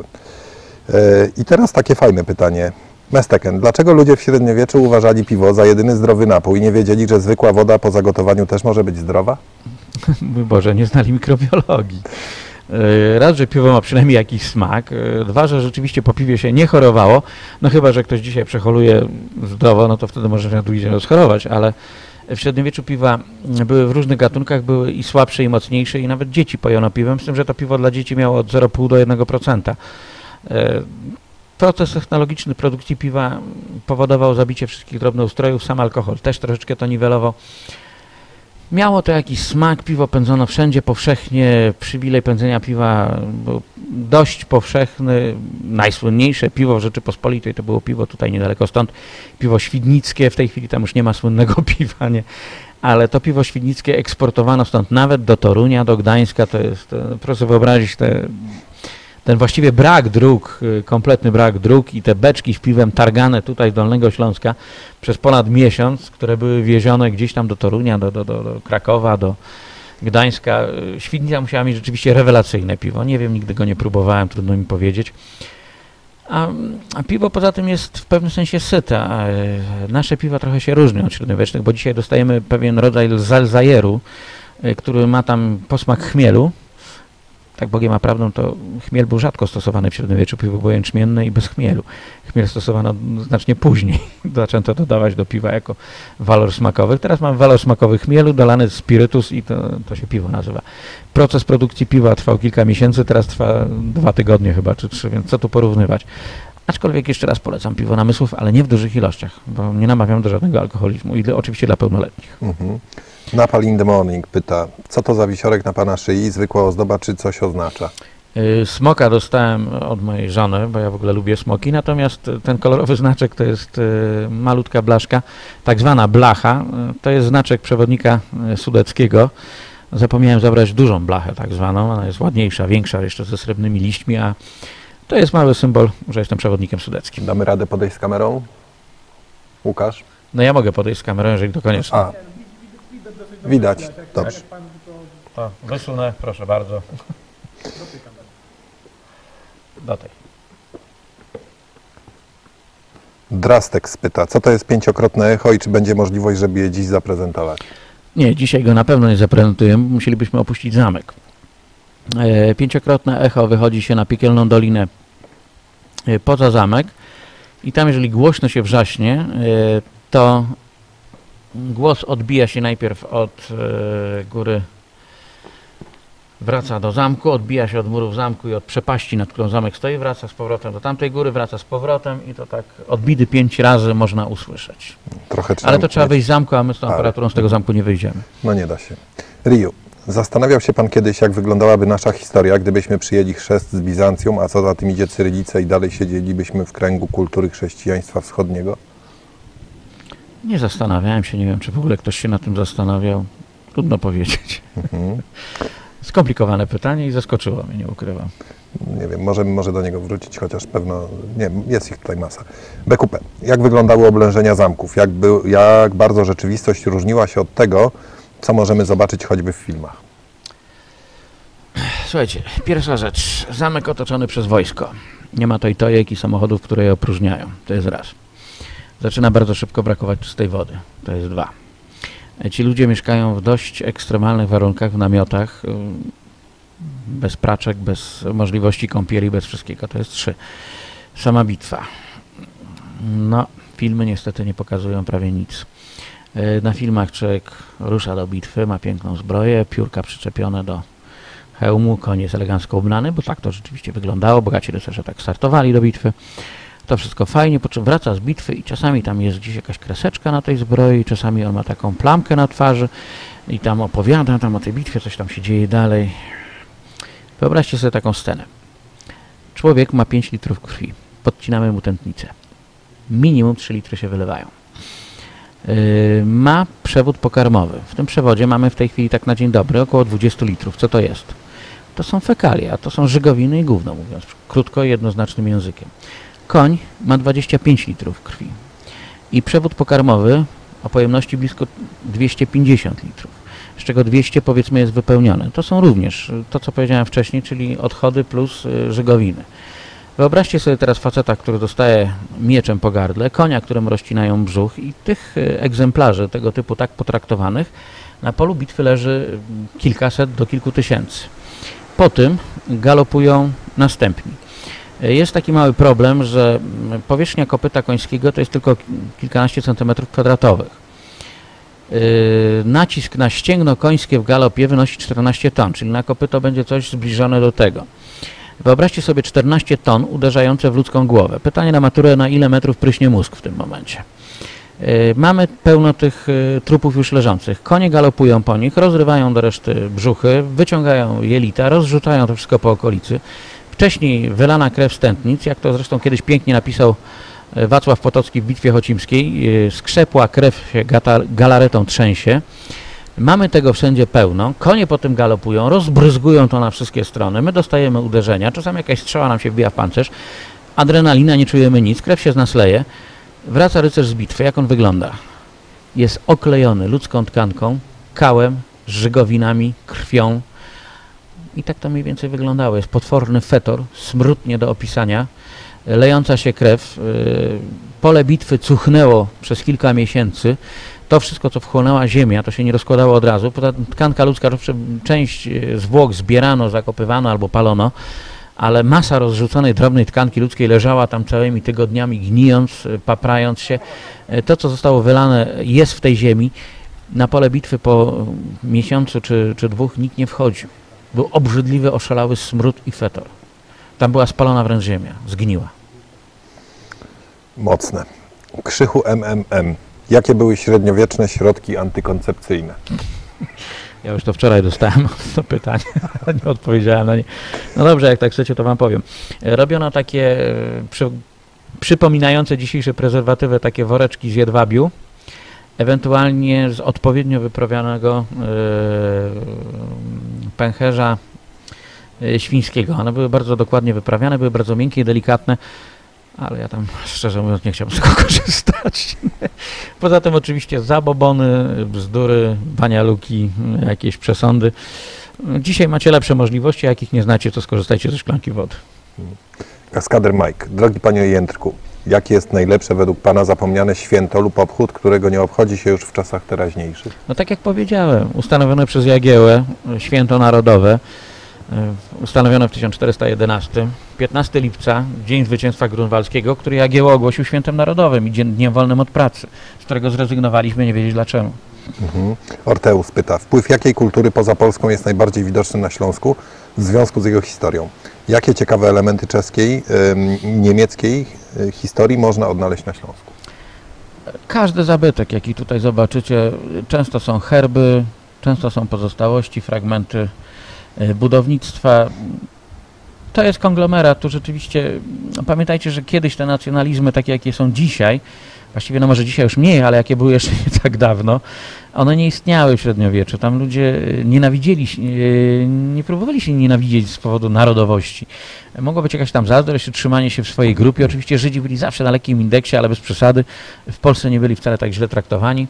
E, I teraz takie fajne pytanie. Mesteken, dlaczego ludzie w średniowieczu uważali piwo za jedyny zdrowy napój i nie wiedzieli, że zwykła woda po zagotowaniu też może być zdrowa? Mój Boże, nie znali mikrobiologii. E, Raz, że piwo ma przynajmniej jakiś smak. E, Dwa, że rzeczywiście po piwie się nie chorowało. No chyba, że ktoś dzisiaj przeholuje zdrowo, no to wtedy może się dłużej rozchorować, ale w średniowieczu piwa były w różnych gatunkach, były i słabsze, i mocniejsze, i nawet dzieci pojono piwem, z tym, że to piwo dla dzieci miało od zero przecinek pięć do jednego procenta. E, Proces technologiczny produkcji piwa powodował zabicie wszystkich drobnoustrojów, sam alkohol też troszeczkę to niwelował. Miało to jakiś smak, piwo pędzono wszędzie powszechnie, przywilej pędzenia piwa był dość powszechny. Najsłynniejsze piwo w Rzeczypospolitej to było piwo tutaj niedaleko stąd, piwo świdnickie, w tej chwili tam już nie ma słynnego piwa, nie? Ale to piwo świdnickie eksportowano stąd nawet do Torunia, do Gdańska, to jest, proszę wyobrazić te... Ten właściwie brak dróg, kompletny brak dróg i te beczki z piwem targane tutaj z Dolnego Śląska przez ponad miesiąc, które były wiezione gdzieś tam do Torunia, do, do, do, do Krakowa, do Gdańska. Świdnica musiała mieć rzeczywiście rewelacyjne piwo. Nie wiem, nigdy go nie próbowałem, trudno mi powiedzieć. A, a piwo poza tym jest w pewnym sensie syte. A nasze piwa trochę się różnią od średniowiecznych, bo dzisiaj dostajemy pewien rodzaj zalzajeru, który ma tam posmak chmielu. Tak Bogiem a prawdą, to chmiel był rzadko stosowany w średniowieczu, piwo było jęczmienne i bez chmielu. Chmiel stosowano znacznie później. Zaczęto dodawać do piwa jako walor smakowy. Teraz mam walor smakowy chmielu, dolany spirytus i to, to się piwo nazywa. Proces produkcji piwa trwał kilka miesięcy, teraz trwa dwa tygodnie chyba, czy trzy, więc co tu porównywać. Aczkolwiek jeszcze raz polecam piwo namysłów, ale nie w dużych ilościach, bo nie namawiam do żadnego alkoholizmu i oczywiście dla pełnoletnich. Mhm. Napal in the morning pyta, co to za wisiorek na pana szyi, zwykła ozdoba, czy coś oznacza? Smoka dostałem od mojej żony, bo ja w ogóle lubię smoki, natomiast ten kolorowy znaczek to jest malutka blaszka, tak zwana blacha, to jest znaczek przewodnika sudeckiego. Zapomniałem zabrać dużą blachę tak zwaną, ona jest ładniejsza, większa, jeszcze ze srebrnymi liśćmi, a to jest mały symbol, że jestem przewodnikiem sudeckim. Damy radę podejść z kamerą? Łukasz? No ja mogę podejść z kamerą, jeżeli to konieczne. A, widać, dobrze. To wysunę, proszę bardzo. Do tej. Drastek spyta, co to jest pięciokrotne echo i czy będzie możliwość, żeby je dziś zaprezentować? Nie, dzisiaj go na pewno nie zaprezentujemy, musielibyśmy opuścić zamek. E, pięciokrotne echo wychodzi się na piekielną dolinę e, poza zamek i tam, jeżeli głośno się wrzaśnie, e, to głos odbija się najpierw od e, góry, wraca do zamku, odbija się od murów zamku i od przepaści, nad którą zamek stoi, wraca z powrotem do tamtej góry, wraca z powrotem i to tak odbity pięć razy można usłyszeć. Trochę trzeba Ale to trzeba mieć- wyjść z zamku, a my z tą Ale- aparaturą z tego zamku nie wyjdziemy. No nie da się. Riu, zastanawiał się pan kiedyś, jak wyglądałaby nasza historia, gdybyśmy przyjęli chrzest z Bizancjum, a co za tym idzie cyrylicę i dalej siedzielibyśmy w kręgu kultury chrześcijaństwa wschodniego? Nie zastanawiałem się, nie wiem, czy w ogóle ktoś się na tym zastanawiał. Trudno powiedzieć. Mhm. Skomplikowane pytanie i zaskoczyło mnie, nie ukrywam. Nie wiem, możemy może do niego wrócić, chociaż pewno, nie wiem, jest ich tutaj masa. B Q P, jak wyglądały oblężenia zamków? Jak, był, jak bardzo rzeczywistość różniła się od tego, co możemy zobaczyć choćby w filmach? Słuchajcie, pierwsza rzecz. Zamek otoczony przez wojsko. Nie ma tojtojek i samochodów, które je opróżniają. To jest raz. Zaczyna bardzo szybko brakować czystej wody. To jest dwa. Ci ludzie mieszkają w dość ekstremalnych warunkach, w namiotach, bez praczek, bez możliwości kąpieli, bez wszystkiego. To jest trzy. Sama bitwa. No, filmy niestety nie pokazują prawie nic. Na filmach człowiek rusza do bitwy, ma piękną zbroję, piórka przyczepione do hełmu, koń jest elegancko ubrany, bo tak to rzeczywiście wyglądało, bogaci rycerze tak startowali do bitwy. To wszystko fajnie, po czym wraca z bitwy i czasami tam jest gdzieś jakaś kreseczka na tej zbroi, czasami on ma taką plamkę na twarzy i tam opowiada tam o tej bitwie, coś tam się dzieje dalej. Wyobraźcie sobie taką scenę. Człowiek ma pięć litrów krwi, podcinamy mu tętnicę. Minimum trzy litry się wylewają. Yy, ma przewód pokarmowy. W tym przewodzie mamy w tej chwili tak na dzień dobry około dwadzieścia litrów. Co to jest? To są fekalia, to są żygowiny i gówno, mówiąc krótko i jednoznacznym językiem. Koń ma dwadzieścia pięć litrów krwi i przewód pokarmowy o pojemności blisko dwieście pięćdziesiąt litrów, z czego dwieście powiedzmy jest wypełnione. To są również to, co powiedziałem wcześniej, czyli odchody plus y, żygowiny. Wyobraźcie sobie teraz faceta, który dostaje mieczem po gardle, konia, któremu rozcinają brzuch i tych y, egzemplarzy tego typu tak potraktowanych na polu bitwy leży kilkaset do kilku tysięcy. Po tym galopują następni. Jest taki mały problem, że powierzchnia kopyta końskiego to jest tylko kilkanaście centymetrów kwadratowych. Yy, nacisk na ścięgno końskie w galopie wynosi czternaście ton, czyli na kopyto będzie coś zbliżone do tego. Wyobraźcie sobie czternaście ton uderzające w ludzką głowę. Pytanie na maturę, na ile metrów pryśnie mózg w tym momencie. Yy, mamy pełno tych yy, trupów już leżących. Konie galopują po nich, rozrywają do reszty brzuchy, wyciągają jelita, rozrzucają to wszystko po okolicy. Wcześniej wylana krew z tętnic, jak to zresztą kiedyś pięknie napisał Wacław Potocki w Bitwie Chocimskiej, skrzepła krew się galaretą trzęsie. Mamy tego wszędzie pełno, konie potem galopują, rozbryzgują to na wszystkie strony, my dostajemy uderzenia, czasami jakaś strzała nam się wbija w pancerz, adrenalina, nie czujemy nic, krew się z nas leje, wraca rycerz z bitwy, jak on wygląda? Jest oklejony ludzką tkanką, kałem, żygowinami, krwią. I tak to mniej więcej wyglądało. Jest potworny fetor, smród nie do opisania, lejąca się krew. Pole bitwy cuchnęło przez kilka miesięcy. To wszystko, co wchłonęła ziemia, to się nie rozkładało od razu. Poza tym tkanka ludzka, część zwłok zbierano, zakopywano albo palono, ale masa rozrzuconej drobnej tkanki ludzkiej leżała tam całymi tygodniami, gnijąc, paprając się. To, co zostało wylane, jest w tej ziemi. Na pole bitwy po miesiącu czy, czy dwóch nikt nie wchodził. Był obrzydliwy, oszalały smród i fetor. Tam była spalona wręcz ziemia, zgniła. Mocne. Krzychu M M M. Jakie były średniowieczne środki antykoncepcyjne? Ja już to wczoraj dostałem to pytanie, ale nie odpowiedziałem na nie. No dobrze, jak tak chcecie, to wam powiem. Robiono takie e, przy, przypominające dzisiejsze prezerwatywy, takie woreczki z jedwabiu, ewentualnie z odpowiednio wyprawianego e, pęcherza e, świńskiego. One były bardzo dokładnie wyprawiane, były bardzo miękkie i delikatne, ale ja tam, szczerze mówiąc, nie chciałbym z tego korzystać. Poza tym oczywiście zabobony, bzdury, banialuki, jakieś przesądy. Dzisiaj macie lepsze możliwości, a jakich nie znacie, to skorzystajcie ze szklanki wody. Kaskader Mike. Drogi panie Jędrku, jakie jest najlepsze według pana zapomniane święto lub obchód, którego nie obchodzi się już w czasach teraźniejszych? No tak jak powiedziałem, ustanowione przez Jagiełłę święto narodowe, ustanowione w tysiąc czterysta jedenastym, piętnastego lipca, Dzień Zwycięstwa Grunwaldzkiego, który Jagiełło ogłosił świętem narodowym i dniem wolnym od pracy, z którego zrezygnowaliśmy, nie wiedzieć dlaczego. Mhm. Orteus pyta, wpływ jakiej kultury poza Polską jest najbardziej widoczny na Śląsku w związku z jego historią? Jakie ciekawe elementy czeskiej i niemieckiej y, historii można odnaleźć na Śląsku? Każdy zabytek, jaki tutaj zobaczycie, często są herby, często są pozostałości, fragmenty budownictwa. To jest konglomerat, tu rzeczywiście, no pamiętajcie, że kiedyś te nacjonalizmy, takie jakie są dzisiaj, właściwie no może dzisiaj już mniej, ale jakie były jeszcze nie tak dawno, one nie istniały w średniowieczu. Tam ludzie nienawidzieli, nie próbowali się nienawidzieć z powodu narodowości. Mogło być jakaś tam zazdrość czy trzymanie się w swojej grupie. Oczywiście Żydzi byli zawsze na lekkim indeksie, ale bez przesady. W Polsce nie byli wcale tak źle traktowani.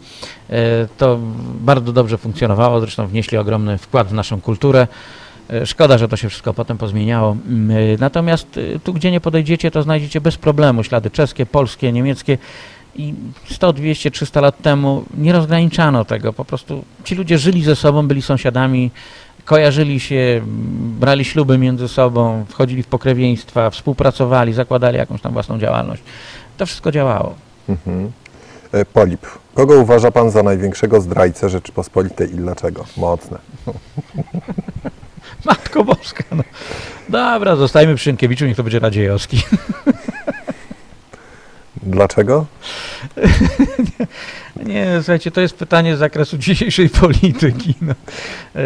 To bardzo dobrze funkcjonowało, zresztą wnieśli ogromny wkład w naszą kulturę. Szkoda, że to się wszystko potem pozmieniało. Natomiast tu, gdzie nie podejdziecie, to znajdziecie bez problemu ślady czeskie, polskie, niemieckie. I sto, dwieście, trzysta lat temu nie rozgraniczano tego. Po prostu ci ludzie żyli ze sobą, byli sąsiadami, kojarzyli się, brali śluby między sobą, wchodzili w pokrewieństwa, współpracowali, zakładali jakąś tam własną działalność. To wszystko działało. Mhm. Polip. Kogo uważa pan za największego zdrajcę Rzeczypospolitej i dlaczego? Mocne. Matko Boska. No. Dobra, zostajmy przy Sienkiewiczu, niech to będzie Radziejowski. Dlaczego? nie, nie, słuchajcie, to jest pytanie z zakresu dzisiejszej polityki. No. E,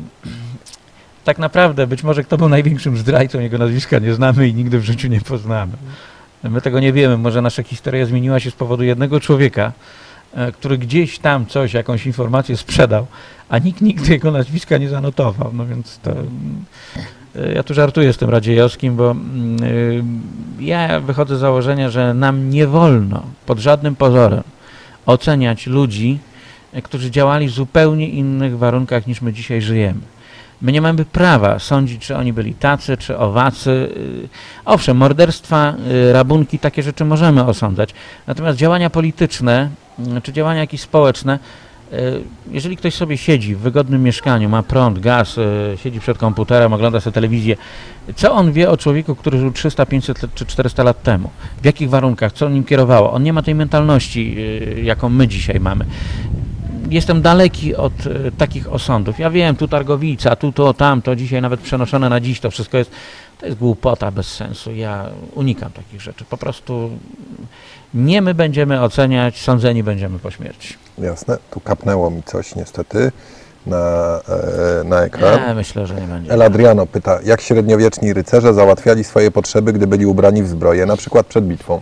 tak naprawdę, być może kto był największym zdrajcą, jego nazwiska nie znamy i nigdy w życiu nie poznamy. My tego nie wiemy, może nasza historia zmieniła się z powodu jednego człowieka, e, który gdzieś tam coś, jakąś informację sprzedał, a nikt nigdy jego nazwiska nie zanotował. No więc to... Ja tu żartuję z tym Radziejowskim, bo yy, ja wychodzę z założenia, że nam nie wolno pod żadnym pozorem oceniać ludzi, którzy działali w zupełnie innych warunkach niż my dzisiaj żyjemy. My nie mamy prawa sądzić, czy oni byli tacy, czy owacy. Yy, owszem, morderstwa, yy, rabunki, takie rzeczy możemy osądzać. Natomiast działania polityczne, yy, czy działania jakieś społeczne, jeżeli ktoś sobie siedzi w wygodnym mieszkaniu, ma prąd, gaz, siedzi przed komputerem, ogląda sobie telewizję, co on wie o człowieku, który żył trzysta, pięćset czy czterysta lat temu? W jakich warunkach? Co nim kierowało? On nie ma tej mentalności, jaką my dzisiaj mamy. Jestem daleki od takich osądów. Ja wiem, tu Targowica, tu to, tam, to dzisiaj nawet przenoszone na dziś, to wszystko jest, to jest głupota bez sensu. Ja unikam takich rzeczy. Po prostu nie my będziemy oceniać, sądzeni będziemy po śmierci. Jasne. Tu kapnęło mi coś niestety na, e, na ekran. Ja myślę, że nie będzie. El Adriano pyta, jak średniowieczni rycerze załatwiali swoje potrzeby, gdy byli ubrani w zbroję, na przykład przed bitwą?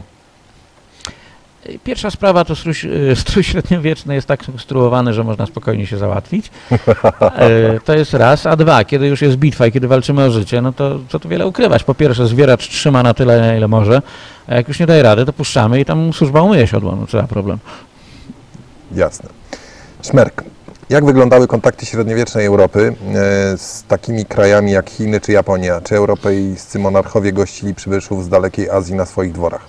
Pierwsza sprawa to strój, strój średniowieczny jest tak skonstruowany, że można spokojnie się załatwić. To jest raz. A dwa, kiedy już jest bitwa i kiedy walczymy o życie, no to co tu wiele ukrywać. Po pierwsze, zwieracz trzyma na tyle, na ile może, a jak już nie daje rady, to puszczamy i tam służba umyje siodło. No co za problem. Jasne. Szmerk. Jak wyglądały kontakty średniowiecznej Europy e, z takimi krajami jak Chiny czy Japonia? Czy europejscy monarchowie gościli przybyszów z dalekiej Azji na swoich dworach?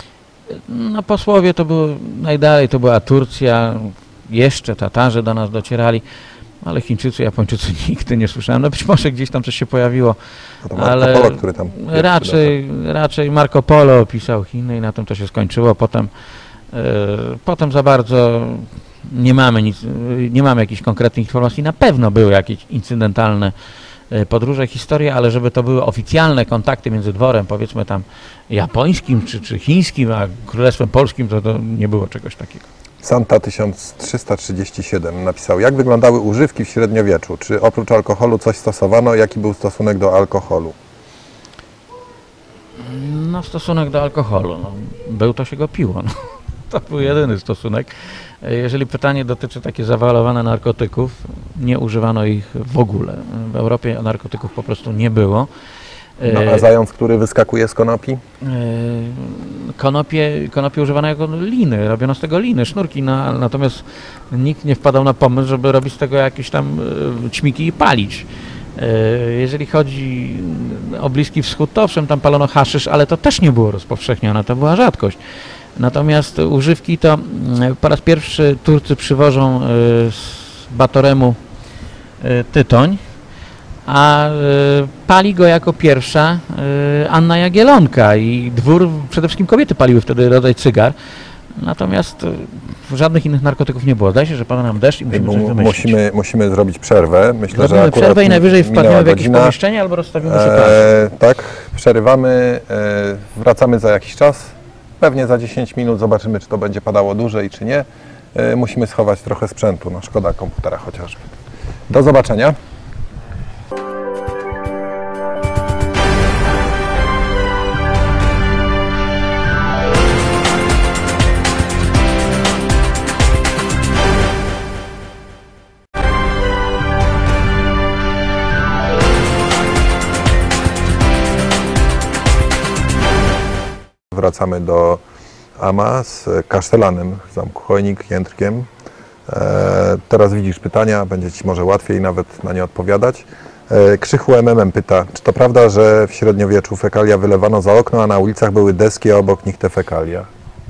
No posłowie to było, najdalej to była Turcja, jeszcze Tatarzy do nas docierali, ale Chińczycy, Japończycy nigdy nie słyszałem. No być może gdzieś tam coś się pojawiło, No to Marco ale Polo, który tam raczej, raczej Marco Polo opisał Chiny i na tym to się skończyło. Potem, yy, potem za bardzo nie mamy nic, nie mamy jakichś konkretnych informacji. Na pewno były jakieś incydentalne podróże, historie, ale żeby to były oficjalne kontakty między dworem, powiedzmy tam japońskim czy, czy chińskim, a Królestwem Polskim, to, to nie było czegoś takiego. Santa tysiąc trzysta trzydzieści siedem napisał, jak wyglądały używki w średniowieczu? Czy oprócz alkoholu coś stosowano? Jaki był stosunek do alkoholu? No, stosunek do alkoholu. No, był, to się go piło. No. To był jedyny stosunek. Jeżeli pytanie dotyczy takie zawalowane narkotyków, nie używano ich w ogóle. W Europie narkotyków po prostu nie było. No, a zając, który wyskakuje z konopi? Konopie, konopie używano jako liny, robiono z tego liny, sznurki, no, natomiast nikt nie wpadał na pomysł, żeby robić z tego jakieś tam ćmiki i palić. Jeżeli chodzi o Bliski Wschód, to owszem, tam palono haszysz, ale to też nie było rozpowszechnione, to była rzadkość. Natomiast używki to po raz pierwszy Turcy przywożą z Batoremu tytoń, a pali go jako pierwsza Anna Jagiellonka i dwór, przede wszystkim kobiety paliły wtedy rodzaj cygar. Natomiast żadnych innych narkotyków nie było. Zdaje się, że pada nam deszcz i musimy coś wymyślić. Musimy, musimy zrobić przerwę. Myślę, Zrobimy że przerwę i najwyżej wpadniemy w jakieś godzina. pomieszczenie albo rozstawimy się e, Tak, przerywamy, e, wracamy za jakiś czas. Pewnie za dziesięć minut zobaczymy, czy to będzie padało dłużej, czy nie. E, musimy schować trochę sprzętu, no szkoda komputera chociażby. Do zobaczenia. Wracamy do Ama z kasztelanem w zamku Chojnik, Jędrkiem. E, teraz widzisz pytania, będzie Ci może łatwiej nawet na nie odpowiadać. E, Krzychu M M M pyta, czy to prawda, że w średniowieczu fekalia wylewano za okno, a na ulicach były deski, a obok nich te fekalia?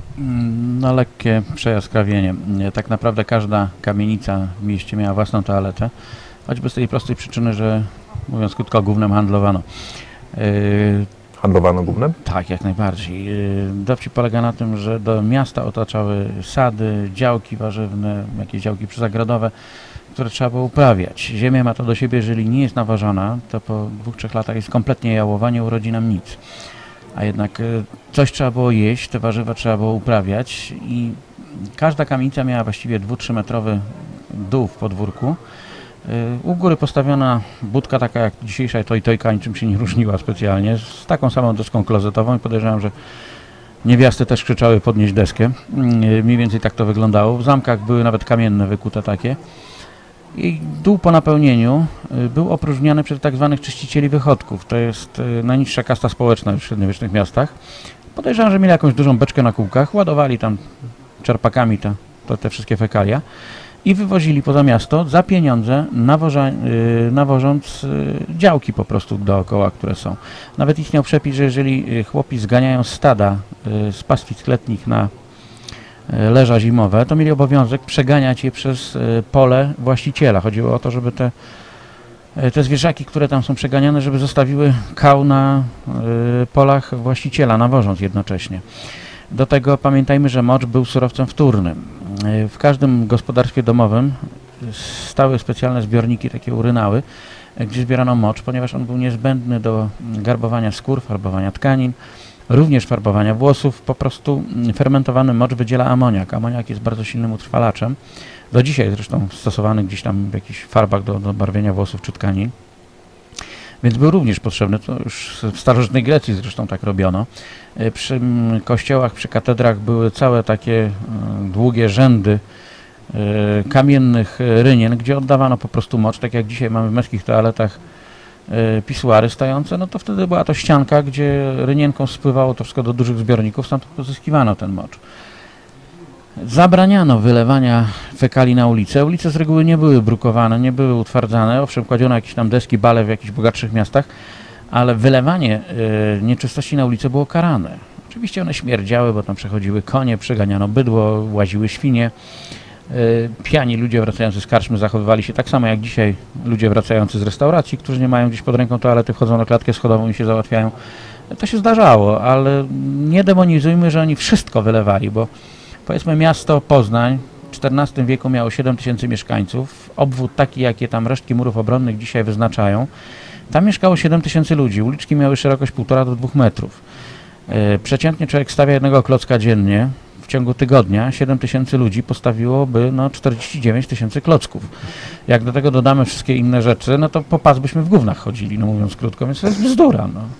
No lekkie przejaskrawienie. Tak naprawdę każda kamienica w mieście miała własną toaletę, choćby z tej prostej przyczyny, że mówiąc krótko, gównem handlowano. Yy, Handlowano gównem? Tak, jak najbardziej. Yy, dowcip polega na tym, że do miasta otaczały sady, działki warzywne, jakieś działki przyzagrodowe, które trzeba było uprawiać. Ziemia ma to do siebie, jeżeli nie jest nawożona, to po dwóch, trzech latach jest kompletnie jałowa, nie urodzi nam nic. A jednak yy, coś trzeba było jeść, te warzywa trzeba było uprawiać i każda kamienica miała właściwie dwu trzymetrowy dół w podwórku. U góry postawiona budka taka jak dzisiejsza tojtojka, niczym się nie różniła specjalnie, z taką samą deską klozetową i podejrzewam, że niewiasty też krzyczały podnieść deskę. Mniej więcej tak to wyglądało. W zamkach były nawet kamienne wykute takie. I dół po napełnieniu był opróżniany przez tak zwanych czyścicieli wychodków. To jest najniższa kasta społeczna w średniowiecznych miastach. Podejrzewam, że mieli jakąś dużą beczkę na kółkach, ładowali tam czerpakami te, te, te wszystkie fekalia i wywozili poza miasto za pieniądze, nawoża, yy, nawożąc yy, działki po prostu dookoła, które są. Nawet istniał przepis, że jeżeli chłopi zganiają stada yy, z pastwisk letnich na yy, leża zimowe, to mieli obowiązek przeganiać je przez yy, pole właściciela. Chodziło o to, żeby te, yy, te zwierzaki, które tam są przeganiane, żeby zostawiły kał na yy, polach właściciela, nawożąc jednocześnie. Do tego pamiętajmy, że mocz był surowcem wtórnym. W każdym gospodarstwie domowym stały specjalne zbiorniki, takie urynały, gdzie zbierano mocz, ponieważ on był niezbędny do garbowania skór, farbowania tkanin, również farbowania włosów. Po prostu fermentowany mocz wydziela amoniak. Amoniak jest bardzo silnym utrwalaczem. Do dzisiaj zresztą stosowany gdzieś tam w jakichś farbach do, do barwienia włosów czy tkanin. Więc był również potrzebny, to już w starożytnej Grecji zresztą tak robiono. Przy kościołach, przy katedrach były całe takie długie rzędy kamiennych rynien, gdzie oddawano po prostu mocz, tak jak dzisiaj mamy w męskich toaletach pisuary stojące, no to wtedy była to ścianka, gdzie rynienką spływało to wszystko do dużych zbiorników, stamtąd pozyskiwano ten mocz. Zabraniano wylewania fekali na ulicę. Ulice z reguły nie były brukowane, nie były utwardzane. Owszem, kładziono jakieś tam deski, bale w jakichś bogatszych miastach, ale wylewanie y, nieczystości na ulicę było karane. Oczywiście one śmierdziały, bo tam przechodziły konie, przeganiano bydło, łaziły świnie. Y, pijani ludzie wracający z karczmy zachowywali się tak samo jak dzisiaj ludzie wracający z restauracji, którzy nie mają gdzieś pod ręką toalety, wchodzą na klatkę schodową i się załatwiają. To się zdarzało, ale nie demonizujmy, że oni wszystko wylewali, bo powiedzmy miasto Poznań w czternastym wieku miało siedem tysięcy mieszkańców, obwód taki, jakie tam resztki murów obronnych dzisiaj wyznaczają, tam mieszkało siedem tysięcy ludzi. Uliczki miały szerokość półtora do dwóch metrów. Yy, przeciętnie człowiek stawia jednego klocka dziennie. W ciągu tygodnia siedem tysięcy ludzi postawiłoby no, czterdzieści dziewięć tysięcy klocków. Jak do tego dodamy wszystkie inne rzeczy, no to po pas byśmy w gównach chodzili, no mówiąc krótko, więc to jest bzdura. No.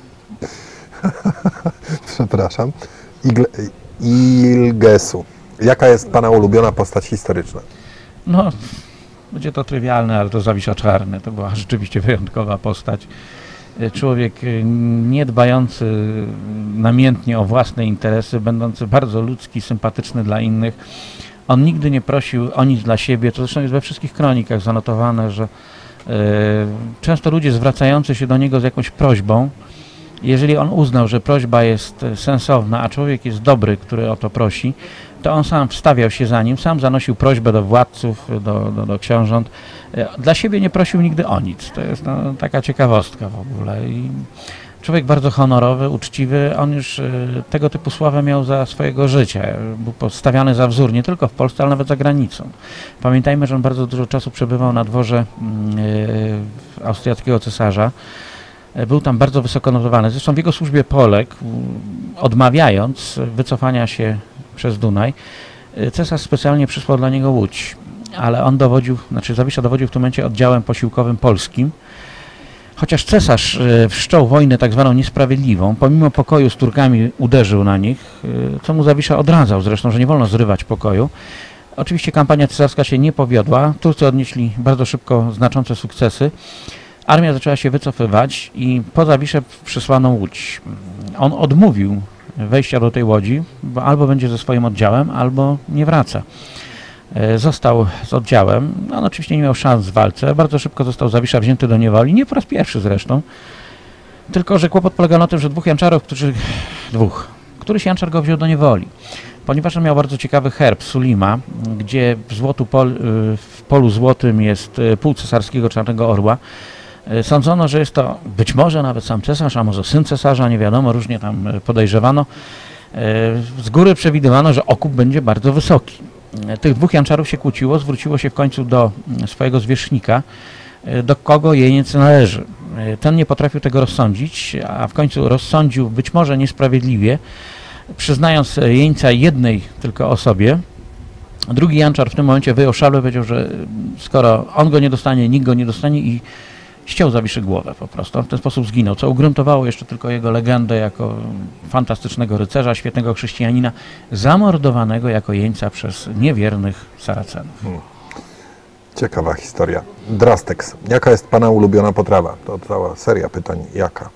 Przepraszam. Igle- Ilgesu. Jaka jest Pana ulubiona postać historyczna? No, będzie to trywialne, ale to Zawisza Czarny. To była rzeczywiście wyjątkowa postać. Człowiek nie dbający namiętnie o własne interesy, będący bardzo ludzki, sympatyczny dla innych. On nigdy nie prosił o nic dla siebie. To zresztą jest we wszystkich kronikach zanotowane, że y, często ludzie zwracający się do niego z jakąś prośbą, jeżeli on uznał, że prośba jest sensowna, a człowiek jest dobry, który o to prosi, to on sam wstawiał się za nim, sam zanosił prośbę do władców, do, do, do książąt. Dla siebie nie prosił nigdy o nic. To jest no, taka ciekawostka w ogóle. I człowiek bardzo honorowy, uczciwy. On już y, tego typu sławę miał za swojego życia. Był postawiany za wzór nie tylko w Polsce, ale nawet za granicą. Pamiętajmy, że on bardzo dużo czasu przebywał na dworze y, austriackiego cesarza. Był tam bardzo wysoko notowany. Zresztą w jego służbie poległ, odmawiając wycofania się przez Dunaj. Cesarz specjalnie przysłał dla niego łódź, ale on dowodził, znaczy Zawisza dowodził w tym momencie oddziałem posiłkowym polskim. Chociaż cesarz wszczął wojnę tak zwaną niesprawiedliwą, pomimo pokoju z Turkami uderzył na nich, co mu Zawisza odradzał zresztą, że nie wolno zrywać pokoju. Oczywiście kampania cesarska się nie powiodła. Turcy odnieśli bardzo szybko znaczące sukcesy. Armia zaczęła się wycofywać i po Zawiszę przysłano łódź. On odmówił wejścia do tej łodzi, bo albo będzie ze swoim oddziałem, albo nie wraca. Został z oddziałem, on oczywiście nie miał szans w walce, bardzo szybko został Zawisza wzięty do niewoli, nie po raz pierwszy zresztą, tylko że kłopot polegał na tym, że dwóch janczarów, którzy, dwóch, któryś janczar go wziął do niewoli, ponieważ on miał bardzo ciekawy herb Sulima, gdzie w, złotu pol, w polu złotym jest pół cesarskiego czarnego orła. Sądzono, że jest to być może nawet sam cesarz, a może syn cesarza, nie wiadomo, różnie tam podejrzewano. Z góry przewidywano, że okup będzie bardzo wysoki. Tych dwóch janczarów się kłóciło, zwróciło się w końcu do swojego zwierzchnika, do kogo jeniec należy. Ten nie potrafił tego rozsądzić, a w końcu rozsądził być może niesprawiedliwie, przyznając jeńca jednej tylko osobie. Drugi janczar w tym momencie wyjął szablę, powiedział, że skoro on go nie dostanie, nikt go nie dostanie i ściął Zawiszy głowę po prostu. On w ten sposób zginął, co ugruntowało jeszcze tylko jego legendę jako fantastycznego rycerza, świetnego chrześcijanina, zamordowanego jako jeńca przez niewiernych Saracenów. Hmm. Ciekawa historia. Drastex. Jaka jest Pana ulubiona potrawa? To cała seria pytań. Jaka?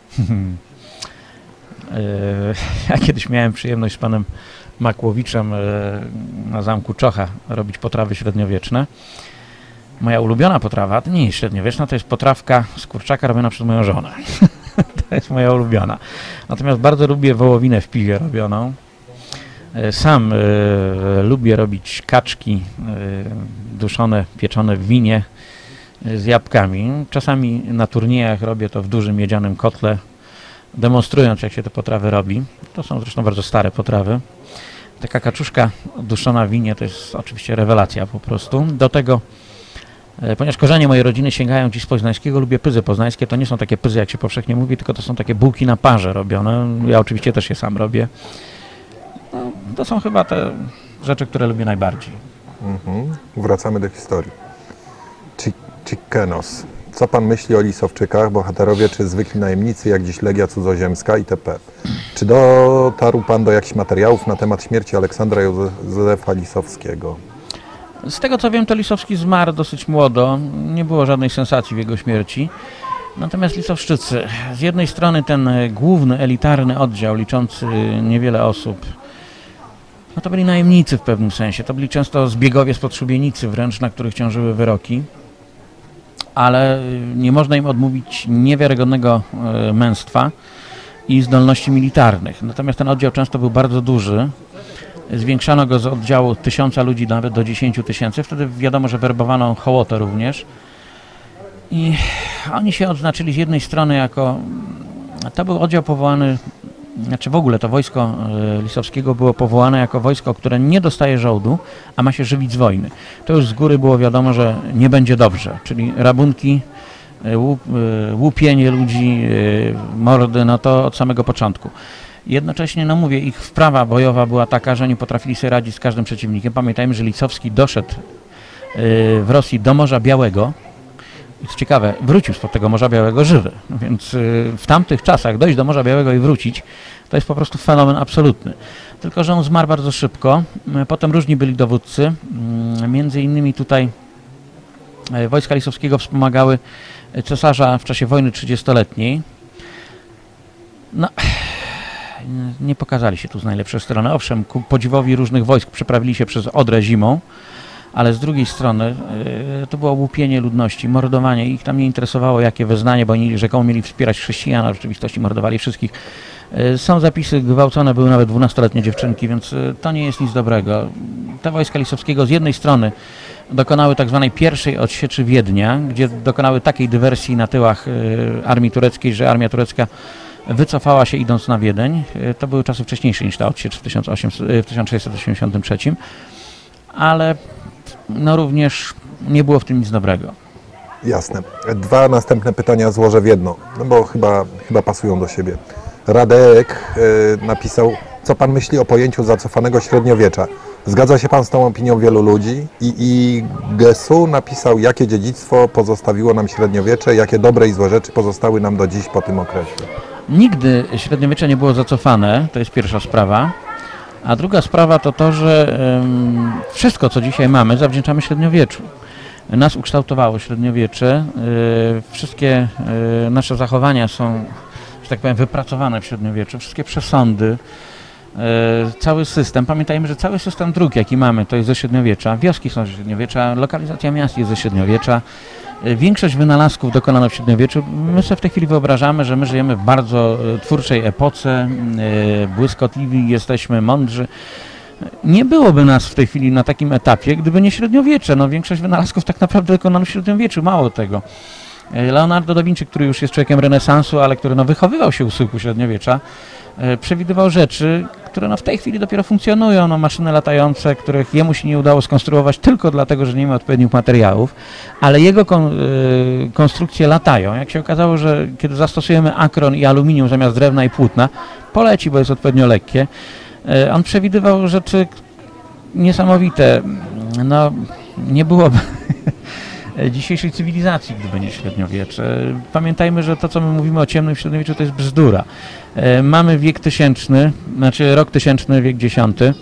Ja kiedyś miałem przyjemność z panem Makłowiczem na zamku Czocha robić potrawy średniowieczne. Moja ulubiona potrawa, to nie jest średniowieczna, to jest potrawka z kurczaka robiona przez moją żonę. To jest moja ulubiona. Natomiast bardzo lubię wołowinę w piwie robioną. Sam y, lubię robić kaczki y, duszone, pieczone w winie y, z jabłkami. Czasami na turniejach robię to w dużym miedzianym kotle, demonstrując, jak się te potrawy robi. To są zresztą bardzo stare potrawy. Taka kaczuszka duszona w winie to jest oczywiście rewelacja po prostu. Do tego, ponieważ korzenie mojej rodziny sięgają dziś z poznańskiego, lubię pyzy poznańskie. To nie są takie pyzy, jak się powszechnie mówi, tylko to są takie bułki na parze robione. Ja oczywiście też je sam robię. No, to są chyba te rzeczy, które lubię najbardziej. Mhm. Wracamy do historii. Chickenos. Co Pan myśli o Lisowczykach, bohaterowie czy zwykli najemnicy, jak dziś Legia Cudzoziemska itp.? Czy dotarł Pan do jakichś materiałów na temat śmierci Aleksandra Józefa Lisowskiego? Z tego co wiem, to Lisowski zmarł dosyć młodo. Nie było żadnej sensacji w jego śmierci. Natomiast Lisowszczycy, z jednej strony ten główny, elitarny oddział liczący niewiele osób, no to byli najemnicy w pewnym sensie. To byli często zbiegowie spod szubienicy wręcz, na których ciążyły wyroki. Ale nie można im odmówić niewiarygodnego e, męstwa i zdolności militarnych. Natomiast ten oddział często był bardzo duży. Zwiększano go z oddziału tysiąca ludzi nawet do dziesięciu tysięcy. Wtedy wiadomo, że werbowano hołotę również. I oni się odznaczyli z jednej strony jako... To był oddział powołany znaczy w ogóle to wojsko y, Lisowskiego było powołane jako wojsko, które nie dostaje żołdu, a ma się żywić z wojny. To już z góry było wiadomo, że nie będzie dobrze, czyli rabunki, y, łup, y, łupienie ludzi, y, mordy, no to od samego początku. Jednocześnie, no mówię, ich wprawa bojowa była taka, że nie potrafili sobie radzić z każdym przeciwnikiem. Pamiętajmy, że Lisowski doszedł y, w Rosji do Morza Białego. I co ciekawe, wrócił spod tego Morza Białego żywy, więc y, w tamtych czasach dojść do Morza Białego i wrócić, to jest po prostu fenomen absolutny. Tylko że on zmarł bardzo szybko, y, potem różni byli dowódcy, y, między innymi tutaj y, wojska Lisowskiego wspomagały cesarza w czasie wojny trzydziestoletniej. No, nie pokazali się tu z najlepszej strony. Owszem, ku podziwowi różnych wojsk przeprawili się przez Odrę zimą, ale z drugiej strony y, to było łupienie ludności, mordowanie. Ich tam nie interesowało, jakie wyznanie, bo oni rzekomo mieli wspierać chrześcijan, a w rzeczywistości mordowali wszystkich. Y, są zapisy, gwałcone były nawet dwunastoletnie dziewczynki, więc y, to nie jest nic dobrego. Te wojska Lisowskiego z jednej strony dokonały tak zwanej pierwszej odsieczy Wiednia, gdzie dokonały takiej dywersji na tyłach y, armii tureckiej, że armia turecka wycofała się idąc na Wiedeń. Y, to były czasy wcześniejsze niż ta odsiecz w, tysiąc sześćset osiemdziesiątym trzecim, ale no również nie było w tym nic dobrego. Jasne. Dwa następne pytania złożę w jedno, no bo chyba, chyba pasują do siebie. Radek y, napisał, co pan myśli o pojęciu zacofanego średniowiecza? Zgadza się pan z tą opinią wielu ludzi? I, i Gesu napisał, jakie dziedzictwo pozostawiło nam średniowiecze, jakie dobre i złe rzeczy pozostały nam do dziś po tym okresie? Nigdy średniowiecze nie było zacofane, to jest pierwsza sprawa. A druga sprawa to to, że um, wszystko, co dzisiaj mamy, zawdzięczamy średniowieczu. Nas ukształtowało średniowiecze, y, wszystkie y, nasze zachowania są, że tak powiem, wypracowane w średniowieczu, wszystkie przesądy, y, cały system. Pamiętajmy, że cały system dróg, jaki mamy, to jest ze średniowiecza, wioski są ze średniowiecza, lokalizacja miast jest ze średniowiecza. Większość wynalazków dokonano w średniowieczu. My sobie w tej chwili wyobrażamy, że my żyjemy w bardzo twórczej epoce, błyskotliwi, jesteśmy mądrzy. Nie byłoby nas w tej chwili na takim etapie, gdyby nie średniowiecze. No, większość wynalazków tak naprawdę dokonano w średniowieczu, mało tego. Leonardo da Vinci, który już jest człowiekiem renesansu, ale który no, wychowywał się u schyłku średniowiecza, przewidywał rzeczy, które no, w tej chwili dopiero funkcjonują. No, maszyny latające, których jemu się nie udało skonstruować tylko dlatego, że nie ma odpowiednich materiałów, ale jego kon, y, konstrukcje latają. Jak się okazało, że kiedy zastosujemy akron i aluminium zamiast drewna i płótna, poleci, bo jest odpowiednio lekkie. Y, on przewidywał rzeczy niesamowite. No, nie byłoby dzisiejszej cywilizacji, gdyby nie średniowiecze. Pamiętajmy, że to, co my mówimy o ciemnym średniowieczu, to jest bzdura. E, mamy wiek tysięczny, znaczy rok tysięczny, wiek dziesiąty.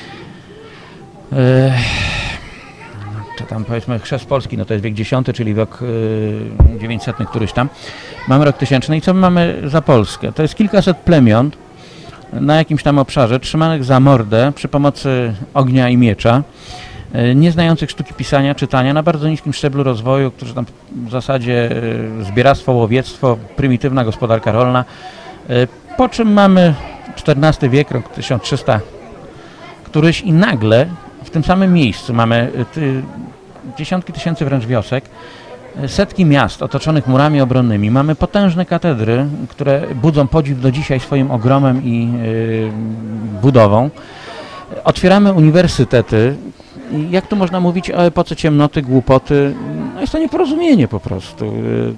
E, czy tam powiedzmy chrzest Polski, no to jest wiek dziesiąty, czyli rok e, dziewięćsetny któryś tam. Mamy rok tysięczny i co my mamy za Polskę? To jest kilkaset plemion na jakimś tam obszarze, trzymanych za mordę przy pomocy ognia i miecza, nie znających sztuki pisania, czytania, na bardzo niskim szczeblu rozwoju, którzy tam w zasadzie zbieractwo, łowiectwo, prymitywna gospodarka rolna. Po czym mamy czternasty wiek, rok tysiąc trzysta któryś i nagle w tym samym miejscu mamy ty, dziesiątki tysięcy wręcz wiosek, setki miast otoczonych murami obronnymi. Mamy potężne katedry, które budzą podziw do dzisiaj swoim ogromem i yy, budową. Otwieramy uniwersytety. I jak tu można mówić o epoce ciemnoty, głupoty? No jest to nieporozumienie po prostu.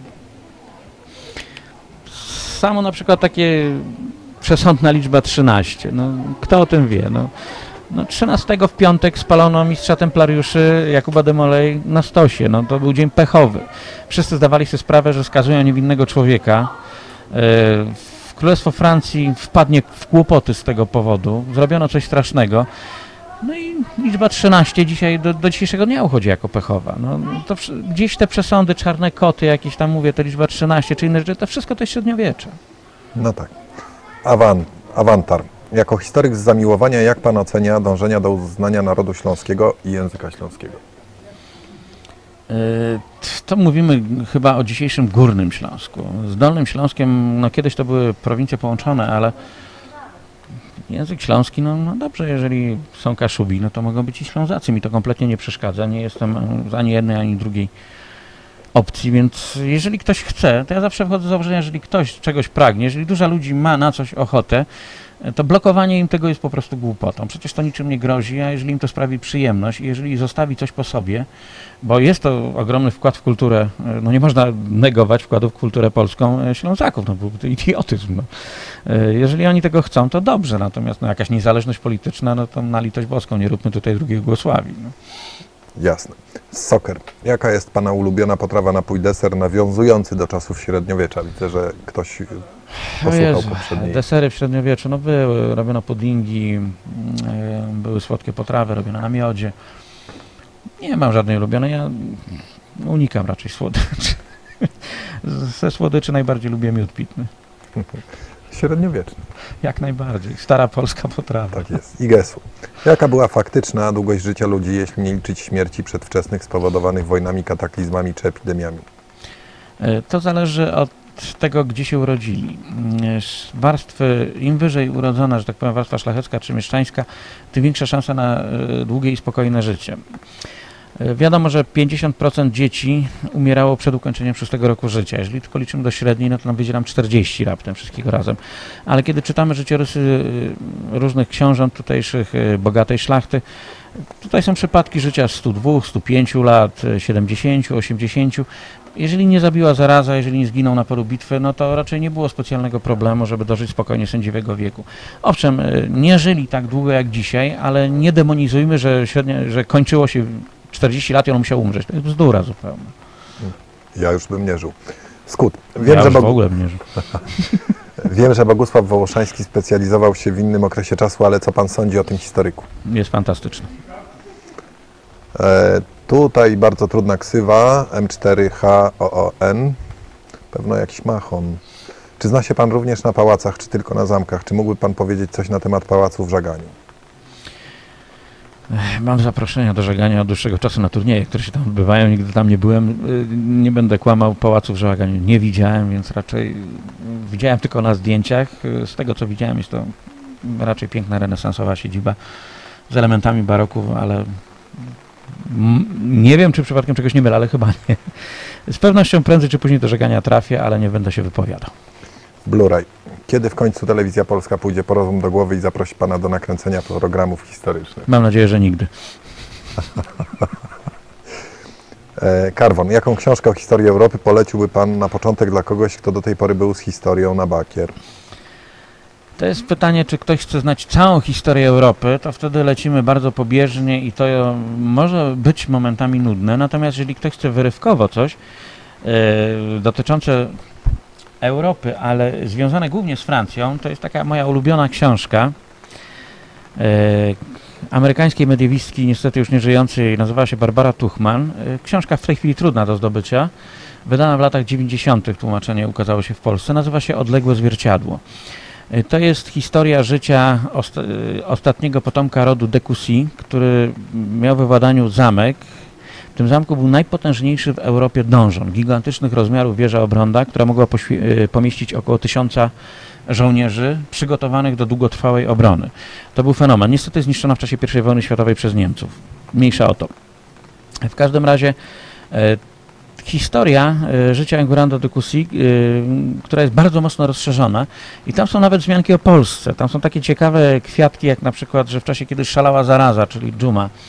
Samo na przykład takie przesądna liczba trzynaście. No, kto o tym wie? No, no trzynastego w piątek spalono mistrza templariuszy Jakuba de Molay na stosie. No, to był dzień pechowy. Wszyscy zdawali sobie sprawę, że skazują niewinnego człowieka. Królestwo Francji wpadnie w kłopoty z tego powodu. Zrobiono coś strasznego. No i liczba trzynaście dzisiaj do, do dzisiejszego dnia uchodzi jako pechowa. No, to gdzieś te przesądy, czarne koty, jakieś tam mówię, to liczba trzynaście czy inne rzeczy, to wszystko to jest średniowiecze. No tak. Awan, awantar. Jako historyk z zamiłowania, jak pan ocenia dążenia do uznania narodu śląskiego i języka śląskiego? Yy, to mówimy chyba o dzisiejszym Górnym Śląsku. Z Dolnym Śląskiem, no kiedyś to były prowincje połączone, ale język śląski, no, no dobrze, jeżeli są Kaszubi, no to mogą być i Ślązacy. Mi to kompletnie nie przeszkadza. Nie jestem z ani jednej, ani drugiej opcji, więc jeżeli ktoś chce, to ja zawsze wchodzę z założenia, jeżeli ktoś czegoś pragnie, jeżeli dużo ludzi ma na coś ochotę, to blokowanie im tego jest po prostu głupotą. Przecież to niczym nie grozi, a jeżeli im to sprawi przyjemność i jeżeli zostawi coś po sobie, bo jest to ogromny wkład w kulturę, no nie można negować wkładu w kulturę polską Ślązaków, no byłby to idiotyzm. No. Jeżeli oni tego chcą, to dobrze, natomiast no, jakaś niezależność polityczna, no to na litość boską, nie róbmy tutaj drugiej Jugosławii. No. Jasne. Soccer. Jaka jest Pana ulubiona potrawa, napój, deser nawiązujący do czasów średniowiecza? Widzę, że ktoś posłuchał poprzedniej. Desery w średniowieczu, no były, robiono puddingi, yy, były słodkie potrawy, robione na miodzie. Nie mam żadnej ulubionej, ja unikam raczej słodyczy. Ze słodyczy najbardziej lubię miód pitny. Średniowieczny. Jak najbardziej. Stara polska potrawa. Tak jest. I gesu. Jaka była faktyczna długość życia ludzi, jeśli nie liczyć śmierci przedwczesnych spowodowanych wojnami, kataklizmami czy epidemiami? To zależy od tego, gdzie się urodzili. Warstwy, im wyżej urodzona, że tak powiem, warstwa szlachecka czy mieszczańska, tym większa szansa na długie i spokojne życie. Wiadomo, że pięćdziesiąt procent dzieci umierało przed ukończeniem szóstego roku życia. Jeżeli tylko liczymy do średniej, no to nam wyjdzie nam czterdzieści raptem wszystkiego razem. Ale kiedy czytamy życiorysy różnych książąt tutejszych, bogatej szlachty, tutaj są przypadki życia stu dwóch, stu pięciu lat, siedemdziesięciu, osiemdziesięciu. Jeżeli nie zabiła zaraza, jeżeli nie zginął na polu bitwy, no to raczej nie było specjalnego problemu, żeby dożyć spokojnie sędziwego wieku. Owszem, nie żyli tak długo jak dzisiaj, ale nie demonizujmy, że, średnio, że kończyło się czterdzieści lat i on musiał umrzeć. To jest bzdura zupełnie. Ja już bym nie żył. Skut. Wiem, ja że już Bog... w ogóle bym nie żył. Wiem, że Bogusław Wołoszański specjalizował się w innym okresie czasu, ale co Pan sądzi o tym historyku? Jest fantastyczny. E, tutaj bardzo trudna ksywa, M cztery H O O N. Pewno jakiś machon. Czy zna się Pan również na pałacach, czy tylko na zamkach? Czy mógłby Pan powiedzieć coś na temat pałacu w Żaganiu? Mam zaproszenia do Żagania od dłuższego czasu na turnieje, które się tam odbywają. Nigdy tam nie byłem. Nie będę kłamał, pałacu w Żaganiu nie widziałem, więc raczej widziałem tylko na zdjęciach. Z tego, co widziałem, jest to raczej piękna renesansowa siedziba z elementami baroku, ale nie wiem, czy przypadkiem czegoś nie mylę, ale chyba nie. Z pewnością prędzej czy później do Żagania trafię, ale nie będę się wypowiadał. Blu-ray. Kiedy w końcu Telewizja Polska pójdzie po rozum do głowy i zaprosi Pana do nakręcenia programów historycznych? Mam nadzieję, że nigdy. e, Karwon, jaką książkę o historii Europy poleciłby Pan na początek dla kogoś, kto do tej pory był z historią na bakier? To jest pytanie, czy ktoś chce znać całą historię Europy, to wtedy lecimy bardzo pobieżnie i to może być momentami nudne. Natomiast jeżeli ktoś chce wyrywkowo coś yy, dotyczące Europy, ale związane głównie z Francją, to jest taka moja ulubiona książka yy, amerykańskiej mediewistki, niestety już nie żyjącej, nazywała się Barbara Tuchman. Yy, książka w tej chwili trudna do zdobycia, wydana w latach dziewięćdziesiątych, tłumaczenie ukazało się w Polsce, nazywa się Odległe zwierciadło. To jest historia życia osta ostatniego potomka rodu de Cossy, który miał we władaniu zamek. W tym zamku był najpotężniejszy w Europie donżon, gigantycznych rozmiarów wieża obronna, która mogła pomieścić około tysiąca żołnierzy przygotowanych do długotrwałej obrony. To był fenomen. Niestety zniszczona w czasie pierwszej wojny światowej przez Niemców. Mniejsza o to. W każdym razie e, historia y, życia Enguerrand de Cossy, y, która jest bardzo mocno rozszerzona i tam są nawet wzmianki o Polsce. Tam są takie ciekawe kwiatki, jak na przykład, że w czasie, kiedy szalała zaraza, czyli dżuma y,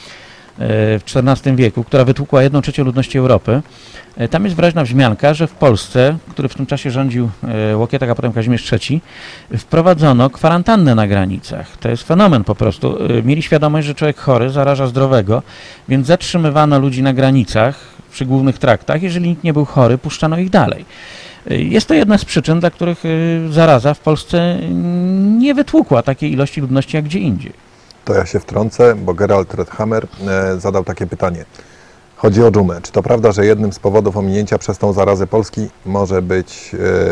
w czternastym wieku, która wytłukła jedną trzecią ludności Europy, y, tam jest wyraźna wzmianka, że w Polsce, który w tym czasie rządził y, Łokietek, a potem Kazimierz trzeci, wprowadzono kwarantannę na granicach. To jest fenomen po prostu. Y, mieli świadomość, że człowiek chory zaraża zdrowego, więc zatrzymywano ludzi na granicach, przy głównych traktach, jeżeli nikt nie był chory, puszczano ich dalej. Jest to jedna z przyczyn, dla których zaraza w Polsce nie wytłukła takiej ilości ludności jak gdzie indziej. To ja się wtrącę, bo Gerald Redhammer e, zadał takie pytanie. Chodzi o dżumę. Czy to prawda, że jednym z powodów ominięcia przez tą zarazę Polski może być...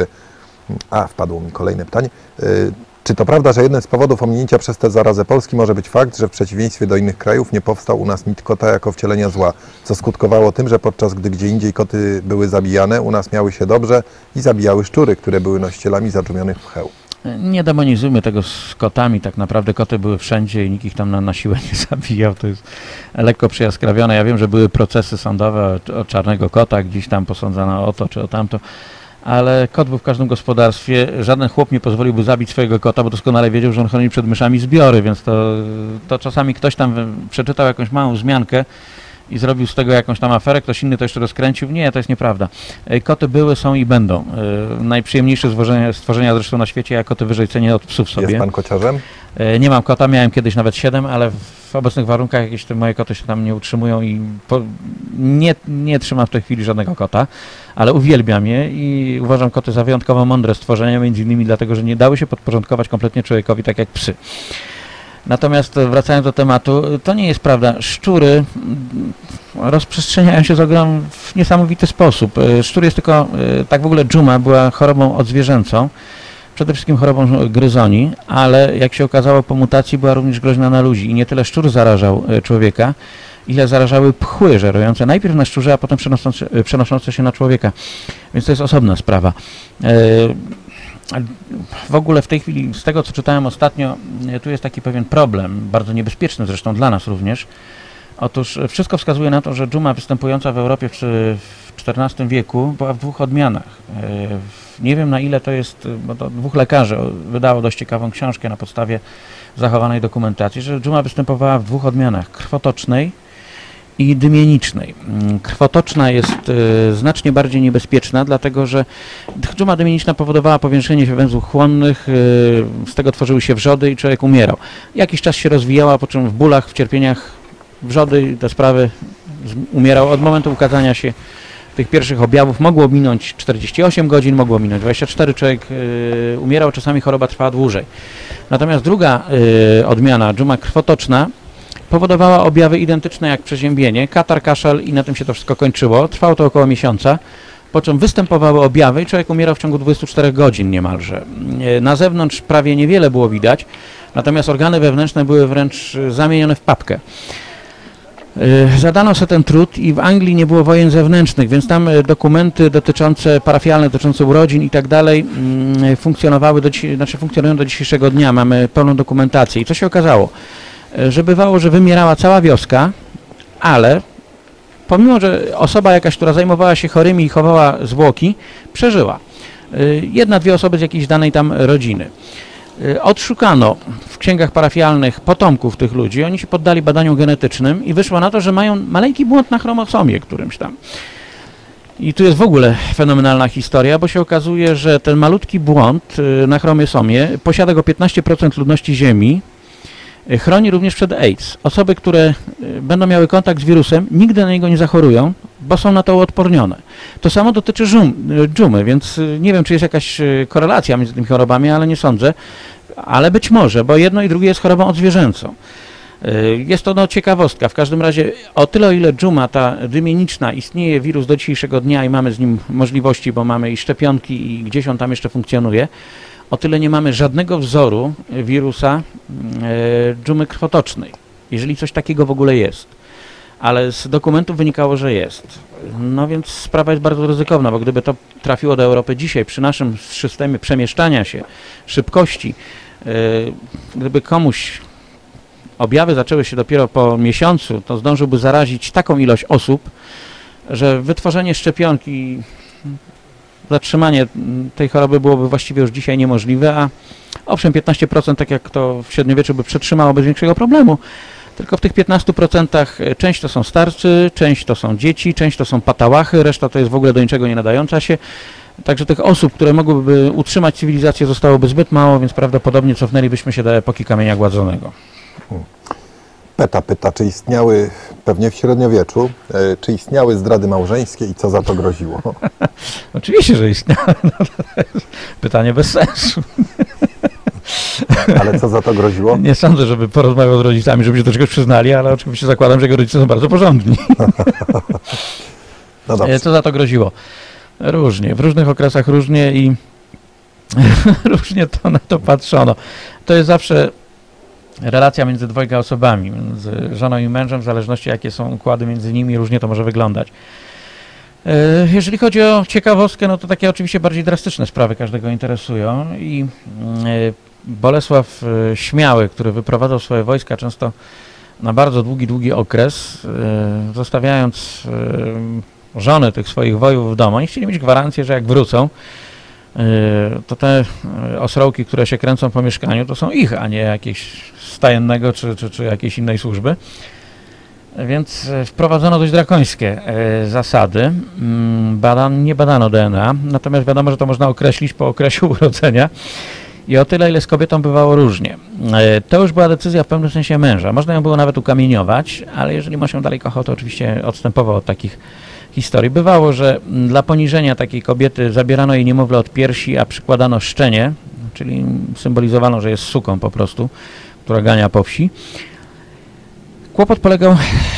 E, a, wpadło mi kolejne pytanie. E, Czy to prawda, że jednym z powodów ominięcia przez tę zarazę Polski może być fakt, że w przeciwieństwie do innych krajów nie powstał u nas mit kota jako wcielenia zła, co skutkowało tym, że podczas gdy gdzie indziej koty były zabijane, u nas miały się dobrze i zabijały szczury, które były nosicielami zadżumionych pcheł? Nie demonizujmy tego z kotami, tak naprawdę koty były wszędzie i nikt ich tam na, na siłę nie zabijał, to jest lekko przyjaskrawione. Ja wiem, że były procesy sądowe o, o czarnego kota, gdzieś tam posądzano o to czy o tamto, ale kot był w każdym gospodarstwie, żaden chłop nie pozwoliłby zabić swojego kota, bo doskonale wiedział, że on chroni przed myszami zbiory, więc to, to czasami ktoś tam przeczytał jakąś małą wzmiankę i zrobił z tego jakąś tam aferę, ktoś inny to jeszcze rozkręcił. Nie, to jest nieprawda. Koty były, są i będą. Najprzyjemniejsze stworzenia, stworzenia zresztą na świecie, ja koty wyżej cenię od psów sobie. Jest pan kociarzem? Nie mam kota, miałem kiedyś nawet siedem, ale w obecnych warunkach jakieś te moje koty się tam nie utrzymują i po, nie, nie trzymam w tej chwili żadnego kota, ale uwielbiam je i uważam koty za wyjątkowo mądre stworzenia, między innymi dlatego, że nie dały się podporządkować kompletnie człowiekowi tak jak psy. Natomiast wracając do tematu, to nie jest prawda. Szczury rozprzestrzeniają się z ogrom w niesamowity sposób. Szczur jest tylko, tak w ogóle dżuma była chorobą odzwierzęcą, przede wszystkim chorobą gryzoni, ale jak się okazało po mutacji była również groźna na ludzi i nie tyle szczur zarażał człowieka, ile zarażały pchły żerujące najpierw na szczurze, a potem przenoszące, przenoszące się na człowieka. Więc to jest osobna sprawa. W ogóle w tej chwili, z tego co czytałem ostatnio, tu jest taki pewien problem, bardzo niebezpieczny zresztą dla nas również. Otóż wszystko wskazuje na to, że dżuma występująca w Europie w czternastym wieku była w dwóch odmianach. Nie wiem na ile to jest, bo to dwóch lekarzy wydało dość ciekawą książkę na podstawie zachowanej dokumentacji, że dżuma występowała w dwóch odmianach, krwotocznej i dymienicznej. Krwotoczna jest y, znacznie bardziej niebezpieczna, dlatego że dżuma dymieniczna powodowała powiększenie się węzłów chłonnych, y, z tego tworzyły się wrzody i człowiek umierał. Jakiś czas się rozwijała, po czym w bólach, w cierpieniach wrzody i te sprawy umierał. Od momentu ukazania się tych pierwszych objawów mogło minąć czterdzieści osiem godzin, mogło minąć dwadzieścia cztery, człowiek y, umierał, czasami choroba trwała dłużej. Natomiast druga y, odmiana, dżuma krwotoczna, powodowała objawy identyczne jak przeziębienie, katar, kaszel i na tym się to wszystko kończyło. Trwało to około miesiąca, po czym występowały objawy i człowiek umierał w ciągu dwudziestu czterech godzin niemalże. Na zewnątrz prawie niewiele było widać, natomiast organy wewnętrzne były wręcz zamienione w papkę. Zadano sobie ten trud i w Anglii nie było wojen zewnętrznych, więc tam dokumenty dotyczące parafialne, dotyczące urodzin i tak dalej funkcjonowały, do, znaczy funkcjonują do dzisiejszego dnia, mamy pełną dokumentację. I co się okazało? Że bywało, że wymierała cała wioska, ale pomimo, że osoba jakaś, która zajmowała się chorymi i chowała zwłoki, przeżyła. Jedna, dwie osoby z jakiejś danej tam rodziny. Odszukano w księgach parafialnych potomków tych ludzi, oni się poddali badaniom genetycznym i wyszło na to, że mają maleńki błąd na chromosomie którymś tam. I tu jest w ogóle fenomenalna historia, bo się okazuje, że ten malutki błąd na chromosomie posiada go piętnaście procent ludności Ziemi, chroni również przed AIDS. Osoby, które będą miały kontakt z wirusem, nigdy na niego nie zachorują, bo są na to uodpornione. To samo dotyczy żum, dżumy, więc nie wiem, czy jest jakaś korelacja między tymi chorobami, ale nie sądzę. Ale być może, bo jedno i drugie jest chorobą odzwierzęcą. Jest to no, ciekawostka. W każdym razie o tyle, o ile dżuma, ta dymieniczna, istnieje wirus do dzisiejszego dnia i mamy z nim możliwości, bo mamy i szczepionki i gdzieś on tam jeszcze funkcjonuje, o tyle nie mamy żadnego wzoru wirusa e, dżumy krwotocznej, jeżeli coś takiego w ogóle jest. Ale z dokumentów wynikało, że jest. No więc sprawa jest bardzo ryzykowna, bo gdyby to trafiło do Europy dzisiaj, przy naszym systemie przemieszczania się, szybkości, e, gdyby komuś objawy zaczęły się dopiero po miesiącu, to zdążyłby zarazić taką ilość osób, że wytworzenie szczepionki, zatrzymanie tej choroby byłoby właściwie już dzisiaj niemożliwe, a owszem, piętnaście procent, tak jak to w średniowieczu, by przetrzymało bez większego problemu, tylko w tych piętnastu procentach część to są starcy, część to są dzieci, część to są patałachy, reszta to jest w ogóle do niczego nie nadająca się. Także tych osób, które mogłyby utrzymać cywilizację, zostałoby zbyt mało, więc prawdopodobnie cofnęlibyśmy się do epoki kamienia gładzonego. Hmm. Peta pyta, czy istniały, pewnie w średniowieczu, e, czy istniały zdrady małżeńskie i co za to groziło? Oczywiście, że istniały. No, to jest pytanie bez sensu. Ale co za to groziło? Nie sądzę, żeby porozmawiał z rodzicami, żeby się do czegoś przyznali, ale oczywiście zakładam, że jego rodzice są bardzo porządni. No dobrze. Co za to groziło? Różnie, w różnych okresach różnie i różnie to na to patrzono. To jest zawsze relacja między dwojga osobami, między żoną i mężem, w zależności jakie są układy między nimi, różnie to może wyglądać. Jeżeli chodzi o ciekawostkę, no to takie oczywiście bardziej drastyczne sprawy każdego interesują i Bolesław Śmiały, który wyprowadzał swoje wojska często na bardzo długi, długi okres, zostawiając żony tych swoich wojów w domu, oni chcieli mieć gwarancję, że jak wrócą, to te osrołki, które się kręcą po mieszkaniu, to są ich, a nie jakieś stajennego czy, czy, czy jakiejś innej służby. Więc wprowadzono dość drakońskie zasady. Badan, nie badano D N A, natomiast wiadomo, że to można określić po okresie urodzenia i o tyle, ile z kobietą bywało różnie. To już była decyzja w pewnym sensie męża. Można ją było nawet ukamieniować, ale jeżeli mąż ją dalej kochał, to oczywiście odstępował od takich historii. Bywało, że dla poniżenia takiej kobiety zabierano jej niemowlę od piersi, a przykładano szczenie, czyli symbolizowano, że jest suką po prostu, która gania po wsi. Kłopot polegał,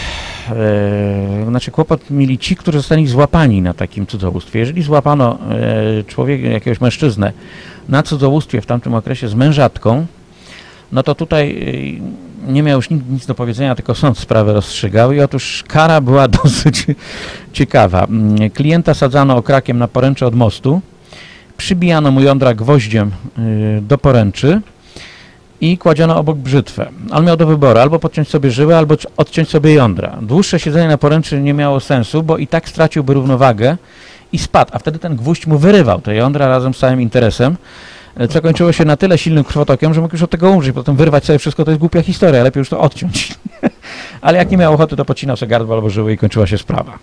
e, znaczy kłopot mieli ci, którzy zostali złapani na takim cudzołóstwie. Jeżeli złapano e, człowieka, jakiegoś mężczyznę na cudzołóstwie w tamtym okresie z mężatką, no to tutaj e, nie miał już nic, nic do powiedzenia, tylko sąd sprawę rozstrzygał i otóż kara była dosyć ciekawa. Klienta sadzano okrakiem na poręcze od mostu, przybijano mu jądra gwoździem e, do poręczy i kładziono obok brzytwę. On miał do wyboru albo podciąć sobie żyłę, albo odciąć sobie jądra. Dłuższe siedzenie na poręczy nie miało sensu, bo i tak straciłby równowagę i spadł, a wtedy ten gwóźdź mu wyrywał te jądra razem z całym interesem, co kończyło się na tyle silnym krwotokiem, że mógł już od tego umrzeć. Potem wyrwać sobie wszystko, to jest głupia historia, lepiej już to odciąć. Ale jak nie miał ochoty, to pocinał sobie gardło albo żyły i kończyła się sprawa.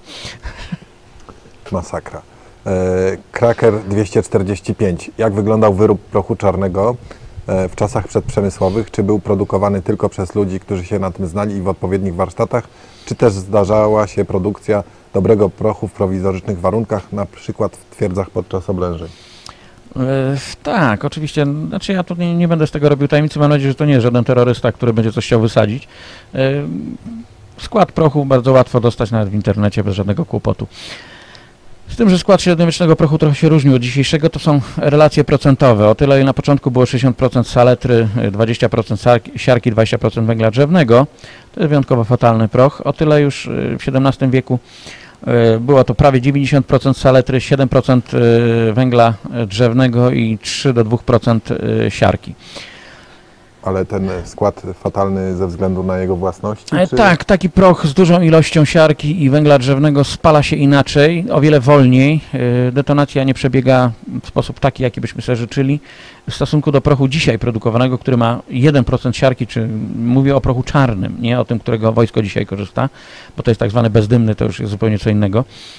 Masakra. Kraker dwieście czterdzieści pięć. Jak wyglądał wyrób prochu czarnego w czasach przedprzemysłowych? Czy był produkowany tylko przez ludzi, którzy się na tym znali i w odpowiednich warsztatach? Czy też zdarzała się produkcja dobrego prochu w prowizorycznych warunkach, na przykład w twierdzach podczas oblężeń? E, tak, oczywiście. Znaczy ja tu nie, nie będę z tego robił tajemnicy. Mam nadzieję, że to nie jest żaden terrorysta, który będzie coś chciał wysadzić. E, skład prochu bardzo łatwo dostać nawet w internecie bez żadnego kłopotu. Z tym, że skład średniowiecznego prochu trochę się różnił od dzisiejszego, to są relacje procentowe. O tyle na początku było sześćdziesiąt procent saletry, dwadzieścia procent siarki, dwadzieścia procent węgla drzewnego. To jest wyjątkowo fatalny proch. O tyle już w siedemnastym wieku było to prawie dziewięćdziesiąt procent saletry, siedem procent węgla drzewnego i trzy do dwóch procent siarki. Ale ten skład fatalny ze względu na jego własności? E, Czy... Tak, taki proch z dużą ilością siarki i węgla drzewnego spala się inaczej, o wiele wolniej. E, detonacja nie przebiega w sposób taki, jaki byśmy sobie życzyli. W stosunku do prochu dzisiaj produkowanego, który ma jeden procent siarki, czy mówię o prochu czarnym, nie o tym, którego wojsko dzisiaj korzysta, bo to jest tak zwany bezdymny, to już jest zupełnie co innego.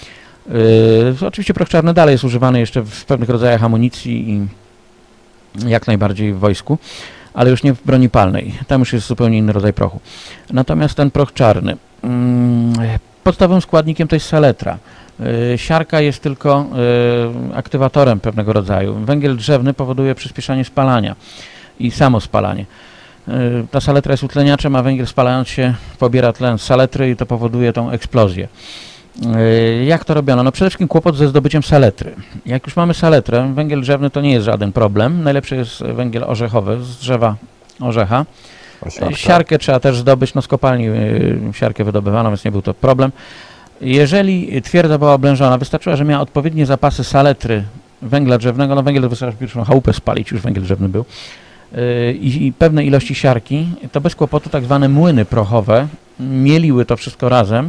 E, oczywiście proch czarny dalej jest używany jeszcze w pewnych rodzajach amunicji i jak najbardziej w wojsku, ale już nie w broni palnej. Tam już jest zupełnie inny rodzaj prochu. Natomiast ten proch czarny, podstawowym składnikiem to jest saletra. Siarka jest tylko aktywatorem pewnego rodzaju. Węgiel drzewny powoduje przyspieszanie spalania i samo spalanie. Ta saletra jest utleniaczem, a węgiel spalając się pobiera tlen z saletry i to powoduje tą eksplozję. Jak to robiono? No przede wszystkim kłopot ze zdobyciem saletry. Jak już mamy saletrę, węgiel drzewny to nie jest żaden problem. Najlepszy jest węgiel orzechowy z drzewa orzecha. Siarkę trzeba też zdobyć, no z kopalni siarkę wydobywano, więc nie był to problem. Jeżeli twierdza była oblężona, wystarczyło, że miała odpowiednie zapasy saletry węgla drzewnego, no węgiel wystarczy pierwszą chałupę spalić, już węgiel drzewny był, i, i pewne ilości siarki, to bez kłopotu tak zwane młyny prochowe mieliły to wszystko razem.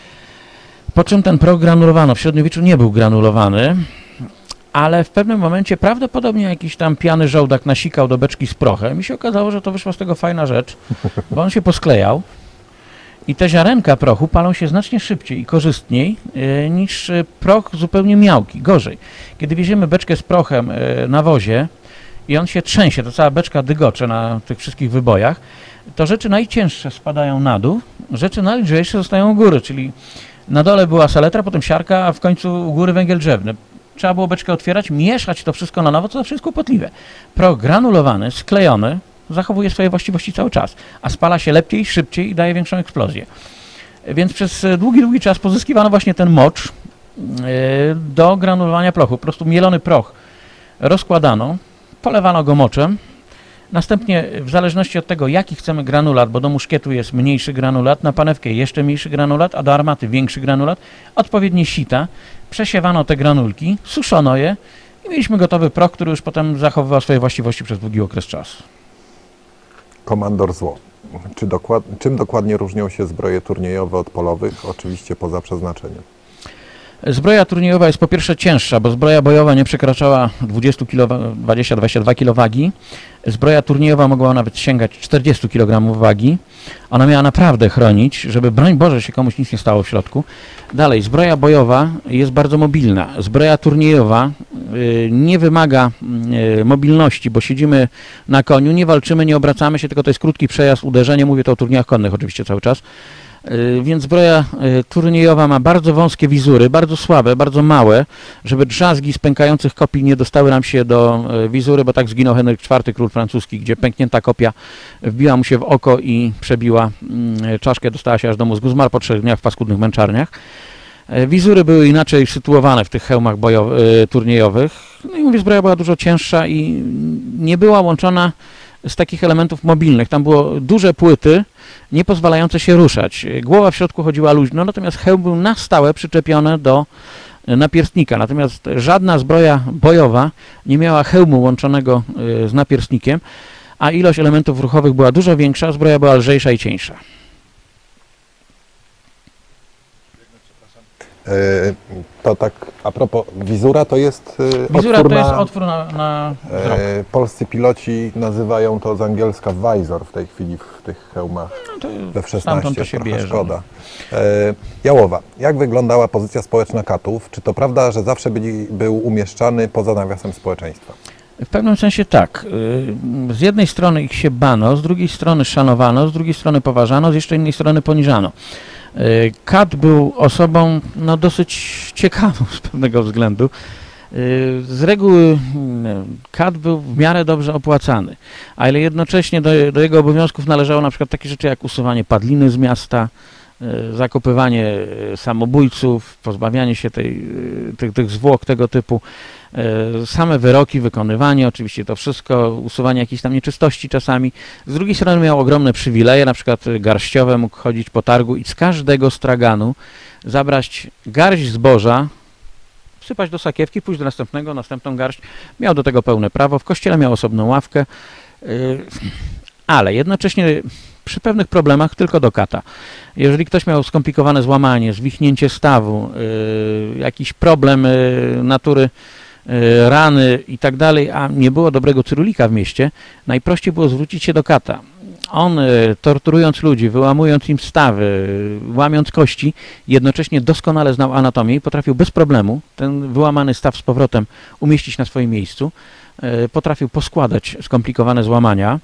Po czym ten proch granulowano. W średniowieczu nie był granulowany, ale w pewnym momencie prawdopodobnie jakiś tam pijany żołdak nasikał do beczki z prochem i się okazało, że to wyszła z tego fajna rzecz, bo on się posklejał i te ziarenka prochu palą się znacznie szybciej i korzystniej y, niż proch zupełnie miałki, gorzej. Kiedy wieziemy beczkę z prochem y, na wozie i on się trzęsie, to cała beczka dygocze na tych wszystkich wybojach, to rzeczy najcięższe spadają na dół, rzeczy najlżejsze zostają u góry, czyli na dole była saletra, potem siarka, a w końcu u góry węgiel drzewny. Trzeba było beczkę otwierać, mieszać to wszystko na nowo, co zawsze jest kłopotliwe. Proch granulowany, sklejony, zachowuje swoje właściwości cały czas, a spala się lepiej, szybciej i daje większą eksplozję. Więc przez długi, długi czas pozyskiwano właśnie ten mocz do granulowania prochu. Po prostu mielony proch rozkładano, polewano go moczem Następnie w zależności od tego, jaki chcemy granulat, bo do muszkietu jest mniejszy granulat, na panewkę jeszcze mniejszy granulat, a do armaty większy granulat, odpowiednie sita, przesiewano te granulki, suszono je i mieliśmy gotowy proch, który już potem zachowywał swoje właściwości przez długi okres czasu. Komandor Zło. Czy dokład, czym dokładnie różnią się zbroje turniejowe od polowych, oczywiście poza przeznaczeniem? Zbroja turniejowa jest po pierwsze cięższa, bo zbroja bojowa nie przekraczała dwadzieścia kilogramów, dwadzieścia do dwudziestu dwóch kilogramów wagi. Zbroja turniejowa mogła nawet sięgać czterdziestu kilogramów wagi. Ona miała naprawdę chronić, żeby broń Boże się komuś nic nie stało w środku. Dalej, zbroja bojowa jest bardzo mobilna. Zbroja turniejowa y, nie wymaga y, mobilności, bo siedzimy na koniu, nie walczymy, nie obracamy się, tylko to jest krótki przejazd, uderzenie. Mówię to o turniejach konnych oczywiście cały czas. Więc zbroja turniejowa ma bardzo wąskie wizury, bardzo słabe, bardzo małe, żeby drzazgi z pękających kopii nie dostały nam się do wizury, bo tak zginął Henryk czwarty, król francuski, gdzie pęknięta kopia wbiła mu się w oko i przebiła czaszkę, dostała się aż do mózgu, zmarł po trzech dniach w paskudnych męczarniach. Wizury były inaczej sytuowane w tych hełmach bojowych, turniejowych. No i mówię, zbroja była dużo cięższa i nie była łączona z takich elementów mobilnych. Tam było duże płyty, nie pozwalające się ruszać. Głowa w środku chodziła luźno, natomiast hełm był na stałe przyczepiony do napierstnika. Natomiast żadna zbroja bojowa nie miała hełmu łączonego z napierstnikiem, a ilość elementów ruchowych była dużo większa, zbroja była lżejsza i cieńsza. To tak a propos, wizura to jest Wizura otwór to jest na, otwór na, na wzrok. e, polscy piloci nazywają to z angielska visor w tej chwili w tych hełmach No to we F szesnaście, stamtąd to się trochę bierze. szkoda. E, Jałowa, jak wyglądała pozycja społeczna katów? Czy to prawda, że zawsze byli, był umieszczany poza nawiasem społeczeństwa? W pewnym sensie tak. Z jednej strony ich się bano, z drugiej strony szanowano, z drugiej strony poważano, z jeszcze innej strony poniżano. Kat był osobą no, dosyć ciekawą z pewnego względu. Z reguły kat był w miarę dobrze opłacany, ale jednocześnie do, do jego obowiązków należało na przykład takie rzeczy jak usuwanie padliny z miasta, zakopywanie samobójców, pozbawianie się tej, tych, tych zwłok tego typu, same wyroki, wykonywanie, oczywiście to wszystko, usuwanie jakichś tam nieczystości czasami. Z drugiej strony miał ogromne przywileje, na przykład garściowe, mógł chodzić po targu i z każdego straganu zabrać garść zboża, wsypać do sakiewki, pójść do następnego, następną garść. Miał do tego pełne prawo. W kościele miał osobną ławkę, ale jednocześnie przy pewnych problemach tylko do kata. Jeżeli ktoś miał skomplikowane złamanie, zwichnięcie stawu, jakiś problem natury rany i tak dalej, a nie było dobrego cyrulika w mieście, najprościej było zwrócić się do kata. On, torturując ludzi, wyłamując im stawy, łamiąc kości, jednocześnie doskonale znał anatomię i potrafił bez problemu ten wyłamany staw z powrotem umieścić na swoim miejscu. Potrafił poskładać skomplikowane złamania.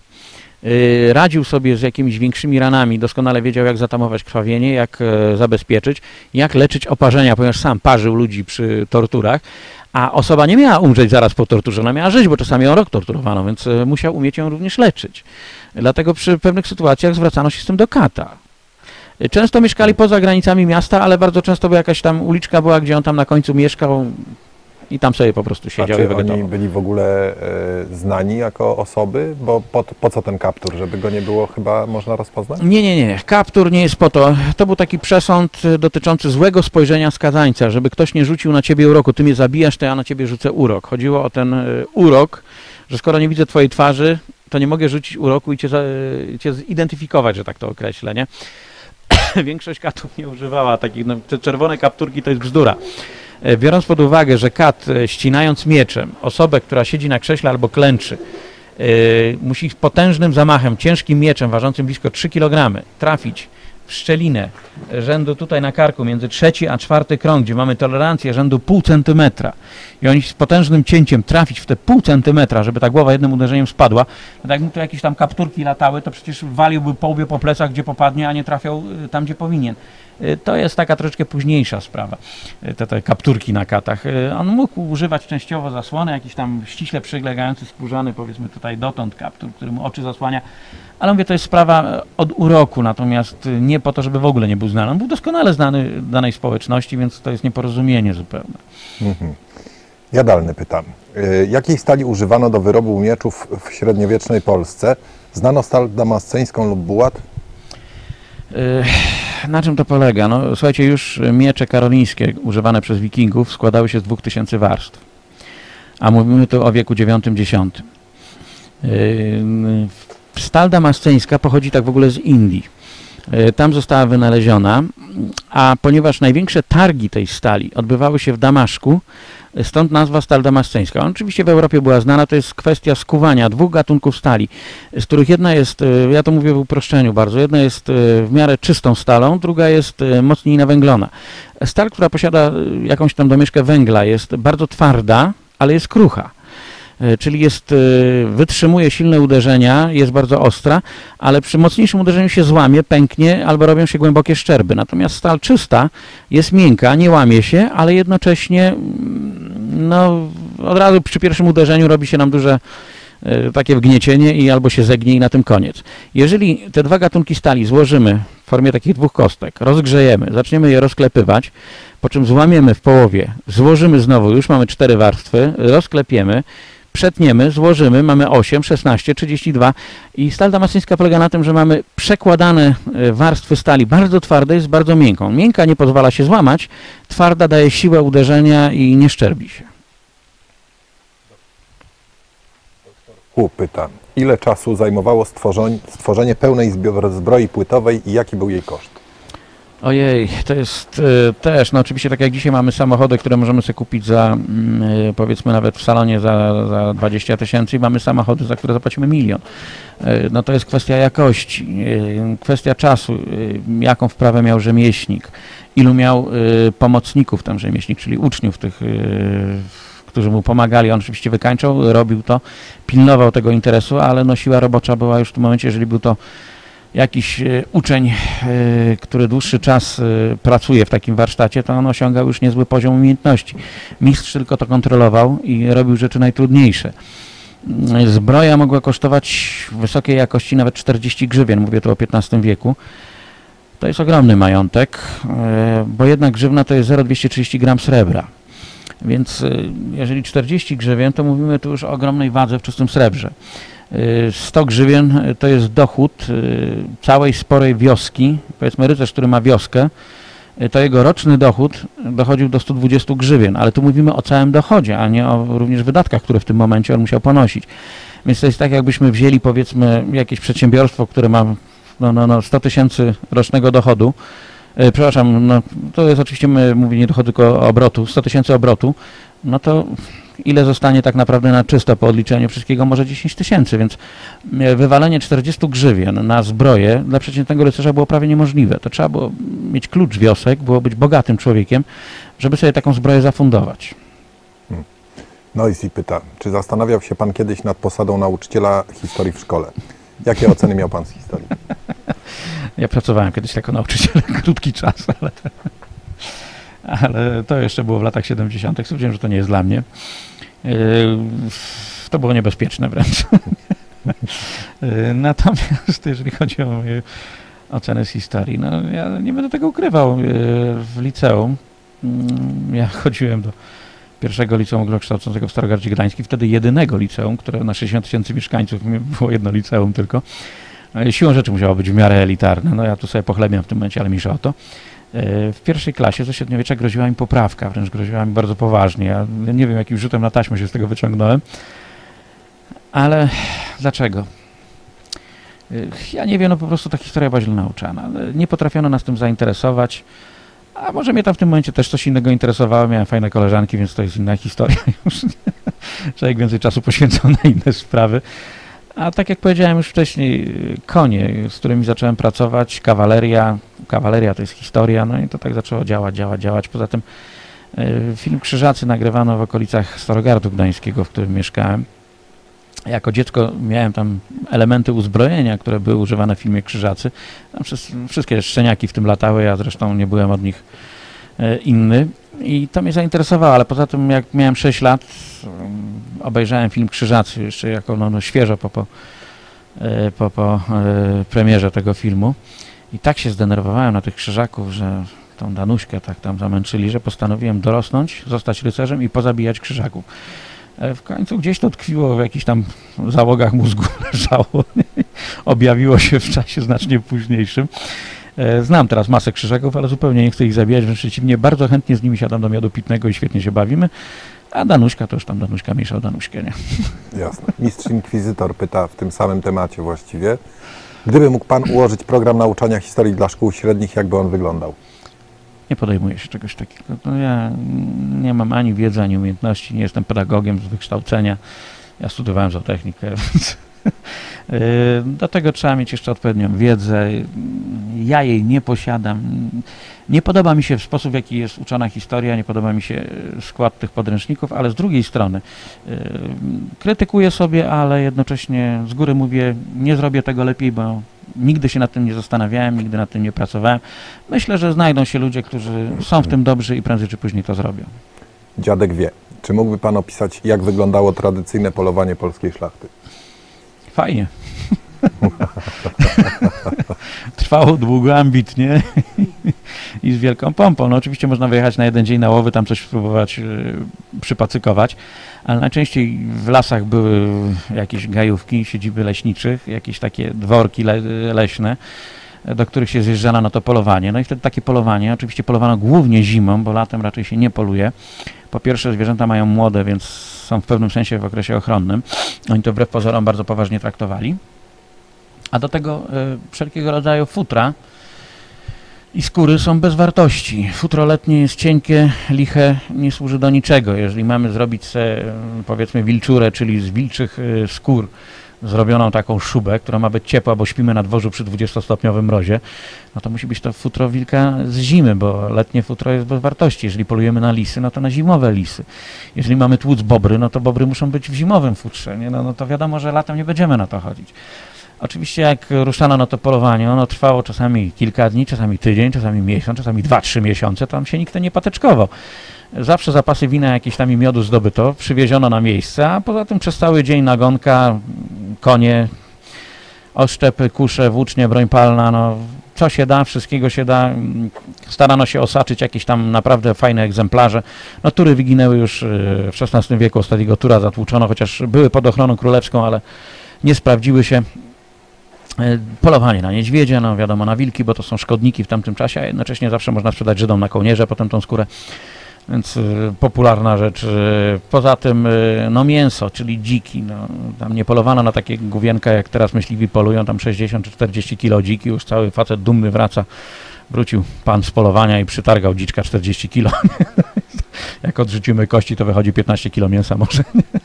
Radził sobie z jakimiś większymi ranami, doskonale wiedział, jak zatamować krwawienie, jak zabezpieczyć, jak leczyć oparzenia, ponieważ sam parzył ludzi przy torturach, a osoba nie miała umrzeć zaraz po torturze, ona miała żyć, bo czasami ją rok torturowano, więc musiał umieć ją również leczyć. Dlatego przy pewnych sytuacjach zwracano się z tym do kata. Często mieszkali poza granicami miasta, ale bardzo często była jakaś tam uliczka była, gdzie on tam na końcu mieszkał i tam sobie po prostu siedział A i czy wegetował. oni byli w ogóle e, znani jako osoby? Bo po, po co ten kaptur? Żeby go nie było chyba można rozpoznać? Nie, nie, nie. Kaptur nie jest po to. To był taki przesąd dotyczący złego spojrzenia skazańca, żeby ktoś nie rzucił na ciebie uroku. Ty mnie zabijasz, to ja na ciebie rzucę urok. Chodziło o ten y, urok, że skoro nie widzę twojej twarzy, to nie mogę rzucić uroku i cię, za, cię zidentyfikować, że tak to określę, nie? Większość katów nie używała takich, no, te czerwone kapturki to jest bzdura. Biorąc pod uwagę, że kat, ścinając mieczem osobę, która siedzi na krześle albo klęczy, yy, musi potężnym zamachem, ciężkim mieczem ważącym blisko trzy kilogramy trafić w szczelinę rzędu tutaj na karku między trzeci a czwarty krąg, gdzie mamy tolerancję rzędu pół centymetra i oni z potężnym cięciem trafić w te pół centymetra, żeby ta głowa jednym uderzeniem spadła, to tak mu tu jakieś tam kapturki latały, to przecież waliłby po łbie, po plecach, gdzie popadnie, a nie trafiał tam, gdzie powinien. To jest taka troszeczkę późniejsza sprawa, te, te kapturki na katach. On mógł używać częściowo zasłony, jakiś tam ściśle przylegający skórzany, powiedzmy tutaj dotąd kaptur, który mu oczy zasłania, ale mówię, to jest sprawa od uroku, natomiast nie po to, żeby w ogóle nie był znany. On był doskonale znany danej społeczności, więc to jest nieporozumienie zupełne. Mhm. Jadalny pytam. Y, Jakiej stali używano do wyrobu mieczów w średniowiecznej Polsce? Znano stal damasceńską lub bułat? Yy, Na czym to polega? No, słuchajcie, już miecze karolińskie używane przez wikingów składały się z dwóch tysięcy warstw, a mówimy tu o wieku dziewiątym dziesiątym. Yy, Stal damasceńska pochodzi tak w ogóle z Indii. Yy, Tam została wynaleziona, a ponieważ największe targi tej stali odbywały się w Damaszku, stąd nazwa stal damasceńska. On oczywiście w Europie była znana, to jest kwestia skuwania dwóch gatunków stali, z których jedna jest, ja to mówię w uproszczeniu bardzo, jedna jest w miarę czystą stalą, druga jest mocniej nawęglona. Stal, która posiada jakąś tam domieszkę węgla, jest bardzo twarda, ale jest krucha. Czyli jest, wytrzymuje silne uderzenia, jest bardzo ostra, ale przy mocniejszym uderzeniu się złamie, pęknie albo robią się głębokie szczerby. Natomiast stal czysta jest miękka, nie łamie się, ale jednocześnie no, od razu przy pierwszym uderzeniu robi się nam duże takie wgniecienie i albo się zegnie i na tym koniec. Jeżeli te dwa gatunki stali złożymy w formie takich dwóch kostek, rozgrzejemy, zaczniemy je rozklepywać, po czym złamiemy w połowie, złożymy znowu, już mamy cztery warstwy, rozklepiemy, przetniemy, złożymy, mamy osiem, szesnaście, trzydzieści dwa i stal damasceńska polega na tym, że mamy przekładane warstwy stali bardzo twardej z bardzo miękką. Miękka nie pozwala się złamać, twarda daje siłę uderzenia i nie szczerbi się. U pyta. Ile czasu zajmowało stworzenie, stworzenie pełnej zbio- zbroi płytowej i jaki był jej koszt? Ojej, to jest y, też, no oczywiście tak jak dzisiaj mamy samochody, które możemy sobie kupić za, y, powiedzmy nawet w salonie za, za dwadzieścia tysięcy i mamy samochody, za które zapłacimy milion. Y, no to jest kwestia jakości, y, kwestia czasu, y, jaką wprawę miał rzemieślnik, ilu miał y, pomocników tam rzemieślnik, czyli uczniów tych, y, którzy mu pomagali. On oczywiście wykańczał, robił to, pilnował tego interesu, ale no siła robocza była już w tym momencie, jeżeli był to jakiś uczeń, który dłuższy czas pracuje w takim warsztacie, to on osiągał już niezły poziom umiejętności. Mistrz tylko to kontrolował i robił rzeczy najtrudniejsze. Zbroja mogła kosztować wysokiej jakości nawet czterdzieści grzywien, mówię tu o piętnastym wieku. To jest ogromny majątek, bo jedna grzywna to jest zero przecinek dwieście trzydzieści gram srebra. Więc jeżeli czterdzieści grzywien, to mówimy tu już o ogromnej wadze w czystym srebrze. sto grzywien to jest dochód całej sporej wioski, powiedzmy rycerz, który ma wioskę, to jego roczny dochód dochodził do stu dwudziestu grzywien, ale tu mówimy o całym dochodzie, a nie o również wydatkach, które w tym momencie on musiał ponosić. Więc to jest tak, jakbyśmy wzięli powiedzmy jakieś przedsiębiorstwo, które ma no, no, no sto tysięcy rocznego dochodu, e, przepraszam, no, to jest oczywiście, my mówimy nie dochodu, tylko obrotu, sto tysięcy obrotu, no to ile zostanie tak naprawdę na czysto po odliczeniu wszystkiego? Może dziesięć tysięcy, więc wywalenie czterdziestu grzywien na zbroję dla przeciętnego rycerza było prawie niemożliwe. To trzeba było mieć klucz wiosek, było być bogatym człowiekiem, żeby sobie taką zbroję zafundować. Hmm. No i pyta, czy zastanawiał się Pan kiedyś nad posadą nauczyciela historii w szkole? Jakie oceny miał Pan z historii? Ja pracowałem kiedyś jako nauczyciel, krótki czas, ale... ale to jeszcze było w latach siedemdziesiątych. Stwierdziłem, że to nie jest dla mnie. To było niebezpieczne wręcz. Natomiast jeżeli chodzi o moje oceny z historii, no ja nie będę tego ukrywał. W liceum ja chodziłem do pierwszego liceum ogólnokształcącego w Starogardzie Gdańskim, wtedy jedynego liceum, które na sześćdziesiąt tysięcy mieszkańców, było jedno liceum tylko. Siłą rzeczy musiało być w miarę elitarne. No ja tu sobie pochlebiam w tym momencie, ale mniejsza o to. W pierwszej klasie ze średniowiecza groziła mi poprawka, wręcz groziła mi bardzo poważnie. Ja nie wiem, jakim rzutem na taśmę się z tego wyciągnąłem, ale dlaczego? Ja nie wiem, no po prostu ta historia była źle nauczana. Nie potrafiono nas tym zainteresować, a może mnie tam w tym momencie też coś innego interesowało. Miałem fajne koleżanki, więc to jest inna historia już. Człowiek więcej czasu poświęcał na inne sprawy. A tak jak powiedziałem już wcześniej, konie, z którymi zacząłem pracować, kawaleria, kawaleria to jest historia, no i to tak zaczęło działać, działać, działać. Poza tym y, film Krzyżacy nagrywano w okolicach Starogardu Gdańskiego, w którym mieszkałem. Jako dziecko miałem tam elementy uzbrojenia, które były używane w filmie Krzyżacy. Tam przez, wszystkie szczeniaki w tym latały, ja zresztą nie byłem od nich y, inny. I to mnie zainteresowało, ale poza tym jak miałem sześć lat, obejrzałem film Krzyżacy jeszcze jako no, no, świeżo po, po, po, po e, premierze tego filmu i tak się zdenerwowałem na tych krzyżaków, że tą Danuśkę tak tam zamęczyli, że postanowiłem dorosnąć, zostać rycerzem i pozabijać krzyżaków. W końcu gdzieś to tkwiło w jakichś tam załogach mózgu, leżało, objawiło się w czasie znacznie późniejszym. Znam teraz masę krzyżaków, ale zupełnie nie chcę ich zabijać, wręcz przeciwnie, bardzo chętnie z nimi siadam do miodu pitnego i świetnie się bawimy, a Danuśka to już tam Danuśka mniejsza o Danuśkę, nie? Jasne. Mistrz Inkwizytor pyta w tym samym temacie właściwie. Gdyby mógł Pan ułożyć program nauczania historii dla szkół średnich, jak by on wyglądał? Nie podejmuję się czegoś takiego. No ja nie mam ani wiedzy, ani umiejętności, nie jestem pedagogiem z wykształcenia. Ja studiowałem zootechnikę, więc do tego trzeba mieć jeszcze odpowiednią wiedzę. Ja jej nie posiadam. Nie podoba mi się sposób, w jaki jest uczona historia, nie podoba mi się skład tych podręczników, ale z drugiej strony krytykuję sobie, ale jednocześnie z góry mówię, nie zrobię tego lepiej, bo nigdy się nad tym nie zastanawiałem, nigdy nad tym nie pracowałem. Myślę, że znajdą się ludzie, którzy są w tym dobrzy i prędzej czy później to zrobią. Dziadek wie. Czy mógłby Pan opisać, jak wyglądało tradycyjne polowanie polskiej szlachty? Fajnie. Trwało długo, ambitnie i z wielką pompą. No oczywiście można wyjechać na jeden dzień na łowy, tam coś spróbować yy, przypacykować, ale najczęściej w lasach były jakieś gajówki, siedziby leśniczych, jakieś takie dworki le leśne, do których się zjeżdżano na to polowanie. No i wtedy takie polowanie, oczywiście polowano głównie zimą, bo latem raczej się nie poluje. Po pierwsze, zwierzęta mają młode, więc są w pewnym sensie w okresie ochronnym. Oni to wbrew pozorom bardzo poważnie traktowali. A do tego y, wszelkiego rodzaju futra i skóry są bez wartości. Futro letnie jest cienkie, liche, nie służy do niczego. Jeżeli mamy zrobić se, powiedzmy wilczurę, czyli z wilczych y, skór zrobioną taką szubę, która ma być ciepła, bo śpimy na dworzu przy dwudziestostopniowym mrozie, no to musi być to futro wilka z zimy, bo letnie futro jest bez wartości. Jeżeli polujemy na lisy, no to na zimowe lisy. Jeżeli mamy tłuc bobry, no to bobry muszą być w zimowym futrze, nie? No, no to wiadomo, że latem nie będziemy na to chodzić. Oczywiście jak ruszano na to polowanie, ono trwało czasami kilka dni, czasami tydzień, czasami miesiąc, czasami dwa, trzy miesiące, tam się nikt nie pateczkował. Zawsze zapasy wina jakieś tam i miodu zdobyto, przywieziono na miejsce, a poza tym przez cały dzień nagonka, konie, oszczepy, kusze, włócznie, broń palna, no co się da, wszystkiego się da. Starano się osaczyć jakieś tam naprawdę fajne egzemplarze. No tury wyginęły już w szesnastym wieku, ostatniego tura zatłuczono, chociaż były pod ochroną królewską, ale nie sprawdziły się. Polowanie na niedźwiedzie, no wiadomo, na wilki, bo to są szkodniki w tamtym czasie, a jednocześnie zawsze można sprzedać Żydom na kołnierze potem tą skórę, więc y, popularna rzecz. Y, poza tym y, no mięso, czyli dziki, no, tam nie polowano na takie główienka, jak teraz myśliwi polują, tam sześćdziesiąt czy czterdzieści kilo dziki, już cały facet dumny wraca, wrócił pan z polowania i przytargał dziczka czterdzieści kilo. Jak odrzucimy kości, to wychodzi piętnaście kilo mięsa może.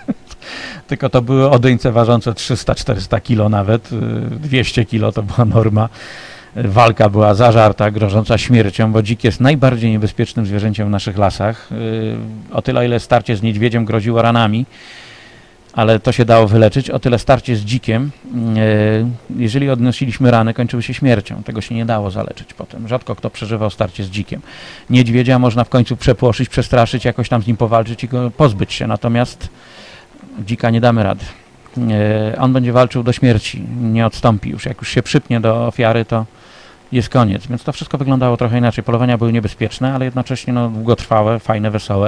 Tylko to były odyńce ważące trzysta czterysta kilo nawet, dwieście kilo to była norma. Walka była zażarta, grożąca śmiercią, bo dzik jest najbardziej niebezpiecznym zwierzęciem w naszych lasach. O tyle, o ile starcie z niedźwiedziem groziło ranami, ale to się dało wyleczyć, o tyle starcie z dzikiem, jeżeli odnosiliśmy rany, kończyły się śmiercią. Tego się nie dało zaleczyć potem. Rzadko kto przeżywał starcie z dzikiem. Niedźwiedzia można w końcu przepłoszyć, przestraszyć, jakoś tam z nim powalczyć i go pozbyć się, natomiast dzika nie damy rady. On będzie walczył do śmierci, nie odstąpi już. Jak już się przypnie do ofiary, to jest koniec. Więc to wszystko wyglądało trochę inaczej. Polowania były niebezpieczne, ale jednocześnie no, długotrwałe, fajne, wesołe.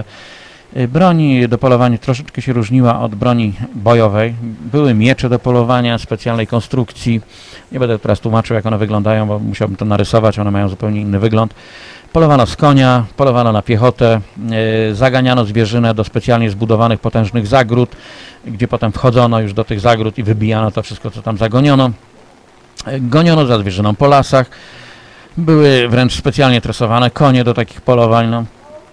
Broń do polowania troszeczkę się różniła od broni bojowej. Były miecze do polowania specjalnej konstrukcji. Nie będę teraz tłumaczył, jak one wyglądają, bo musiałbym to narysować. One mają zupełnie inny wygląd. Polowano z konia, polowano na piechotę, yy, zaganiano zwierzynę do specjalnie zbudowanych potężnych zagród, gdzie potem wchodzono już do tych zagród i wybijano to wszystko, co tam zagoniono. Yy, goniono za zwierzyną po lasach. Były wręcz specjalnie tresowane konie do takich polowań. No.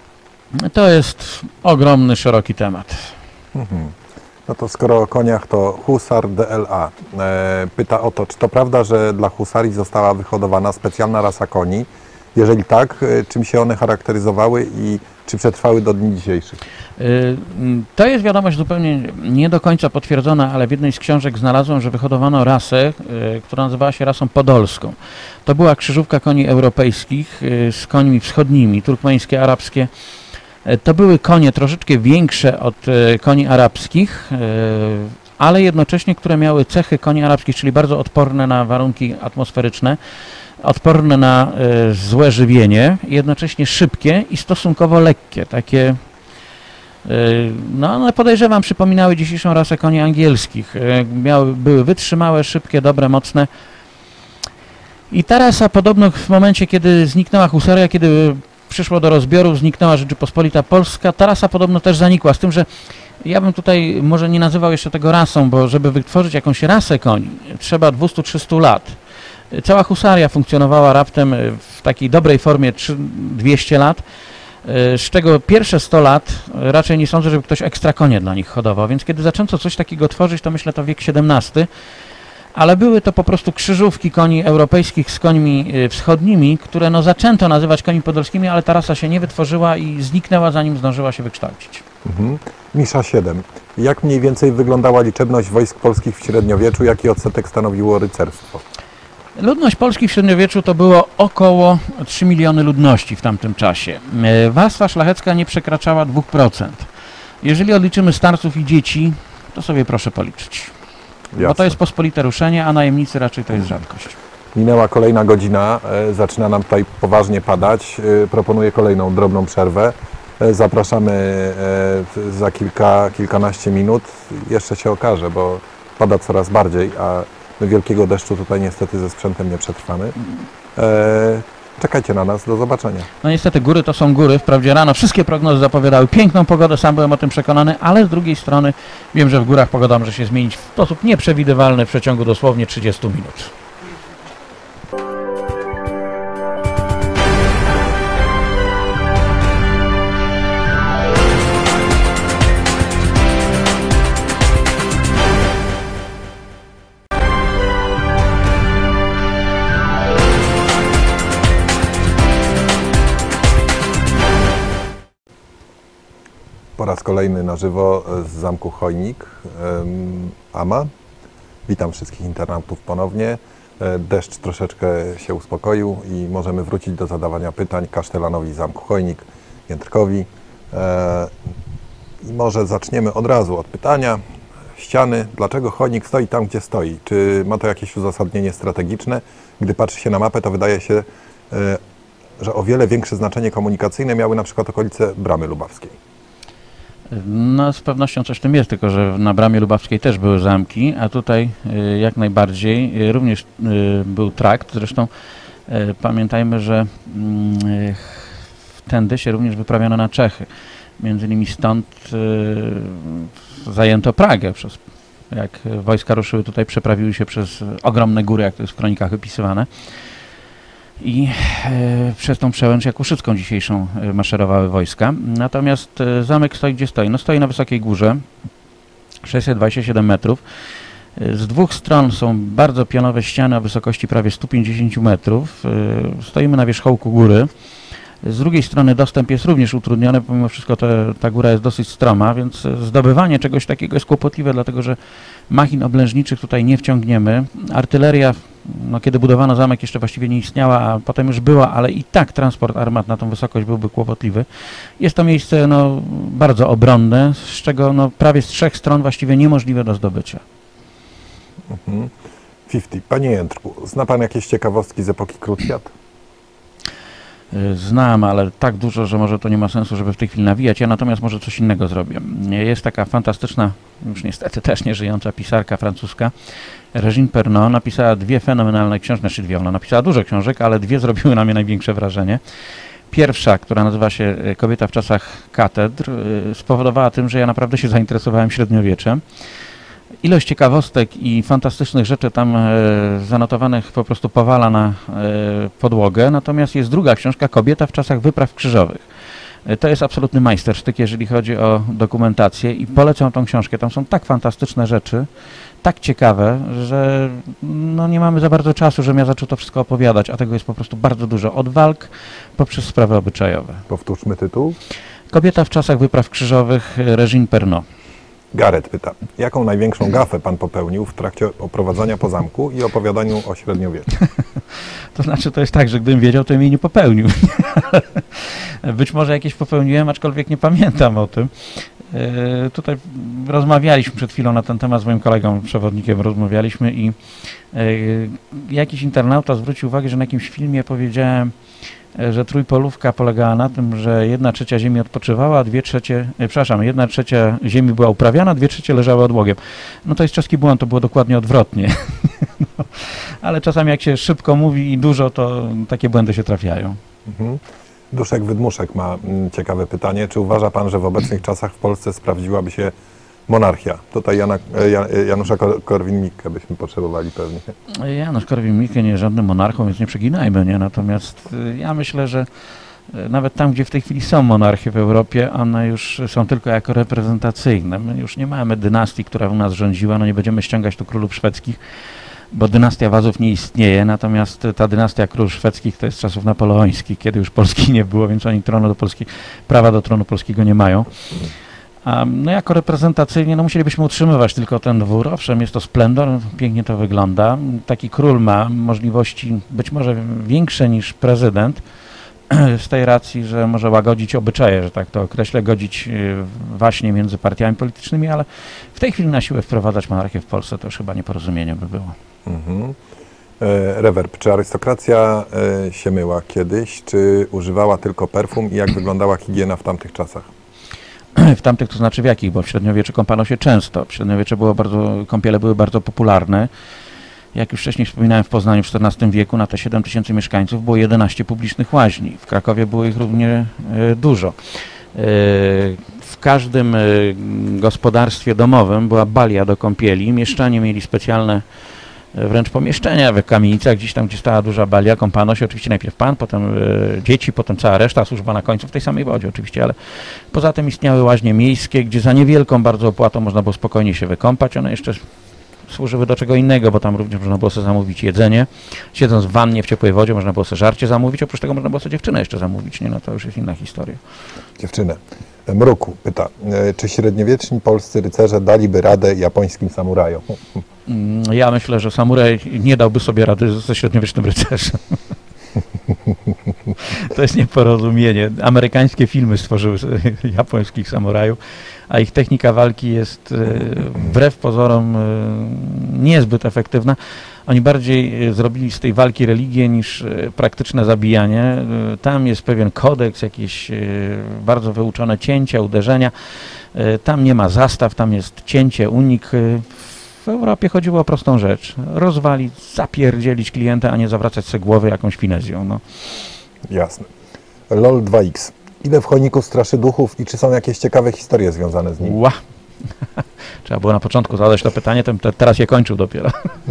To jest ogromny, szeroki temat. Mhm. No to skoro o koniach, to Husar D L A e, pyta o to, czy to prawda, że dla husarii została wyhodowana specjalna rasa koni? Jeżeli tak, e, czym się one charakteryzowały i czy przetrwały do dni dzisiejszych? To jest wiadomość zupełnie nie do końca potwierdzona, ale w jednej z książek znalazłem, że wyhodowano rasę, która nazywała się rasą podolską. To była krzyżówka koni europejskich z końmi wschodnimi, turkmeńskie, arabskie. To były konie troszeczkę większe od koni arabskich, ale jednocześnie, które miały cechy koni arabskich, czyli bardzo odporne na warunki atmosferyczne. odporne na e, złe żywienie, jednocześnie szybkie i stosunkowo lekkie, takie, e, no one podejrzewam przypominały dzisiejszą rasę koni angielskich, e, miały, były wytrzymałe, szybkie, dobre, mocne. I ta rasa podobno w momencie, kiedy zniknęła husaria, kiedy przyszło do rozbiorów, zniknęła Rzeczypospolita Polska, ta rasa podobno też zanikła, z tym, że ja bym tutaj może nie nazywał jeszcze tego rasą, bo żeby wytworzyć jakąś rasę koni, trzeba dwieście do trzystu lat. Cała husaria funkcjonowała raptem w takiej dobrej formie dwieście lat, z czego pierwsze sto lat raczej nie sądzę, żeby ktoś ekstra konie dla nich hodował, więc kiedy zaczęto coś takiego tworzyć, to myślę to wiek siedemnasty, ale były to po prostu krzyżówki koni europejskich z końmi wschodnimi, które no zaczęto nazywać koni podolskimi, ale ta rasa się nie wytworzyła i zniknęła, zanim zdążyła się wykształcić. Mhm. Misza siedem. Jak mniej więcej wyglądała liczebność wojsk polskich w średniowieczu? Jaki odsetek stanowiło rycerstwo? Ludność Polski w średniowieczu to było około trzy miliony ludności w tamtym czasie. Warstwa szlachecka nie przekraczała dwa procent. Jeżeli odliczymy starców i dzieci, to sobie proszę policzyć. Jasne. Bo to jest pospolite ruszenie, a najemnicy raczej to jest rzadkość. Minęła kolejna godzina, e, zaczyna nam tutaj poważnie padać. E, proponuję kolejną drobną przerwę. E, zapraszamy e, za kilka, kilkanaście minut. Jeszcze się okaże, bo pada coraz bardziej, a my wielkiego deszczu tutaj niestety ze sprzętem nie przetrwamy. E, czekajcie na nas, do zobaczenia. No niestety góry to są góry, wprawdzie rano wszystkie prognozy zapowiadały piękną pogodę, sam byłem o tym przekonany, ale z drugiej strony wiem, że w górach pogoda może się zmienić w sposób nieprzewidywalny w przeciągu dosłownie trzydziestu minut. Po raz kolejny na żywo z zamku Chojnik, Ama. Witam wszystkich internautów ponownie. Deszcz troszeczkę się uspokoił i możemy wrócić do zadawania pytań kasztelanowi zamku Chojnik, Jędrkowi. I może zaczniemy od razu od pytania. Ściany, dlaczego Chojnik stoi tam, gdzie stoi? Czy ma to jakieś uzasadnienie strategiczne? Gdy patrzy się na mapę, to wydaje się, że o wiele większe znaczenie komunikacyjne miały na przykład okolice Bramy Lubawskiej. No z pewnością coś w tym jest, tylko że na Bramie Lubawskiej też były zamki, a tutaj y, jak najbardziej y, również y, był trakt. Zresztą y, pamiętajmy, że y, tędy się również wyprawiano na Czechy. Między innymi stąd y, zajęto Pragę. Przez, jak wojska ruszyły tutaj, przeprawiły się przez ogromne góry, jak to jest w kronikach opisywane. I e, przez tą przełęcz Jakuszycką dzisiejszą e, maszerowały wojska. Natomiast e, zamek stoi gdzie stoi? No stoi na wysokiej górze, sześćset dwadzieścia siedem metrów. E, z dwóch stron są bardzo pionowe ściany o wysokości prawie stu pięćdziesięciu metrów. E, stoimy na wierzchołku góry. Z drugiej strony dostęp jest również utrudniony, pomimo wszystko te, ta góra jest dosyć stroma, więc zdobywanie czegoś takiego jest kłopotliwe, dlatego że machin oblężniczych tutaj nie wciągniemy. Artyleria, no, kiedy budowano zamek, jeszcze właściwie nie istniała, a potem już była, ale i tak transport armat na tą wysokość byłby kłopotliwy. Jest to miejsce no, bardzo obronne, z czego no, prawie z trzech stron właściwie niemożliwe do zdobycia. Mhm. pięćdziesiąt. Panie Jędrku, zna Pan jakieś ciekawostki z epoki Krucjat? Znam, ale tak dużo, że może to nie ma sensu, żeby w tej chwili nawijać. Ja natomiast może coś innego zrobię. Jest taka fantastyczna, już niestety też nie żyjąca pisarka francuska, Régine Pernot. Napisała dwie fenomenalne książki, znaczy dwie, ona napisała dużo książek, ale dwie zrobiły na mnie największe wrażenie. Pierwsza, która nazywa się Kobieta w czasach katedr, spowodowała tym, że ja naprawdę się zainteresowałem średniowieczem. Ilość ciekawostek i fantastycznych rzeczy tam e, zanotowanych po prostu powala na e, podłogę, natomiast jest druga książka, Kobieta w czasach wypraw krzyżowych. E, to jest absolutny majstersztyk, jeżeli chodzi o dokumentację i polecam tą książkę. Tam są tak fantastyczne rzeczy, tak ciekawe, że no, nie mamy za bardzo czasu, żebym ja zaczął to wszystko opowiadać, a tego jest po prostu bardzo dużo. Od walk poprzez sprawy obyczajowe. Powtórzmy tytuł. Kobieta w czasach wypraw krzyżowych, Régine Pernot. Gareth pyta, jaką największą gafę Pan popełnił w trakcie oprowadzania po zamku i opowiadaniu o średniowieczu? To znaczy, to jest tak, że gdybym wiedział, to bym jej nie popełnił. Być może jakieś popełniłem, aczkolwiek nie pamiętam o tym. E, Tutaj rozmawialiśmy przed chwilą na ten temat z moim kolegą, przewodnikiem rozmawialiśmy i e, jakiś internauta zwrócił uwagę, że na jakimś filmie powiedziałem, e, że trójpolówka polegała na tym, że jedna trzecia ziemi odpoczywała, a dwie trzecie, e, przepraszam, jedna trzecia ziemi była uprawiana, dwie trzecie leżały odłogiem. No to jest czeski błąd, to było dokładnie odwrotnie. No, ale czasami jak się szybko mówi i dużo, to takie błędy się trafiają. Mhm. Duszek Wydmuszek ma mm, ciekawe pytanie. Czy uważa Pan, że w obecnych czasach w Polsce sprawdziłaby się monarchia? Tutaj Jana, e, Ja- Janusza Kor- Korwin-Mikke byśmy potrzebowali pewnie. Janusz Korwin-Mikke nie jest żadnym monarchą, więc nie przeginajmy, nie? Natomiast y, ja myślę, że y, nawet tam, gdzie w tej chwili są monarchie w Europie, one już są tylko jako reprezentacyjne. My już nie mamy dynastii, która u nas rządziła, no nie będziemy ściągać tu królów szwedzkich, bo dynastia Wazów nie istnieje, natomiast ta dynastia królów szwedzkich to jest z czasów napoleońskich, kiedy już Polski nie było, więc oni tronu do Polski, prawa do tronu polskiego nie mają. A no jako reprezentacyjnie no musielibyśmy utrzymywać tylko ten dwór. Owszem, jest to splendor, pięknie to wygląda. Taki król ma możliwości być może większe niż prezydent, z tej racji, że może łagodzić obyczaje, że tak to określę, godzić y, właśnie między partiami politycznymi, ale w tej chwili na siłę wprowadzać monarchię w Polsce to już chyba nieporozumienie by było. Mhm. E, Rewerb, czy arystokracja e, się myła kiedyś, czy używała tylko perfum i jak wyglądała higiena w tamtych czasach? W tamtych, to znaczy w jakich, bo w średniowieczu kąpano się często. W średniowiecze było bardzo, kąpiele były bardzo popularne. Jak już wcześniej wspominałem, w Poznaniu w czternastym wieku na te siedem tysięcy mieszkańców było jedenaście publicznych łaźni. W Krakowie było ich równie e, dużo. E, w każdym e, gospodarstwie domowym była balia do kąpieli. Mieszczanie mieli specjalne e, wręcz pomieszczenia w kamienicach, gdzieś tam, gdzie stała duża balia, kąpano się oczywiście najpierw pan, potem e, dzieci, potem cała reszta, służba na końcu w tej samej wodzie oczywiście, ale poza tym istniały łaźnie miejskie, gdzie za niewielką bardzo opłatą można było spokojnie się wykąpać. One jeszcze służyły do czego innego, bo tam również można było sobie zamówić jedzenie. Siedząc w wannie w ciepłej wodzie można było sobie żarcie zamówić, oprócz tego można było sobie dziewczynę jeszcze zamówić, nie? No to już jest inna historia. Dziewczynę. Mruku pyta, e, czy średniowieczni polscy rycerze daliby radę japońskim samurajom? Mm, Ja myślę, że samuraj nie dałby sobie rady ze średniowiecznym rycerzem. To jest nieporozumienie. Amerykańskie filmy stworzyły japońskich samurajów, a ich technika walki jest e, wbrew pozorom e, niezbyt efektywna. Oni bardziej e, zrobili z tej walki religię niż e, praktyczne zabijanie. E, Tam jest pewien kodeks, jakieś e, bardzo wyuczone cięcia, uderzenia. E, Tam nie ma zastaw, tam jest cięcie, unik. E, W Europie chodziło o prostą rzecz. Rozwalić, zapierdzielić klienta, a nie zawracać sobie głowy jakąś finezją. No. Jasne. LOL dwa X. Ile w chojniku straszy duchów i czy są jakieś ciekawe historie związane z nim? Ła! Trzeba było na początku zadać to pytanie, to te, teraz je kończył dopiero.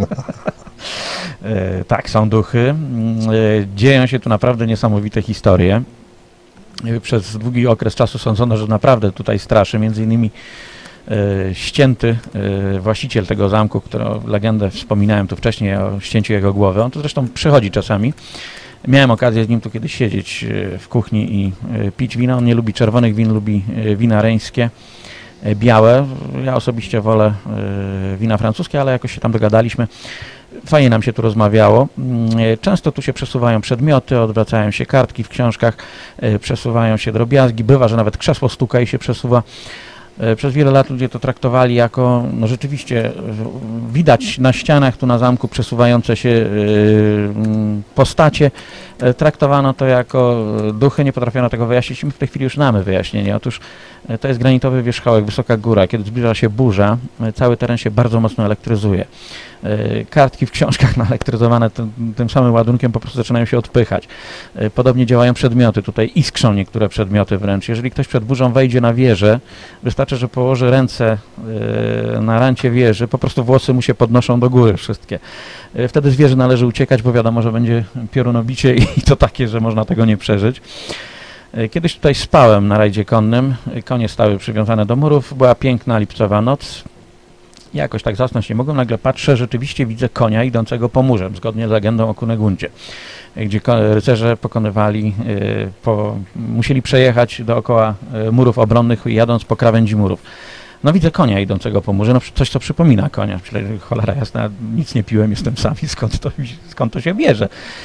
e, tak, są duchy. E, dzieją się tu naprawdę niesamowite historie. E, Przez długi okres czasu sądzono, że naprawdę tutaj straszy. Między innymi e, ścięty e, właściciel tego zamku, którą legendę wspominałem tu wcześniej o ścięciu jego głowy. On tu zresztą przychodzi czasami. Miałem okazję z nim tu kiedyś siedzieć e, w kuchni i e, pić wino. On nie lubi czerwonych win, lubi e, wina reńskie, e, białe. Ja osobiście wolę e, wina francuskie, ale jakoś się tam dogadaliśmy. Fajnie nam się tu rozmawiało. Mm, e, Często tu się przesuwają przedmioty, odwracają się kartki w książkach, e, przesuwają się drobiazgi. Bywa, że nawet krzesło stuka i się przesuwa. E, Przez wiele lat ludzie to traktowali jako, no rzeczywiście, w- widać na ścianach tu na zamku przesuwające się e, mm, postacie. E, Traktowano to jako e, duchy, nie potrafiono tego wyjaśnić i my w tej chwili już mamy wyjaśnienie. Otóż e, to jest granitowy wierzchołek, wysoka góra. Kiedy zbliża się burza, e, cały teren się bardzo mocno elektryzuje. E, Kartki w książkach naelektryzowane tym, tym samym ładunkiem po prostu zaczynają się odpychać. E, Podobnie działają przedmioty. Tutaj iskrzą niektóre przedmioty wręcz. Jeżeli ktoś przed burzą wejdzie na wieżę, wystarczy, że położy ręce e, na rancie wieży, po prostu włosy mu się podnoszą do góry wszystkie. E, Wtedy z wieży należy uciekać, bo wiadomo, że będzie piorunobicie i to takie, że można tego nie przeżyć. E, Kiedyś tutaj spałem na rajdzie konnym, E, konie stały przywiązane do murów, była piękna lipcowa noc. Jakoś tak zasnąć nie mogłem, nagle patrzę, rzeczywiście widzę konia idącego pomorzem, zgodnie z legendą o Kunegundzie, e, gdzie ko- rycerze pokonywali, e, po, musieli przejechać dookoła e, murów obronnych, jadąc po krawędzi murów. No widzę konia idącego po murze, no coś co przypomina konia. Myślę, cholera jasna, nic nie piłem, jestem sam i skąd to, skąd to się bierze.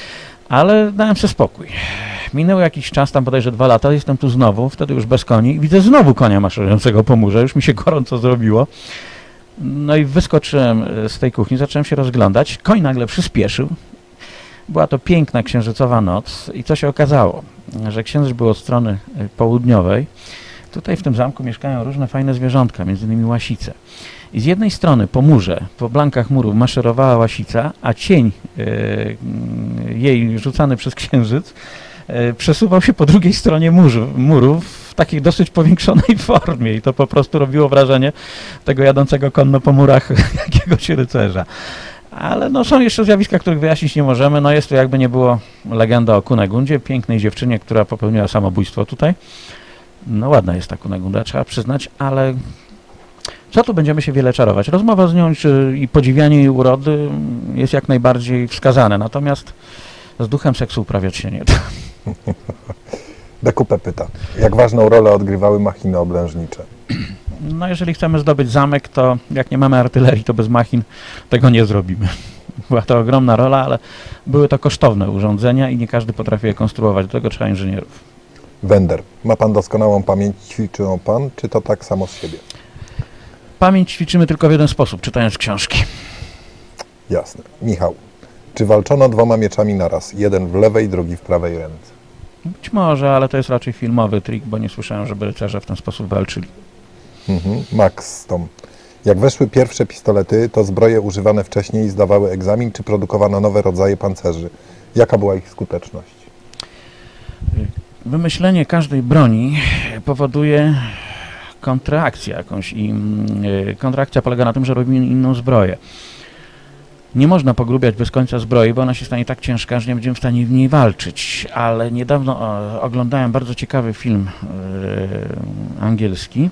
Ale dałem sobie spokój. Minął jakiś czas, tam bodajże dwa lata, jestem tu znowu, wtedy już bez koni i widzę znowu konia maszerującego po murze, już mi się gorąco zrobiło. No i wyskoczyłem z tej kuchni, zacząłem się rozglądać, koń nagle przyspieszył. Była to piękna księżycowa noc i co się okazało, że księżyc był od strony południowej. Tutaj w tym zamku mieszkają różne fajne zwierzątka, między innymi łasice. I z jednej strony po murze, po blankach murów maszerowała łasica, a cień e, jej rzucany przez księżyc e, przesuwał się po drugiej stronie murzu, murów w takiej dosyć powiększonej formie i to po prostu robiło wrażenie tego jadącego konno po murach jakiegoś rycerza. Ale no, są jeszcze zjawiska, których wyjaśnić nie możemy. No, jest to jakby nie było legenda o Kunegundzie, pięknej dziewczynie, która popełniła samobójstwo tutaj. No ładna jest ta Kunegunda, trzeba przyznać, ale co tu będziemy się wiele czarować? Rozmowa z nią czy, i podziwianie jej urody jest jak najbardziej wskazane, natomiast z duchem seksu uprawiać się nie da. B Q P pyta, jak ważną rolę odgrywały machiny oblężnicze? No jeżeli chcemy zdobyć zamek, to jak nie mamy artylerii, to bez machin tego nie zrobimy. Była to ogromna rola, ale były to kosztowne urządzenia i nie każdy potrafi je konstruować, do tego trzeba inżynierów. Wender, ma pan doskonałą pamięć, ćwiczył pan, czy to tak samo z siebie? Pamięć ćwiczymy tylko w jeden sposób, czytając książki. Jasne. Michał, czy walczono dwoma mieczami naraz, jeden w lewej, drugi w prawej ręce? Być może, ale to jest raczej filmowy trik, bo nie słyszałem, żeby rycerze w ten sposób walczyli. Mhm. Max Tom, jak weszły pierwsze pistolety, to zbroje używane wcześniej zdawały egzamin, czy produkowano nowe rodzaje pancerzy? Jaka była ich skuteczność? Wymyślenie każdej broni powoduje kontrakcję jakąś i yy, kontrakcja polega na tym, że robimy inną zbroję. Nie można pogrubiać bez końca zbroi, bo ona się stanie tak ciężka, że nie będziemy w stanie w niej walczyć. Ale niedawno o, oglądałem bardzo ciekawy film yy, angielski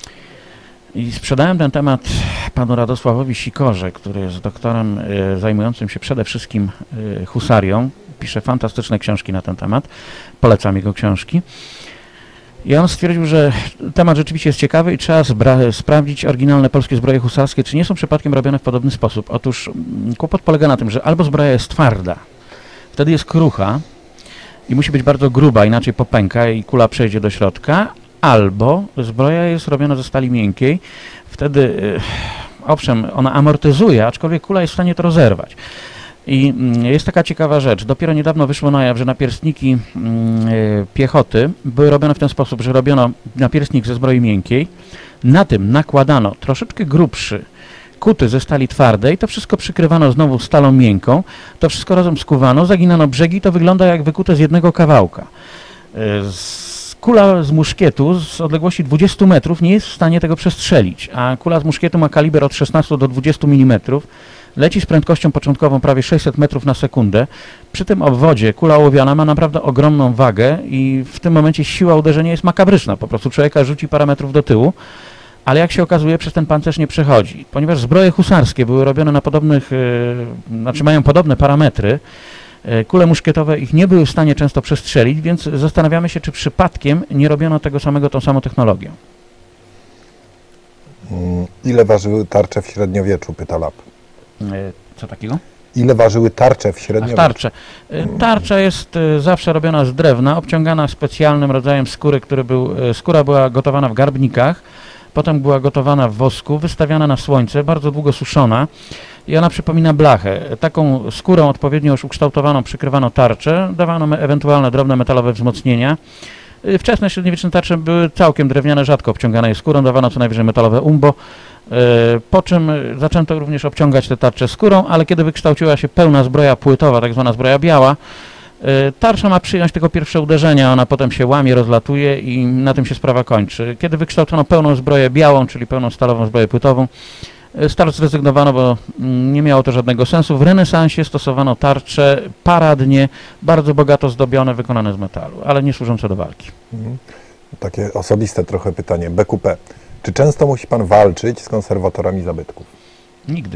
i sprzedałem ten temat panu Radosławowi Sikorze, który jest doktorem yy, zajmującym się przede wszystkim yy, husarią. Pisze fantastyczne książki na ten temat. Polecam jego książki. I on stwierdził, że temat rzeczywiście jest ciekawy i trzeba sprawdzić oryginalne polskie zbroje husarskie, czy nie są przypadkiem robione w podobny sposób. Otóż m, kłopot polega na tym, że albo zbroja jest twarda, wtedy jest krucha i musi być bardzo gruba, inaczej popęka i kula przejdzie do środka, albo zbroja jest robiona ze stali miękkiej, wtedy yy, owszem, ona amortyzuje, aczkolwiek kula jest w stanie to rozerwać. I jest taka ciekawa rzecz, dopiero niedawno wyszło na jaw, że napierstniki yy, piechoty były robione w ten sposób, że robiono napierstnik ze zbroi miękkiej, na tym nakładano troszeczkę grubszy, kuty ze stali twardej, to wszystko przykrywano znowu stalą miękką, to wszystko razem skuwano, zaginano brzegi, to wygląda jak wykute z jednego kawałka. Yy, z, kula z muszkietu z odległości dwudziestu metrów nie jest w stanie tego przestrzelić, a kula z muszkietu ma kaliber od szesnastu do dwudziestu milimetrów, leci z prędkością początkową prawie sześćset metrów na sekundę. Przy tym obwodzie kula ołowiana ma naprawdę ogromną wagę i w tym momencie siła uderzenia jest makabryczna. Po prostu człowieka rzuci parę metrów do tyłu, ale jak się okazuje, przez ten pancerz nie przechodzi. Ponieważ zbroje husarskie były robione na podobnych, yy, znaczy mają podobne parametry, yy, kule muszkietowe ich nie były w stanie często przestrzelić, więc zastanawiamy się, czy przypadkiem nie robiono tego samego tą samą technologią. Ile ważyły tarcze w średniowieczu, pyta Lab. Co takiego? Ile ważyły tarcze w średniowieczu? Tarcze. Tarcza jest zawsze robiona z drewna, obciągana specjalnym rodzajem skóry, który był, skóra była gotowana w garbnikach, potem była gotowana w wosku, wystawiana na słońce, bardzo długo suszona i ona przypomina blachę. Taką skórą odpowiednio już ukształtowaną przykrywano tarczę, dawano ewentualne drobne metalowe wzmocnienia. Wczesne średniowieczne tarcze były całkiem drewniane, rzadko obciągane je skórą, dawano co najwyżej metalowe umbo, po czym zaczęto również obciągać te tarcze skórą, ale kiedy wykształciła się pełna zbroja płytowa, tak zwana zbroja biała, tarcza ma przyjąć tylko pierwsze uderzenia, ona potem się łamie, rozlatuje i na tym się sprawa kończy. Kiedy wykształcono pełną zbroję białą, czyli pełną stalową zbroję płytową, z tarcz zrezygnowano, bo nie miało to żadnego sensu. W renesansie stosowano tarcze paradnie, bardzo bogato zdobione, wykonane z metalu, ale nie służące do walki. Mhm. Takie osobiste trochę pytanie. B Q P. Czy często musi pan walczyć z konserwatorami zabytków? Nigdy.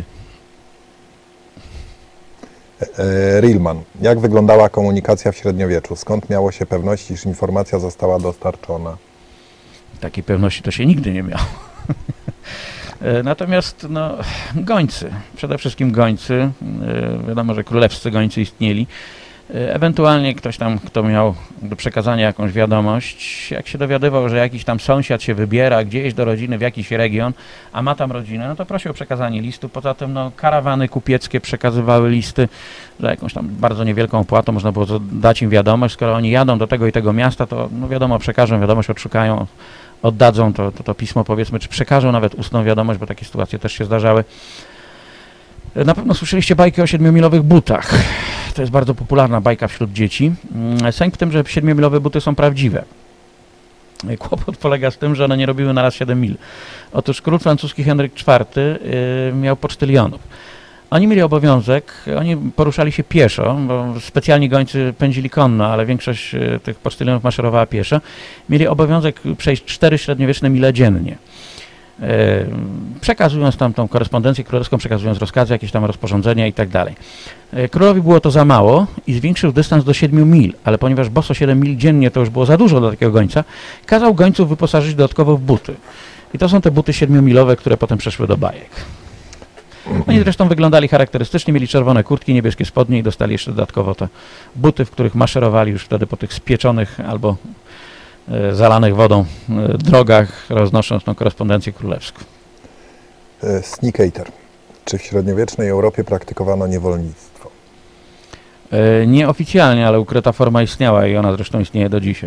E, Rilman. Jak wyglądała komunikacja w średniowieczu? Skąd miało się pewność, iż informacja została dostarczona? Takiej pewności to się nigdy nie miało. Natomiast no, gońcy, przede wszystkim gońcy, wiadomo, że królewscy gońcy istnieli, Ewentualnie ktoś tam, kto miał do przekazania jakąś wiadomość, jak się dowiadywał, że jakiś tam sąsiad się wybiera gdzieś do rodziny w jakiś region, a ma tam rodzinę, no to prosił o przekazanie listu. Poza tym no, karawany kupieckie przekazywały listy za jakąś tam bardzo niewielką opłatą, można było dać im wiadomość. Skoro oni jadą do tego i tego miasta, to no wiadomo, przekażą wiadomość, odszukają, oddadzą to, to, to pismo, powiedzmy, czy przekażą nawet ustną wiadomość, bo takie sytuacje też się zdarzały. Na pewno słyszeliście bajki o siedmiomilowych butach. To jest bardzo popularna bajka wśród dzieci. Sęk w tym, że siedmiomilowe buty są prawdziwe. Kłopot polega z tym, że one nie robiły na raz siedem mil. Otóż król francuski Henryk czwarty miał pocztylionów. Oni mieli obowiązek, oni poruszali się pieszo, bo specjalni gońcy pędzili konno, ale większość tych pocztylionów maszerowała pieszo. Mieli obowiązek przejść cztery średniowieczne mile dziennie. Przekazując tam tą korespondencję królewską, przekazując rozkazy, jakieś tam rozporządzenia i tak dalej. Królowi było to za mało i zwiększył dystans do siedmiu mil, ale ponieważ boso siedem mil dziennie to już było za dużo dla takiego gońca, kazał gońców wyposażyć dodatkowo w buty. I to są te buty siedmiomilowe, które potem przeszły do bajek. Oni zresztą wyglądali charakterystycznie, mieli czerwone kurtki, niebieskie spodnie i dostali jeszcze dodatkowo te buty, w których maszerowali już wtedy po tych spieczonych albo zalanych wodą drogach, roznosząc tą korespondencję królewską. Snikater. Czy w średniowiecznej Europie praktykowano niewolnictwo? Nieoficjalnie, ale ukryta forma istniała i ona zresztą istnieje do dzisiaj.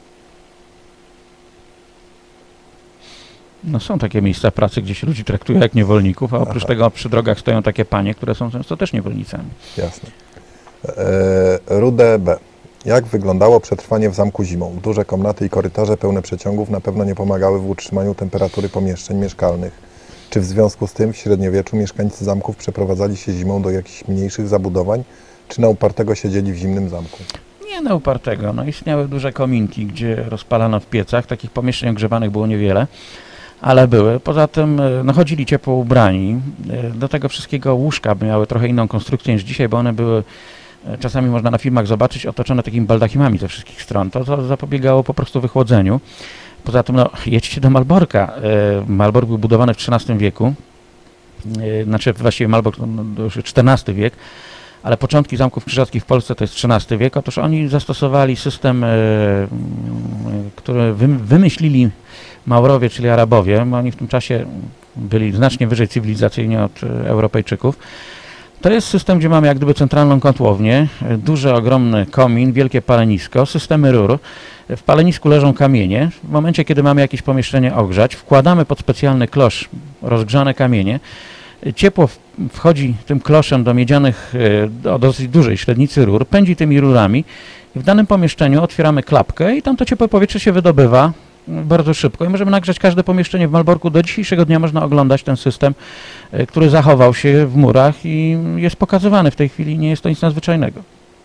No są takie miejsca pracy, gdzie się ludzi traktuje jak niewolników, a oprócz Aha. tego przy drogach stoją takie panie, które są często też niewolnicami. Jasne. E, Rude B. Jak wyglądało przetrwanie w zamku zimą? Duże komnaty i korytarze pełne przeciągów na pewno nie pomagały w utrzymaniu temperatury pomieszczeń mieszkalnych. Czy w związku z tym w średniowieczu mieszkańcy zamków przeprowadzali się zimą do jakichś mniejszych zabudowań, czy na upartego siedzieli w zimnym zamku? Nie na upartego. No, istniały duże kominki, gdzie rozpalano w piecach. Takich pomieszczeń ogrzewanych było niewiele, ale były. Poza tym no, chodzili ciepło ubrani. Do tego wszystkiego łóżka miały trochę inną konstrukcję niż dzisiaj, bo one były, czasami można na filmach zobaczyć, otoczone takimi baldachimami ze wszystkich stron. To, to zapobiegało po prostu wychłodzeniu. Poza tym, no, jedźcie do Malborka. Malbork był budowany w trzynastym wieku. Znaczy, właściwie Malbork to już czternasty wiek, ale początki zamków krzyżackich w Polsce to jest trzynasty wiek. Otóż oni zastosowali system, który wymyślili Maurowie, czyli Arabowie. Oni w tym czasie byli znacznie wyżej cywilizacyjnie od Europejczyków. To jest system, gdzie mamy jak gdyby centralną kotłownię, duży, ogromny komin, wielkie palenisko, systemy rur. W palenisku leżą kamienie. W momencie, kiedy mamy jakieś pomieszczenie ogrzać, wkładamy pod specjalny klosz rozgrzane kamienie. Ciepło wchodzi tym kloszem do miedzianych, do dosyć dużej średnicy rur, pędzi tymi rurami i w danym pomieszczeniu otwieramy klapkę i tam to ciepłe powietrze się wydobywa bardzo szybko i możemy nagrzać każde pomieszczenie w Malborku. Do dzisiejszego dnia można oglądać ten system, który zachował się w murach i jest pokazywany w tej chwili. Nie jest to nic nadzwyczajnego.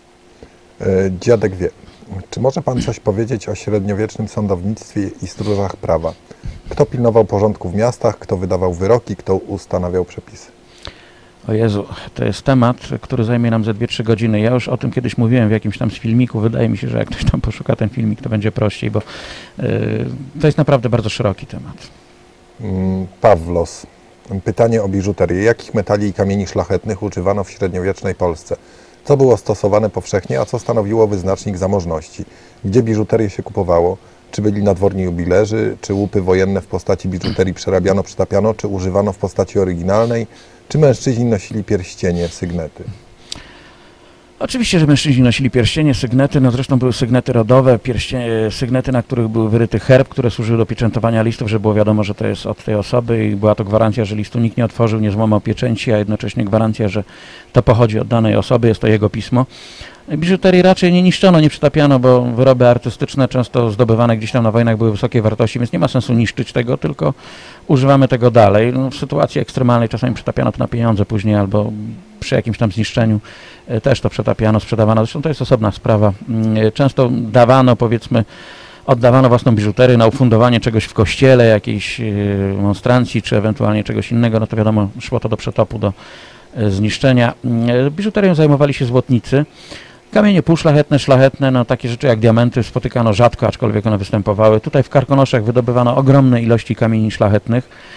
Dziadek wie. Czy może Pan coś powiedzieć o średniowiecznym sądownictwie i stróżach prawa? Kto pilnował porządku w miastach, kto wydawał wyroki, kto ustanawiał przepisy? O Jezu, to jest temat, który zajmie nam ze dwie trzy godziny. Ja już o tym kiedyś mówiłem w jakimś tam z filmiku. Wydaje mi się, że jak ktoś tam poszuka ten filmik, to będzie prościej, bo yy, to jest naprawdę bardzo szeroki temat. Pawlos. Pytanie o biżuterię. Jakich metali i kamieni szlachetnych używano w średniowiecznej Polsce? Co było stosowane powszechnie, a co stanowiło wyznacznik zamożności? Gdzie biżuterię się kupowało? Czy byli nadworni jubilerzy? Czy łupy wojenne w postaci biżuterii przerabiano, przytapiano? Czy używano w postaci oryginalnej? Czy mężczyźni nosili pierścienie, sygnety? Oczywiście, że mężczyźni nosili pierścienie, sygnety, no zresztą były sygnety rodowe, pierścienie, sygnety, na których był wyryty herb, które służyły do pieczętowania listów, żeby było wiadomo, że to jest od tej osoby i była to gwarancja, że listu nikt nie otworzył, nie złamał pieczęci, a jednocześnie gwarancja, że to pochodzi od danej osoby, jest to jego pismo. Biżuterii raczej nie niszczono, nie przytapiano, bo wyroby artystyczne często zdobywane gdzieś tam na wojnach były wysokiej wartości, więc nie ma sensu niszczyć tego, tylko używamy tego dalej. No, w sytuacji ekstremalnej czasami przytapiano to na pieniądze później albo przy jakimś tam zniszczeniu też to przetapiano, sprzedawano. Zresztą to jest osobna sprawa. Często dawano, powiedzmy, oddawano własną biżuterię na ufundowanie czegoś w kościele, jakiejś monstrancji, czy ewentualnie czegoś innego, no to wiadomo, szło to do przetopu, do zniszczenia. Biżuterią zajmowali się złotnicy. Kamienie półszlachetne, szlachetne, no takie rzeczy jak diamenty spotykano rzadko, aczkolwiek one występowały. Tutaj w Karkonoszach wydobywano ogromne ilości kamieni szlachetnych.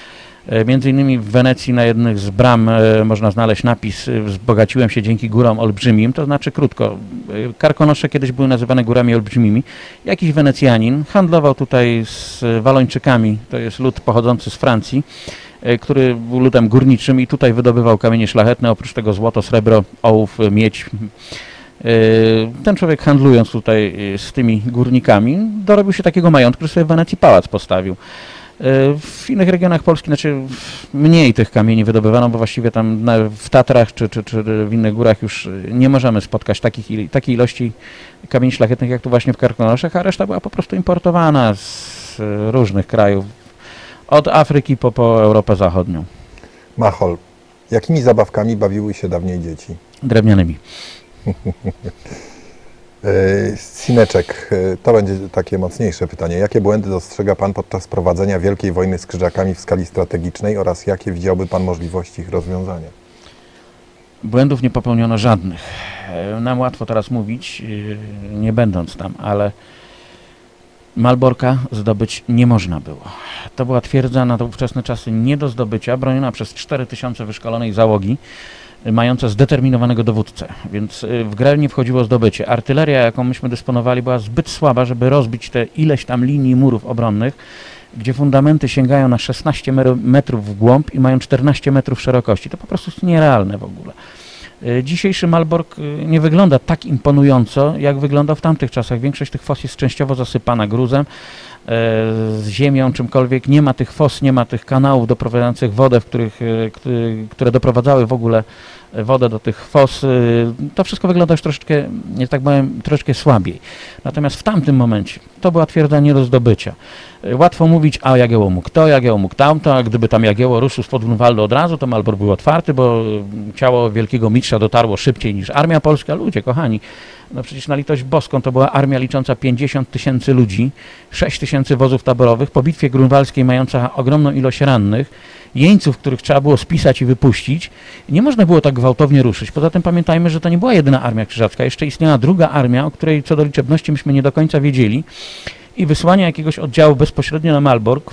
Między innymi w Wenecji na jednych z bram można znaleźć napis "Wzbogaciłem się dzięki górom olbrzymim", to znaczy krótko, Karkonosze kiedyś były nazywane górami olbrzymimi. Jakiś Wenecjanin handlował tutaj z Walończykami, to jest lud pochodzący z Francji, który był ludem górniczym i tutaj wydobywał kamienie szlachetne, oprócz tego złoto, srebro, ołów, miedź. Ten człowiek, handlując tutaj z tymi górnikami, dorobił się takiego majątku, że sobie w Wenecji pałac postawił. W innych regionach Polski, znaczy mniej tych kamieni wydobywano, bo właściwie tam na, w Tatrach czy, czy, czy w innych górach już nie możemy spotkać takich, takiej ilości kamieni szlachetnych jak tu właśnie w Karkonoszach, a reszta była po prostu importowana z różnych krajów, od Afryki po, po Europę Zachodnią. Machol, jakimi zabawkami bawiły się dawniej dzieci? Drewnianymi. Sineczek, to będzie takie mocniejsze pytanie. Jakie błędy dostrzega Pan podczas prowadzenia Wielkiej Wojny z Krzyżakami w skali strategicznej oraz jakie widziałby Pan możliwości ich rozwiązania? Błędów nie popełniono żadnych. Nam łatwo teraz mówić, nie będąc tam, ale Malborka zdobyć nie można było. To była twierdza na ówczesne czasy nie do zdobycia, broniona przez cztery tysiące wyszkolonej załogi, mające zdeterminowanego dowódcę, więc w grę nie wchodziło zdobycie. Artyleria, jaką myśmy dysponowali, była zbyt słaba, żeby rozbić te ileś tam linii murów obronnych, gdzie fundamenty sięgają na szesnaście metrów w głąb i mają czternaście metrów szerokości. To po prostu jest nierealne w ogóle. Dzisiejszy Malbork nie wygląda tak imponująco, jak wyglądał w tamtych czasach. Większość tych fos jest częściowo zasypana gruzem, z ziemią, czymkolwiek. Nie ma tych fos, nie ma tych kanałów doprowadzających wodę, w których, które doprowadzały w ogóle wodę do tych fos. To wszystko wygląda już troszeczkę, nie tak powiem, troszeczkę słabiej. Natomiast w tamtym momencie to była twierdza nie do zdobycia. Łatwo mówić, a Jagiełło mógł to, Jagiełło mógł tamto, a gdyby tam Jagiełło ruszył spod Grunwaldu od razu, to Malbork był otwarty, bo ciało wielkiego mistrza dotarło szybciej niż armia polska. Ludzie, kochani, no przecież na litość boską to była armia licząca pięćdziesiąt tysięcy ludzi, sześć tysięcy wozów taborowych, po bitwie grunwaldzkiej mająca ogromną ilość rannych, jeńców, których trzeba było spisać i wypuścić. Nie można było tak gwałtownie ruszyć. Poza tym pamiętajmy, że to nie była jedyna armia krzyżacka. Jeszcze istniała druga armia, o której co do liczebności myśmy nie do końca wiedzieli. I wysłanie jakiegoś oddziału bezpośrednio na Malbork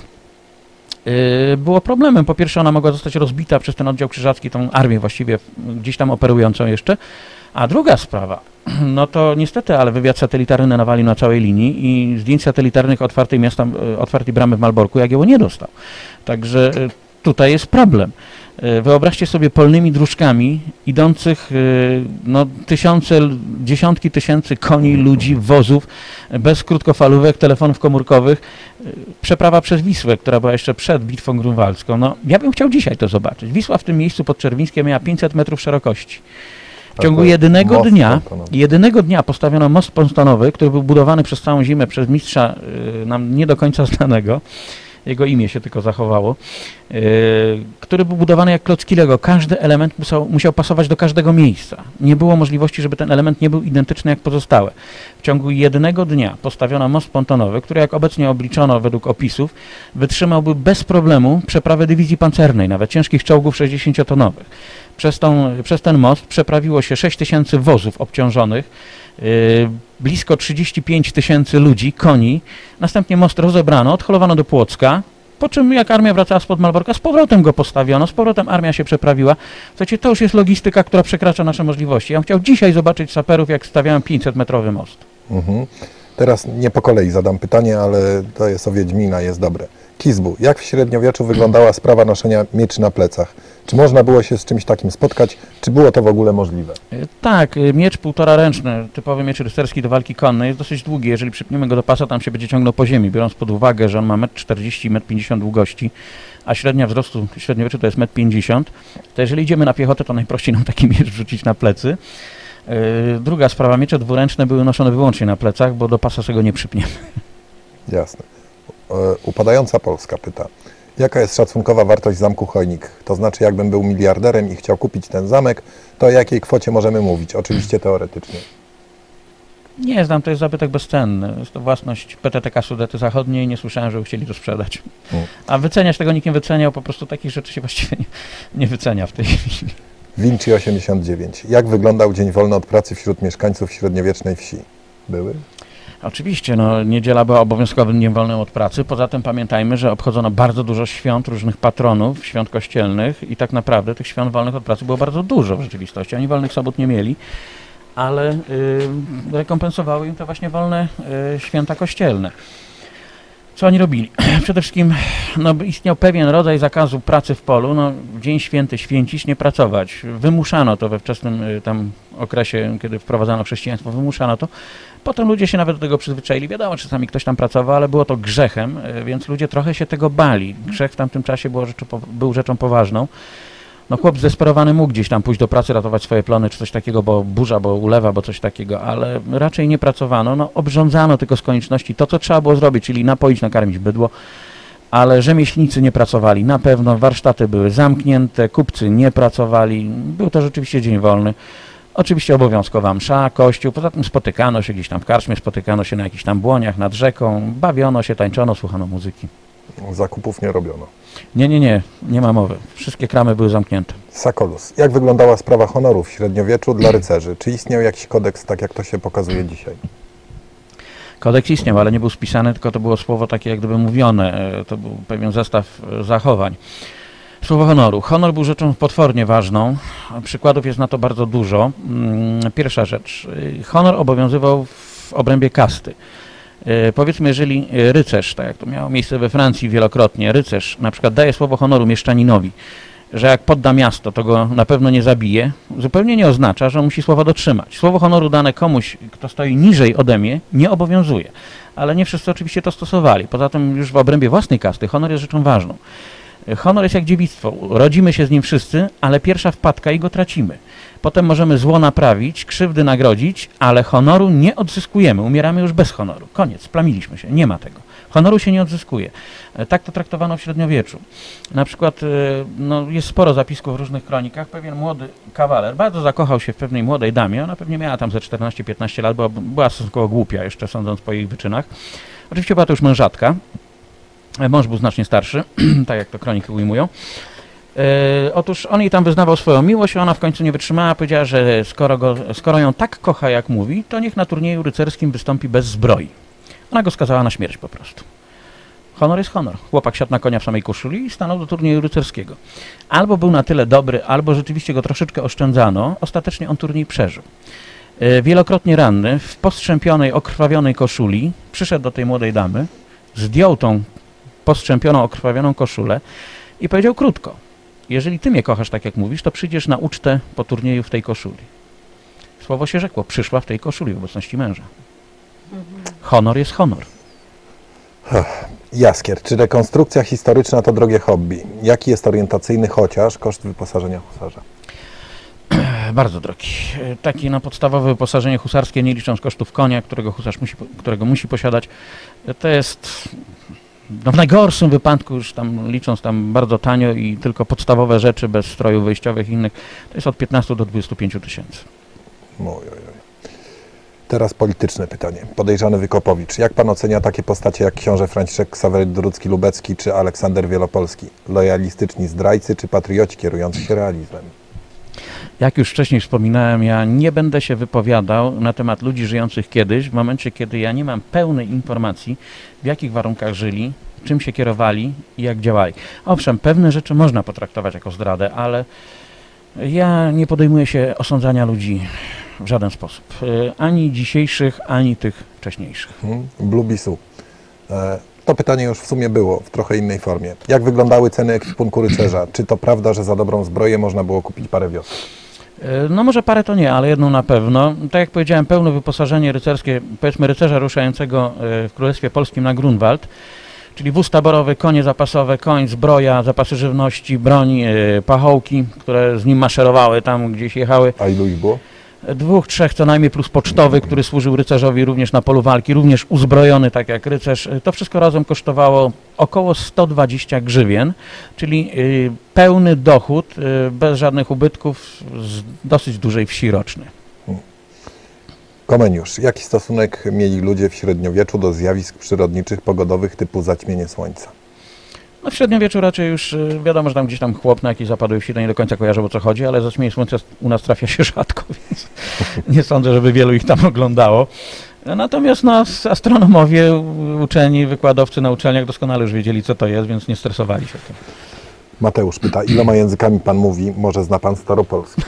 yy, było problemem. Po pierwsze, ona mogła zostać rozbita przez ten oddział krzyżacki, tą armię właściwie gdzieś tam operującą jeszcze. A druga sprawa, no to niestety, ale wywiad satelitarny nawalił na całej linii i zdjęć satelitarnych otwartej miasta, otwartej bramy w Malborku Jagiełło nie dostał. Także tutaj jest problem. Wyobraźcie sobie polnymi dróżkami idących no, tysiące, dziesiątki tysięcy koni, ludzi, wozów, bez krótkofalówek, telefonów komórkowych. Przeprawa przez Wisłę, która była jeszcze przed bitwą grunwaldzką. No, ja bym chciał dzisiaj to zobaczyć. Wisła w tym miejscu pod Czerwińskiem miała pięćset metrów szerokości. W ciągu jedynego dnia, jedynego dnia postawiono most pontonowy, który był budowany przez całą zimę przez mistrza y, nam nie do końca znanego. Jego imię się tylko zachowało, yy, który był budowany jak klocki Lego. Każdy element musiał, musiał pasować do każdego miejsca. Nie było możliwości, żeby ten element nie był identyczny jak pozostałe. W ciągu jednego dnia postawiono most pontonowy, który jak obecnie obliczono według opisów, wytrzymałby bez problemu przeprawę dywizji pancernej, nawet ciężkich czołgów sześćdziesięciotonowych. Przez, tą, przez ten most przeprawiło się sześć tysięcy wozów obciążonych, yy, blisko trzydzieści pięć tysięcy ludzi, koni. Następnie most rozebrano, odholowano do Płocka, po czym jak armia wracała spod Malborka, z powrotem go postawiono, z powrotem armia się przeprawiła. Słuchajcie, to już jest logistyka, która przekracza nasze możliwości. Ja bym chciał dzisiaj zobaczyć saperów, jak stawiają pięćsetmetrowy most. Mhm. Teraz nie po kolei zadam pytanie, ale to jest o Wiedźmina, jest dobre. Kizbu, jak w średniowieczu wyglądała sprawa noszenia mieczy na plecach? Czy można było się z czymś takim spotkać? Czy było to w ogóle możliwe? Tak, miecz półtora ręczny, typowy miecz rycerski do walki konnej, jest dosyć długi. Jeżeli przypniemy go do pasa, tam się będzie ciągnął po ziemi, biorąc pod uwagę, że on ma metr czterdzieści, metr pięćdziesiąt długości, a średnia wzrostu w średniowieczu to jest metr pięćdziesiąt, to jeżeli idziemy na piechotę, to najprościej nam taki miecz wrzucić na plecy. Yy, druga sprawa, miecze dwuręczne były noszone wyłącznie na plecach, bo do pasa sobie go nie przypniemy. Jasne. Upadająca Polska pyta, jaka jest szacunkowa wartość zamku Chojnik? To znaczy, jakbym był miliarderem i chciał kupić ten zamek, to o jakiej kwocie możemy mówić? Oczywiście teoretycznie. Nie znam, to jest zabytek bezcenny. Jest to własność P T T K Sudety Zachodniej. Nie słyszałem, żeby chcieli to sprzedać. Hmm. A wyceniać tego nikt nie wyceniał, po prostu takich rzeczy się właściwie nie, nie wycenia w tej chwili. Vinci osiemdziesiąt dziewięć. Jak wyglądał dzień wolny od pracy wśród mieszkańców średniowiecznej wsi? Były? Oczywiście, no, niedziela była obowiązkowym dniem wolnym od pracy. Poza tym pamiętajmy, że obchodzono bardzo dużo świąt, różnych patronów, świąt kościelnych i tak naprawdę tych świąt wolnych od pracy było bardzo dużo w rzeczywistości. Oni wolnych sobot nie mieli, ale y, rekompensowały im to właśnie wolne y, święta kościelne. Co oni robili? Przede wszystkim no, istniał pewien rodzaj zakazu pracy w polu. No, dzień święty święcić, nie pracować. Wymuszano to we wczesnym y, tam okresie, kiedy wprowadzano chrześcijaństwo, wymuszano to. Potem ludzie się nawet do tego przyzwyczaili. Wiadomo, czasami ktoś tam pracował, ale było to grzechem, y, więc ludzie trochę się tego bali. Grzech w tamtym czasie było rzeczą, był rzeczą poważną. No chłop zdesperowany mógł gdzieś tam pójść do pracy, ratować swoje plony, czy coś takiego, bo burza, bo ulewa, bo coś takiego, ale raczej nie pracowano, no obrządzano tylko z konieczności to, co trzeba było zrobić, czyli napoić, nakarmić bydło, ale rzemieślnicy nie pracowali, na pewno warsztaty były zamknięte, kupcy nie pracowali, był to rzeczywiście dzień wolny. Oczywiście obowiązkowa msza, kościół, poza tym spotykano się gdzieś tam w karczmie, spotykano się na jakichś tam błoniach nad rzeką, bawiono się, tańczono, słuchano muzyki. Zakupów nie robiono. Nie, nie, nie, nie ma mowy. Wszystkie kramy były zamknięte. Sakolus. Jak wyglądała sprawa honoru w średniowieczu dla rycerzy? Czy istniał jakiś kodeks, tak jak to się pokazuje dzisiaj? Kodeks istniał, ale nie był spisany, tylko to było słowo takie jak gdyby mówione. To był pewien zestaw zachowań. Słowo honoru. Honor był rzeczą potwornie ważną. Przykładów jest na to bardzo dużo. Pierwsza rzecz. Honor obowiązywał w obrębie kasty. Powiedzmy, jeżeli rycerz, tak jak to miało miejsce we Francji wielokrotnie, rycerz na przykład daje słowo honoru mieszczaninowi, że jak podda miasto, to go na pewno nie zabije, zupełnie nie oznacza, że musi słowa dotrzymać. Słowo honoru dane komuś, kto stoi niżej ode mnie, nie obowiązuje. Ale nie wszyscy oczywiście to stosowali. Poza tym już w obrębie własnej kasty honor jest rzeczą ważną. Honor jest jak dziewictwo. Rodzimy się z nim wszyscy, ale pierwsza wpadka i go tracimy. Potem możemy zło naprawić, krzywdy nagrodzić, ale honoru nie odzyskujemy. Umieramy już bez honoru. Koniec, splamiliśmy się. Nie ma tego. Honoru się nie odzyskuje. Tak to traktowano w średniowieczu. Na przykład no, jest sporo zapisków w różnych kronikach. Pewien młody kawaler bardzo zakochał się w pewnej młodej damie. Ona pewnie miała tam ze czternaście piętnaście lat, była, była stosunkowo głupia jeszcze, sądząc po jej wyczynach. Oczywiście była to już mężatka. Mąż był znacznie starszy, tak jak to kroniki ujmują. E, otóż on jej tam wyznawał swoją miłość, a ona w końcu nie wytrzymała, powiedziała, że skoro, go, skoro ją tak kocha, jak mówi, to niech na turnieju rycerskim wystąpi bez zbroi. Ona go skazała na śmierć po prostu. Honor jest honor. Chłopak siadł na konia w samej koszuli i stanął do turnieju rycerskiego. Albo był na tyle dobry, albo rzeczywiście go troszeczkę oszczędzano, ostatecznie on turniej przeżył. E, wielokrotnie ranny, w postrzępionej, okrwawionej koszuli, przyszedł do tej młodej damy, zdjął tą postrzępioną, okrwawioną koszulę i powiedział krótko: jeżeli ty mnie kochasz tak jak mówisz, to przyjdziesz na ucztę po turnieju w tej koszuli. Słowo się rzekło, przyszła w tej koszuli w obecności męża. Honor jest honor. Jaskier, czy rekonstrukcja historyczna to drogie hobby? Jaki jest orientacyjny chociaż koszt wyposażenia husarza? Bardzo drogi. Takie no, podstawowe wyposażenie husarskie, nie licząc kosztów konia, którego husarz musi, którego musi posiadać, to jest no, w najgorszym wypadku, już tam licząc tam bardzo tanio i tylko podstawowe rzeczy bez strojów wyjściowych i innych, to jest od piętnastu do dwudziestu pięciu tysięcy. Ojojoj. Teraz polityczne pytanie. Podejrzany Wykopowicz. Jak pan ocenia takie postacie jak książę Franciszek Ksawery Drucki-Lubecki czy Aleksander Wielopolski? Lojalistyczni zdrajcy czy patrioci kierujący się realizmem? Jak już wcześniej wspominałem, ja nie będę się wypowiadał na temat ludzi żyjących kiedyś, w momencie, kiedy ja nie mam pełnej informacji, w jakich warunkach żyli, czym się kierowali i jak działali. Owszem, pewne rzeczy można potraktować jako zdradę, ale ja nie podejmuję się osądzania ludzi w żaden sposób. Ani dzisiejszych, ani tych wcześniejszych. Hmm. Blubisu. E, to pytanie już w sumie było w trochę innej formie. Jak wyglądały ceny ekwipunku rycerza? Czy to prawda, że za dobrą zbroję można było kupić parę wiosek? No może parę to nie, ale jedną na pewno. Tak jak powiedziałem, pełne wyposażenie rycerskie, powiedzmy rycerza ruszającego w Królestwie Polskim na Grunwald, czyli wóz taborowy, konie zapasowe, koń, zbroja, zapasy żywności, broń, pachołki, które z nim maszerowały, tam gdzieś jechały. A ilu ich było? Dwóch, trzech co najmniej, plus pocztowy, który służył rycerzowi również na polu walki, również uzbrojony tak jak rycerz. To wszystko razem kosztowało około sto dwadzieścia grzywien, czyli y, pełny dochód, y, bez żadnych ubytków, z dosyć dużej wsi roczny. Komeniusz. Jaki stosunek mieli ludzie w średniowieczu do zjawisk przyrodniczych, pogodowych typu zaćmienie słońca? No w średniowieczu raczej już wiadomo, że tam gdzieś tam chłop na jakieś zapadłe wsi, to nie do końca kojarzą, o co chodzi, ale zaćmienie słońca u nas trafia się rzadko, więc nie sądzę, żeby wielu ich tam oglądało. Natomiast no, astronomowie, uczeni, wykładowcy na uczelniach doskonale już wiedzieli, co to jest, więc nie stresowali się tym. Mateusz pyta, iloma językami pan mówi? Może zna pan staropolski?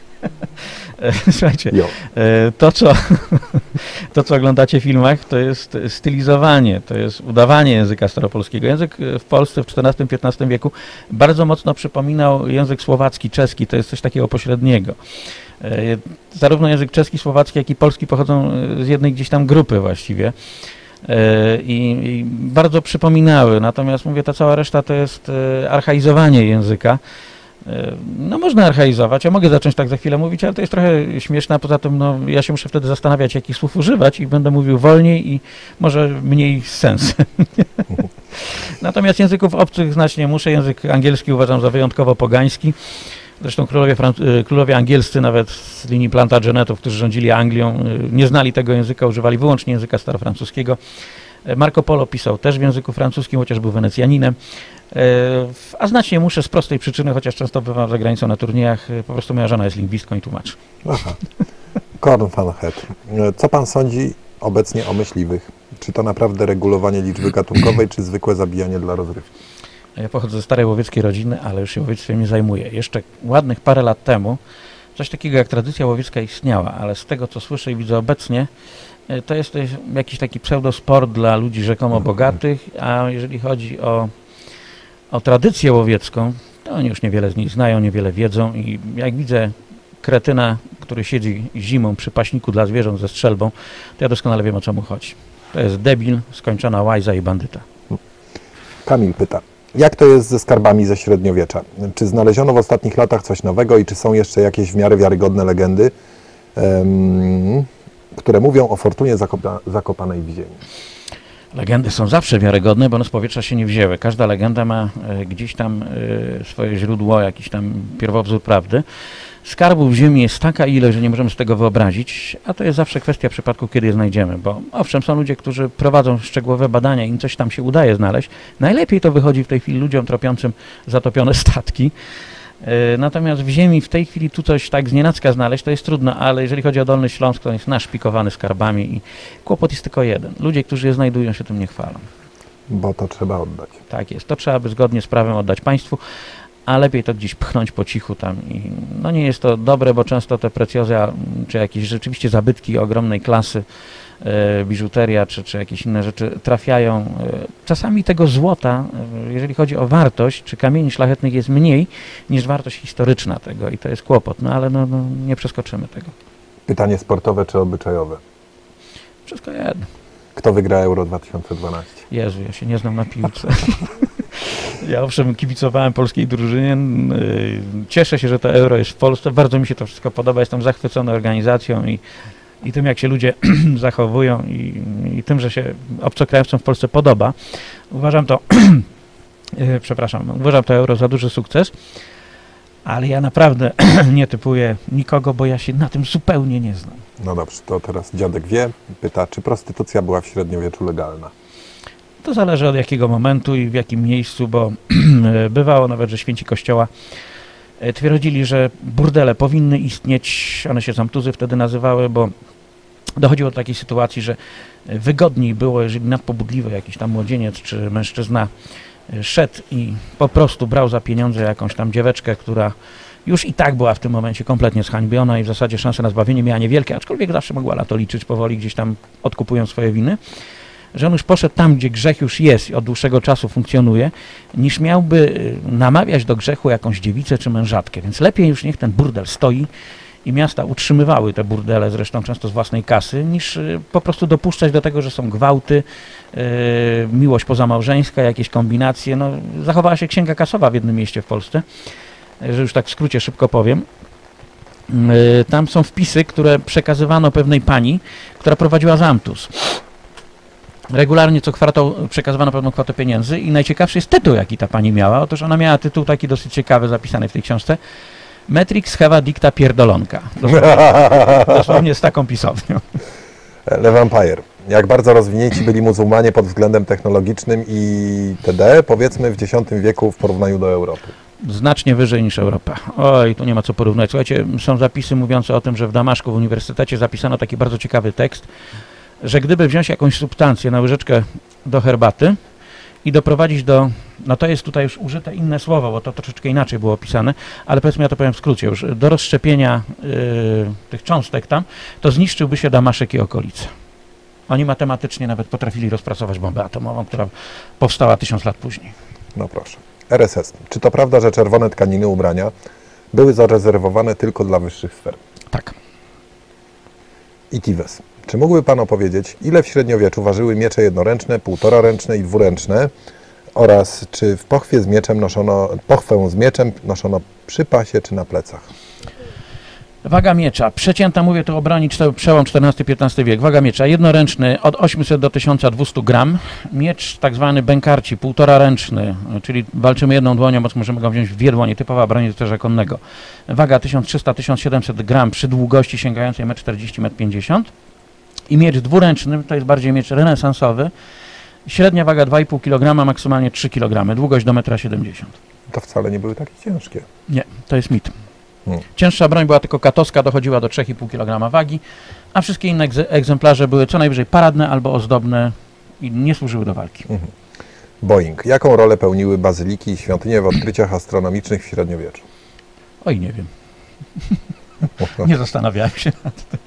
Słuchajcie, Jo. to co, to co oglądacie w filmach, to jest stylizowanie, to jest udawanie języka staropolskiego. Język w Polsce w czternastym piętnastym wieku bardzo mocno przypominał język słowacki, czeski, to jest coś takiego pośredniego. Zarówno język czeski, słowacki, jak i polski pochodzą z jednej gdzieś tam grupy właściwie. I, i bardzo przypominały, natomiast mówię, ta cała reszta to jest archaizowanie języka. No można archaizować, ja mogę zacząć tak za chwilę mówić, ale to jest trochę śmieszne, a poza tym no, ja się muszę wtedy zastanawiać, jakich słów używać i będę mówił wolniej i może mniej sensem. Natomiast języków obcych znać nie muszę, język angielski uważam za wyjątkowo pogański. Zresztą królowie, królowie angielscy, nawet z linii Plantagenetów, którzy rządzili Anglią, nie znali tego języka, używali wyłącznie języka starofrancuskiego. Marco Polo pisał też w języku francuskim, chociaż był Wenecjaninem. A znać nie muszę z prostej przyczyny, chociaż często bywam za granicą na turniejach, po prostu moja żona jest lingwistką i tłumaczy. Aha. Korn van Het. Co pan sądzi obecnie o myśliwych? Czy to naprawdę regulowanie liczby gatunkowej, czy zwykłe zabijanie dla rozrywki? Ja pochodzę ze starej łowieckiej rodziny, ale już się łowiectwem nie zajmuję. Jeszcze ładnych parę lat temu coś takiego jak tradycja łowiecka istniała, ale z tego, co słyszę i widzę obecnie, to jest to jakiś taki pseudosport dla ludzi rzekomo bogatych, a jeżeli chodzi o, o tradycję łowiecką, to oni już niewiele z niej znają, niewiele wiedzą i jak widzę kretyna, który siedzi zimą przy paśniku dla zwierząt ze strzelbą, to ja doskonale wiem, o co mu chodzi. To jest debil, skończona łajza i bandyta. Kamil pyta, jak to jest ze skarbami ze średniowiecza? Czy znaleziono w ostatnich latach coś nowego i czy są jeszcze jakieś w miarę wiarygodne legendy, um, które mówią o fortunie zakopa zakopanej w ziemi? Legendy są zawsze wiarygodne, bo one z powietrza się nie wzięły. Każda legenda ma e, gdzieś tam e, swoje źródło, jakiś tam pierwowzór prawdy. Skarbów w ziemi jest taka ilość, że nie możemy z tego wyobrazić, a to jest zawsze kwestia przypadku, kiedy je znajdziemy, bo owszem, są ludzie, którzy prowadzą szczegółowe badania i im coś tam się udaje znaleźć. Najlepiej to wychodzi w tej chwili ludziom tropiącym zatopione statki. Natomiast w ziemi w tej chwili tu coś tak znienacka znaleźć, to jest trudno, ale jeżeli chodzi o Dolny Śląsk, to jest naszpikowany skarbami i kłopot jest tylko jeden. Ludzie, którzy je znajdują, się tym nie chwalą. Bo to trzeba oddać. Tak jest. To trzeba by zgodnie z prawem oddać państwu, a lepiej to gdzieś pchnąć po cichu tam. I no nie jest to dobre, bo często te precjozja, czy jakieś rzeczywiście zabytki ogromnej klasy, e, biżuteria, czy, czy jakieś inne rzeczy trafiają. E, czasami tego złota, e, jeżeli chodzi o wartość, czy kamieni szlachetnych jest mniej niż wartość historyczna tego i to jest kłopot, no ale no, no, nie przeskoczymy tego. Pytanie sportowe czy obyczajowe? Wszystko jedno. Kto wygra Euro dwa tysiące dwanaście? Jezu, ja się nie znam na piłce. Ja owszem kibicowałem polskiej drużynie, cieszę się, że to Euro jest w Polsce, bardzo mi się to wszystko podoba, jestem zachwycony organizacją i, i tym, jak się ludzie zachowują i, i tym, że się obcokrajowcom w Polsce podoba. Uważam to, przepraszam, uważam to Euro za duży sukces, ale ja naprawdę nie typuję nikogo, bo ja się na tym zupełnie nie znam. No dobrze, to teraz dziadek wie, pyta, czy prostytucja była w średniowieczu legalna? To zależy od jakiego momentu i w jakim miejscu, bo bywało nawet, że święci Kościoła twierdzili, że burdele powinny istnieć, one się zamtuzy wtedy nazywały, bo dochodziło do takiej sytuacji, że wygodniej było, jeżeli nadpobudliwy jakiś tam młodzieniec czy mężczyzna szedł i po prostu brał za pieniądze jakąś tam dzieweczkę, która już i tak była w tym momencie kompletnie zhańbiona i w zasadzie szanse na zbawienie miała niewielkie, aczkolwiek zawsze mogła na to liczyć powoli, gdzieś tam odkupując swoje winy, że on już poszedł tam, gdzie grzech już jest i od dłuższego czasu funkcjonuje, niż miałby namawiać do grzechu jakąś dziewicę czy mężatkę. Więc lepiej już niech ten burdel stoi i miasta utrzymywały te burdele, zresztą często z własnej kasy, niż po prostu dopuszczać do tego, że są gwałty, yy, miłość pozamałżeńska, jakieś kombinacje. No, zachowała się księga kasowa w jednym mieście w Polsce, że już tak w skrócie szybko powiem. Yy, tam są wpisy, które przekazywano pewnej pani, która prowadziła zamtus. Regularnie co kwartał przekazywano pewną kwotę pieniędzy i najciekawszy jest tytuł, jaki ta pani miała. Otóż ona miała tytuł taki dosyć ciekawy, zapisany w tej książce. Metrix Heva Dicta Pierdolonka. Dosłownie, dosłownie z taką pisownią. Le Vampire. Jak bardzo rozwinięci byli muzułmanie pod względem technologicznym i itd., powiedzmy w dziesiątym wieku w porównaniu do Europy? Znacznie wyżej niż Europa. Oj, tu nie ma co porównać. Słuchajcie, są zapisy mówiące o tym, że w Damaszku w uniwersytecie zapisano taki bardzo ciekawy tekst, że gdyby wziąć jakąś substancję na łyżeczkę do herbaty i doprowadzić do, no to jest tutaj już użyte inne słowo, bo to troszeczkę inaczej było opisane, ale powiedzmy, ja to powiem w skrócie już, do rozszczepienia yy, tych cząstek tam, to zniszczyłby się Damaszek i okolice. Oni matematycznie nawet potrafili rozpracować bombę atomową, która powstała tysiąc lat później. No proszę. R S S. Czy to prawda, że czerwone tkaniny ubrania były zarezerwowane tylko dla wyższych sfer? Tak. I Tives. Czy mógłby Pan opowiedzieć, ile w średniowieczu ważyły miecze jednoręczne, półtoraręczne i dwuręczne oraz czy w pochwie z mieczem noszono, pochwę z mieczem noszono przy pasie czy na plecach? Waga miecza, przecięta, mówię tu o broni, przełom czternasty piętnasty wiek, waga miecza jednoręczny od osiemset do tysiąca dwustu gram, miecz tak zwany bękarci, półtoraręczny, czyli walczymy jedną dłonią, bo możemy go wziąć w dwie dłonie, typowa broń rycerza konnego. Waga tysiąc trzysta do tysiąca siedemset gram przy długości sięgającej metr czterdzieści do metr pięćdziesiąt i miecz dwuręczny, to jest bardziej miecz renesansowy, średnia waga dwa i pół kilograma, maksymalnie trzy kilogramy, długość do metra siedemdziesiąt. To wcale nie były takie ciężkie. Nie, to jest mit. Hmm. Cięższa broń była tylko katowska, dochodziła do trzy i pół kilograma wagi, a wszystkie inne egzemplarze były co najwyżej paradne albo ozdobne i nie służyły do walki. Mhm. Boeing. Jaką rolę pełniły bazyliki i świątynie w odkryciach astronomicznych w średniowieczu? Oj, nie wiem. Nie zastanawiałem się nad tym.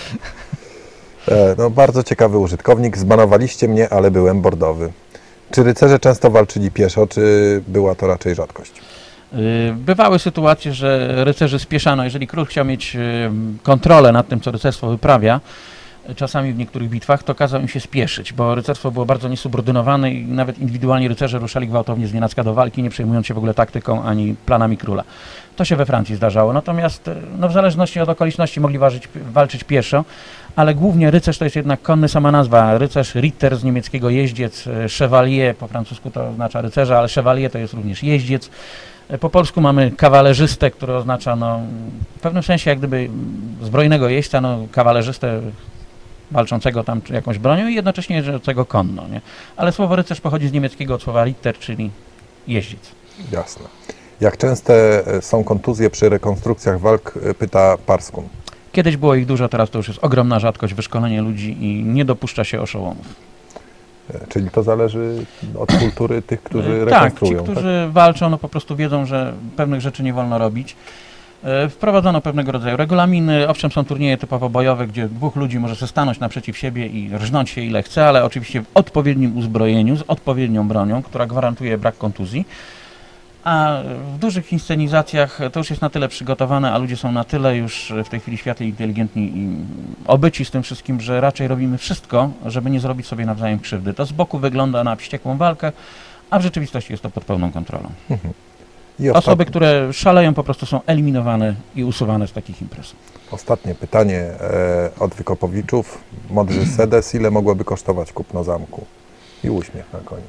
E, no, bardzo ciekawy użytkownik. Zbanowaliście mnie, ale byłem bordowy. Czy rycerze często walczyli pieszo, czy była to raczej rzadkość? Bywały sytuacje, że rycerzy spieszano. Jeżeli król chciał mieć kontrolę nad tym, co rycerstwo wyprawia, czasami w niektórych bitwach, to kazał im się spieszyć, bo rycerstwo było bardzo niesubordynowane i nawet indywidualni rycerze ruszali gwałtownie znienacka do walki, nie przejmując się w ogóle taktyką ani planami króla. To się we Francji zdarzało. Natomiast no, w zależności od okoliczności mogli walczyć, walczyć pieszo, ale głównie rycerz to jest jednak konny, sama nazwa. Rycerz, Ritter z niemieckiego jeździec, chevalier, po francusku to oznacza rycerza, ale chevalier to jest również jeździec. Po polsku mamy kawalerzystę, który oznacza no, w pewnym sensie jak gdyby zbrojnego jeźdźca, no, kawalerzystę walczącego tam jakąś bronią i jednocześnie jeżdżącego konno. Nie? Ale słowo rycerz pochodzi z niemieckiego od słowa Ritter, czyli jeździec. Jasne. Jak częste są kontuzje przy rekonstrukcjach walk, pyta Parskun. Kiedyś było ich dużo, teraz to już jest ogromna rzadkość, wyszkolenie ludzi i nie dopuszcza się oszołomów. Czyli to zależy od kultury tych, którzy tak, rekonstruują. ci, którzy tak? walczą, no po prostu wiedzą, że pewnych rzeczy nie wolno robić. Wprowadzono pewnego rodzaju regulaminy, owszem są turnieje typowo bojowe, gdzie dwóch ludzi może się stanąć naprzeciw siebie i rżnąć się ile chce, ale oczywiście w odpowiednim uzbrojeniu, z odpowiednią bronią, która gwarantuje brak kontuzji. A w dużych inscenizacjach to już jest na tyle przygotowane, a ludzie są na tyle już w tej chwili światli inteligentni i obyci z tym wszystkim, że raczej robimy wszystko, żeby nie zrobić sobie nawzajem krzywdy. To z boku wygląda na wściekłą walkę, a w rzeczywistości jest to pod pełną kontrolą. Mhm. I Osoby, ostatnie, które szaleją, po prostu są eliminowane i usuwane z takich imprez. ostatnie pytanie e, od Wykopowiczów. Modrzy Sedes, ile mogłoby kosztować kupno zamku? I uśmiech na koniec.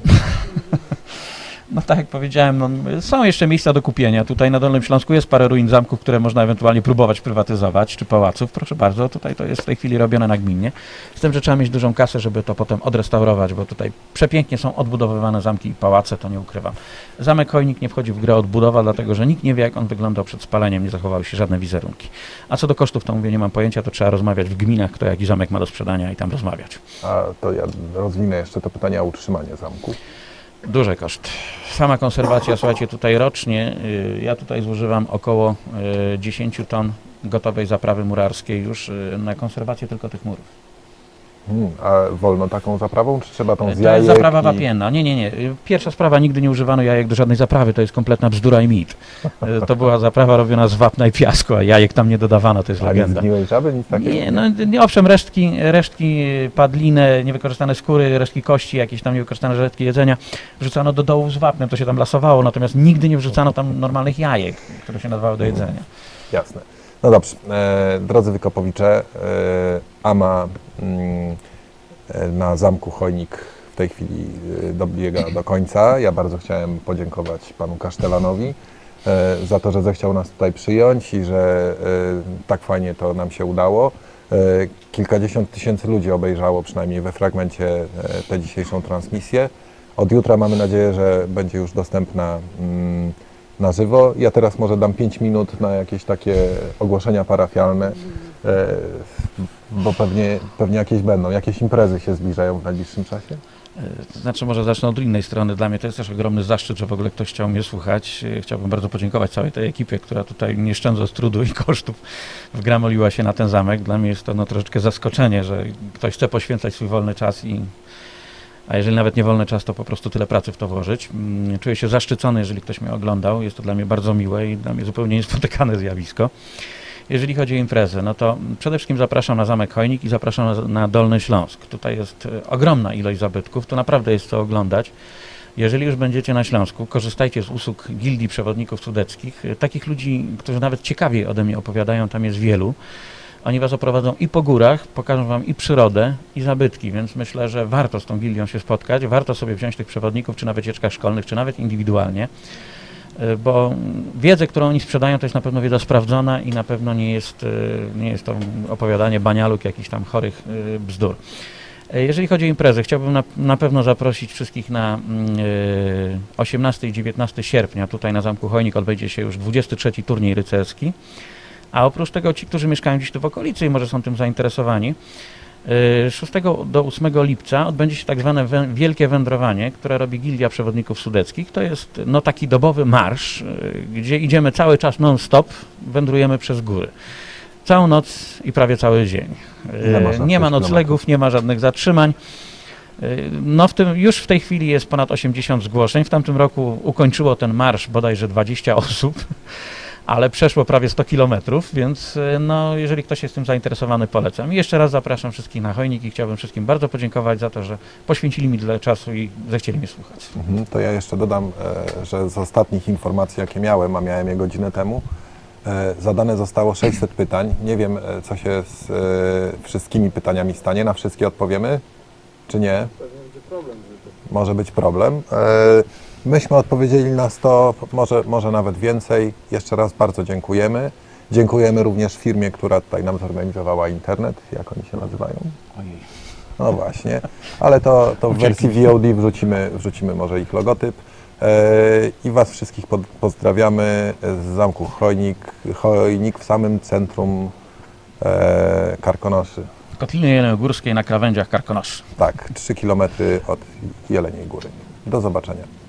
No tak jak powiedziałem, no, są jeszcze miejsca do kupienia. Tutaj na Dolnym Śląsku jest parę ruin zamków, które można ewentualnie próbować prywatyzować, czy pałaców. Proszę bardzo, tutaj to jest w tej chwili robione nagminnie. Z tym, że trzeba mieć dużą kasę, żeby to potem odrestaurować, bo tutaj przepięknie są odbudowywane zamki i pałace, to nie ukrywam. Zamek Chojnik nie wchodzi w grę odbudowa, dlatego że nikt nie wie, jak on wyglądał przed spaleniem, nie zachowały się żadne wizerunki. A co do kosztów, to mówię, nie mam pojęcia, to trzeba rozmawiać w gminach, kto jaki zamek ma do sprzedania i tam rozmawiać. A to ja rozwinę jeszcze to pytanie o utrzymanie zamku. Duży koszt. Sama konserwacja, słuchajcie, tutaj rocznie, y, ja tutaj zużywam około y, dziesięć ton gotowej zaprawy murarskiej już y, na konserwację tylko tych murów. Hmm, a wolno taką zaprawą, czy trzeba tą z To jest jajek zaprawa i... wapienna. Nie, nie, nie. Pierwsza sprawa, nigdy nie używano jajek do żadnej zaprawy, to jest kompletna bzdura i mit. Y, To była zaprawa robiona z wapna i piasku, a jajek tam nie dodawano, to jest A nic legenda. zgniłej żaby, nic takiego? Nie, no nie, owszem, resztki, resztki padliny, niewykorzystane skóry, resztki kości, jakieś tam niewykorzystane resztki jedzenia wrzucano do dołów z wapnem, to się tam lasowało, natomiast nigdy nie wrzucano tam normalnych jajek, które się nadawały do jedzenia. Jasne. No dobrze. E, drodzy Wykopowicze, e, AMA mm, e, na Zamku Chojnik w tej chwili e, dobiega do końca. Ja bardzo chciałem podziękować panu Kasztelanowi e, za to, że zechciał nas tutaj przyjąć i że e, tak fajnie to nam się udało. E, kilkadziesiąt tysięcy ludzi obejrzało przynajmniej we fragmencie e, tę dzisiejszą transmisję. Od jutra mamy nadzieję, że będzie już dostępna mm, na żywo. Ja teraz może dam pięć minut na jakieś takie ogłoszenia parafialne. E, bo pewnie, pewnie jakieś będą, jakieś imprezy się zbliżają w najbliższym czasie? To znaczy, może zacznę od innej strony. Dla mnie to jest też ogromny zaszczyt, że w ogóle ktoś chciał mnie słuchać. Chciałbym bardzo podziękować całej tej ekipie, która tutaj nie szczędząc trudu i kosztów wgramoliła się na ten zamek. Dla mnie jest to no, troszeczkę zaskoczenie, że ktoś chce poświęcać swój wolny czas i a jeżeli nawet nie wolny czas, to po prostu tyle pracy w to włożyć. Czuję się zaszczycony, jeżeli ktoś mnie oglądał. Jest to dla mnie bardzo miłe i dla mnie zupełnie niespotykane zjawisko. Jeżeli chodzi o imprezę, no to przede wszystkim zapraszam na Zamek Chojnik i zapraszam na, na Dolny Śląsk. Tutaj jest e, ogromna ilość zabytków, to naprawdę jest co oglądać. Jeżeli już będziecie na Śląsku, korzystajcie z usług Gildii Przewodników Sudeckich. E, Takich ludzi, którzy nawet ciekawiej ode mnie opowiadają, tam jest wielu. Oni was oprowadzą i po górach, pokażą wam i przyrodę, i zabytki, więc myślę, że warto z tą gildią się spotkać, warto sobie wziąć tych przewodników, czy na wycieczkach szkolnych, czy nawet indywidualnie, bo wiedzę, którą oni sprzedają, to jest na pewno wiedza sprawdzona i na pewno nie jest, nie jest to opowiadanie banialuk, jakichś tam chorych bzdur. Jeżeli chodzi o imprezę, chciałbym na, na pewno zaprosić wszystkich na osiemnastego i dziewiętnastego sierpnia. Tutaj na Zamku Chojnik odbędzie się już dwudziesty trzeci turniej rycerski. A oprócz tego ci, którzy mieszkają gdzieś tu w okolicy i może są tym zainteresowani, szóstego do ósmego lipca odbędzie się tak zwane wę- wielkie wędrowanie, które robi Gildia Przewodników Sudeckich. To jest no, taki dobowy marsz, gdzie idziemy cały czas non-stop, wędrujemy przez góry. Całą noc i prawie cały dzień. Ile można Nie ma przejść noclegów, kilometrów? nie ma żadnych zatrzymań. No w tym, już w tej chwili jest ponad osiemdziesiąt zgłoszeń. W tamtym roku ukończyło ten marsz bodajże dwadzieścia osób. Ale przeszło prawie sto kilometrów, więc no, jeżeli ktoś jest tym zainteresowany, polecam. I jeszcze raz zapraszam wszystkich na Chojnik i chciałbym wszystkim bardzo podziękować za to, że poświęcili mi tyle czasu i zechcieli mnie słuchać. Mhm, to ja jeszcze dodam, e, że z ostatnich informacji, jakie miałem, a miałem je godzinę temu, e, zadane zostało sześćset pytań. Nie wiem, e, co się z e, wszystkimi pytaniami stanie. Na wszystkie odpowiemy, czy nie? Może być problem. E, Myśmy odpowiedzieli na sto, może, może nawet więcej. Jeszcze raz bardzo dziękujemy. Dziękujemy również firmie, która tutaj nam zorganizowała internet. Jak oni się nazywają? Ojej. No właśnie, ale to, to w wersji V O D wrzucimy, wrzucimy może ich logotyp. E, I Was wszystkich pod, pozdrawiamy z Zamku Chojnik, Chojnik w samym centrum e, Karkonoszy. W Kotlinie Jeleniogórskiej na krawędziach Karkonoszy. Tak, trzy kilometry od Jeleniej Góry. Do zobaczenia.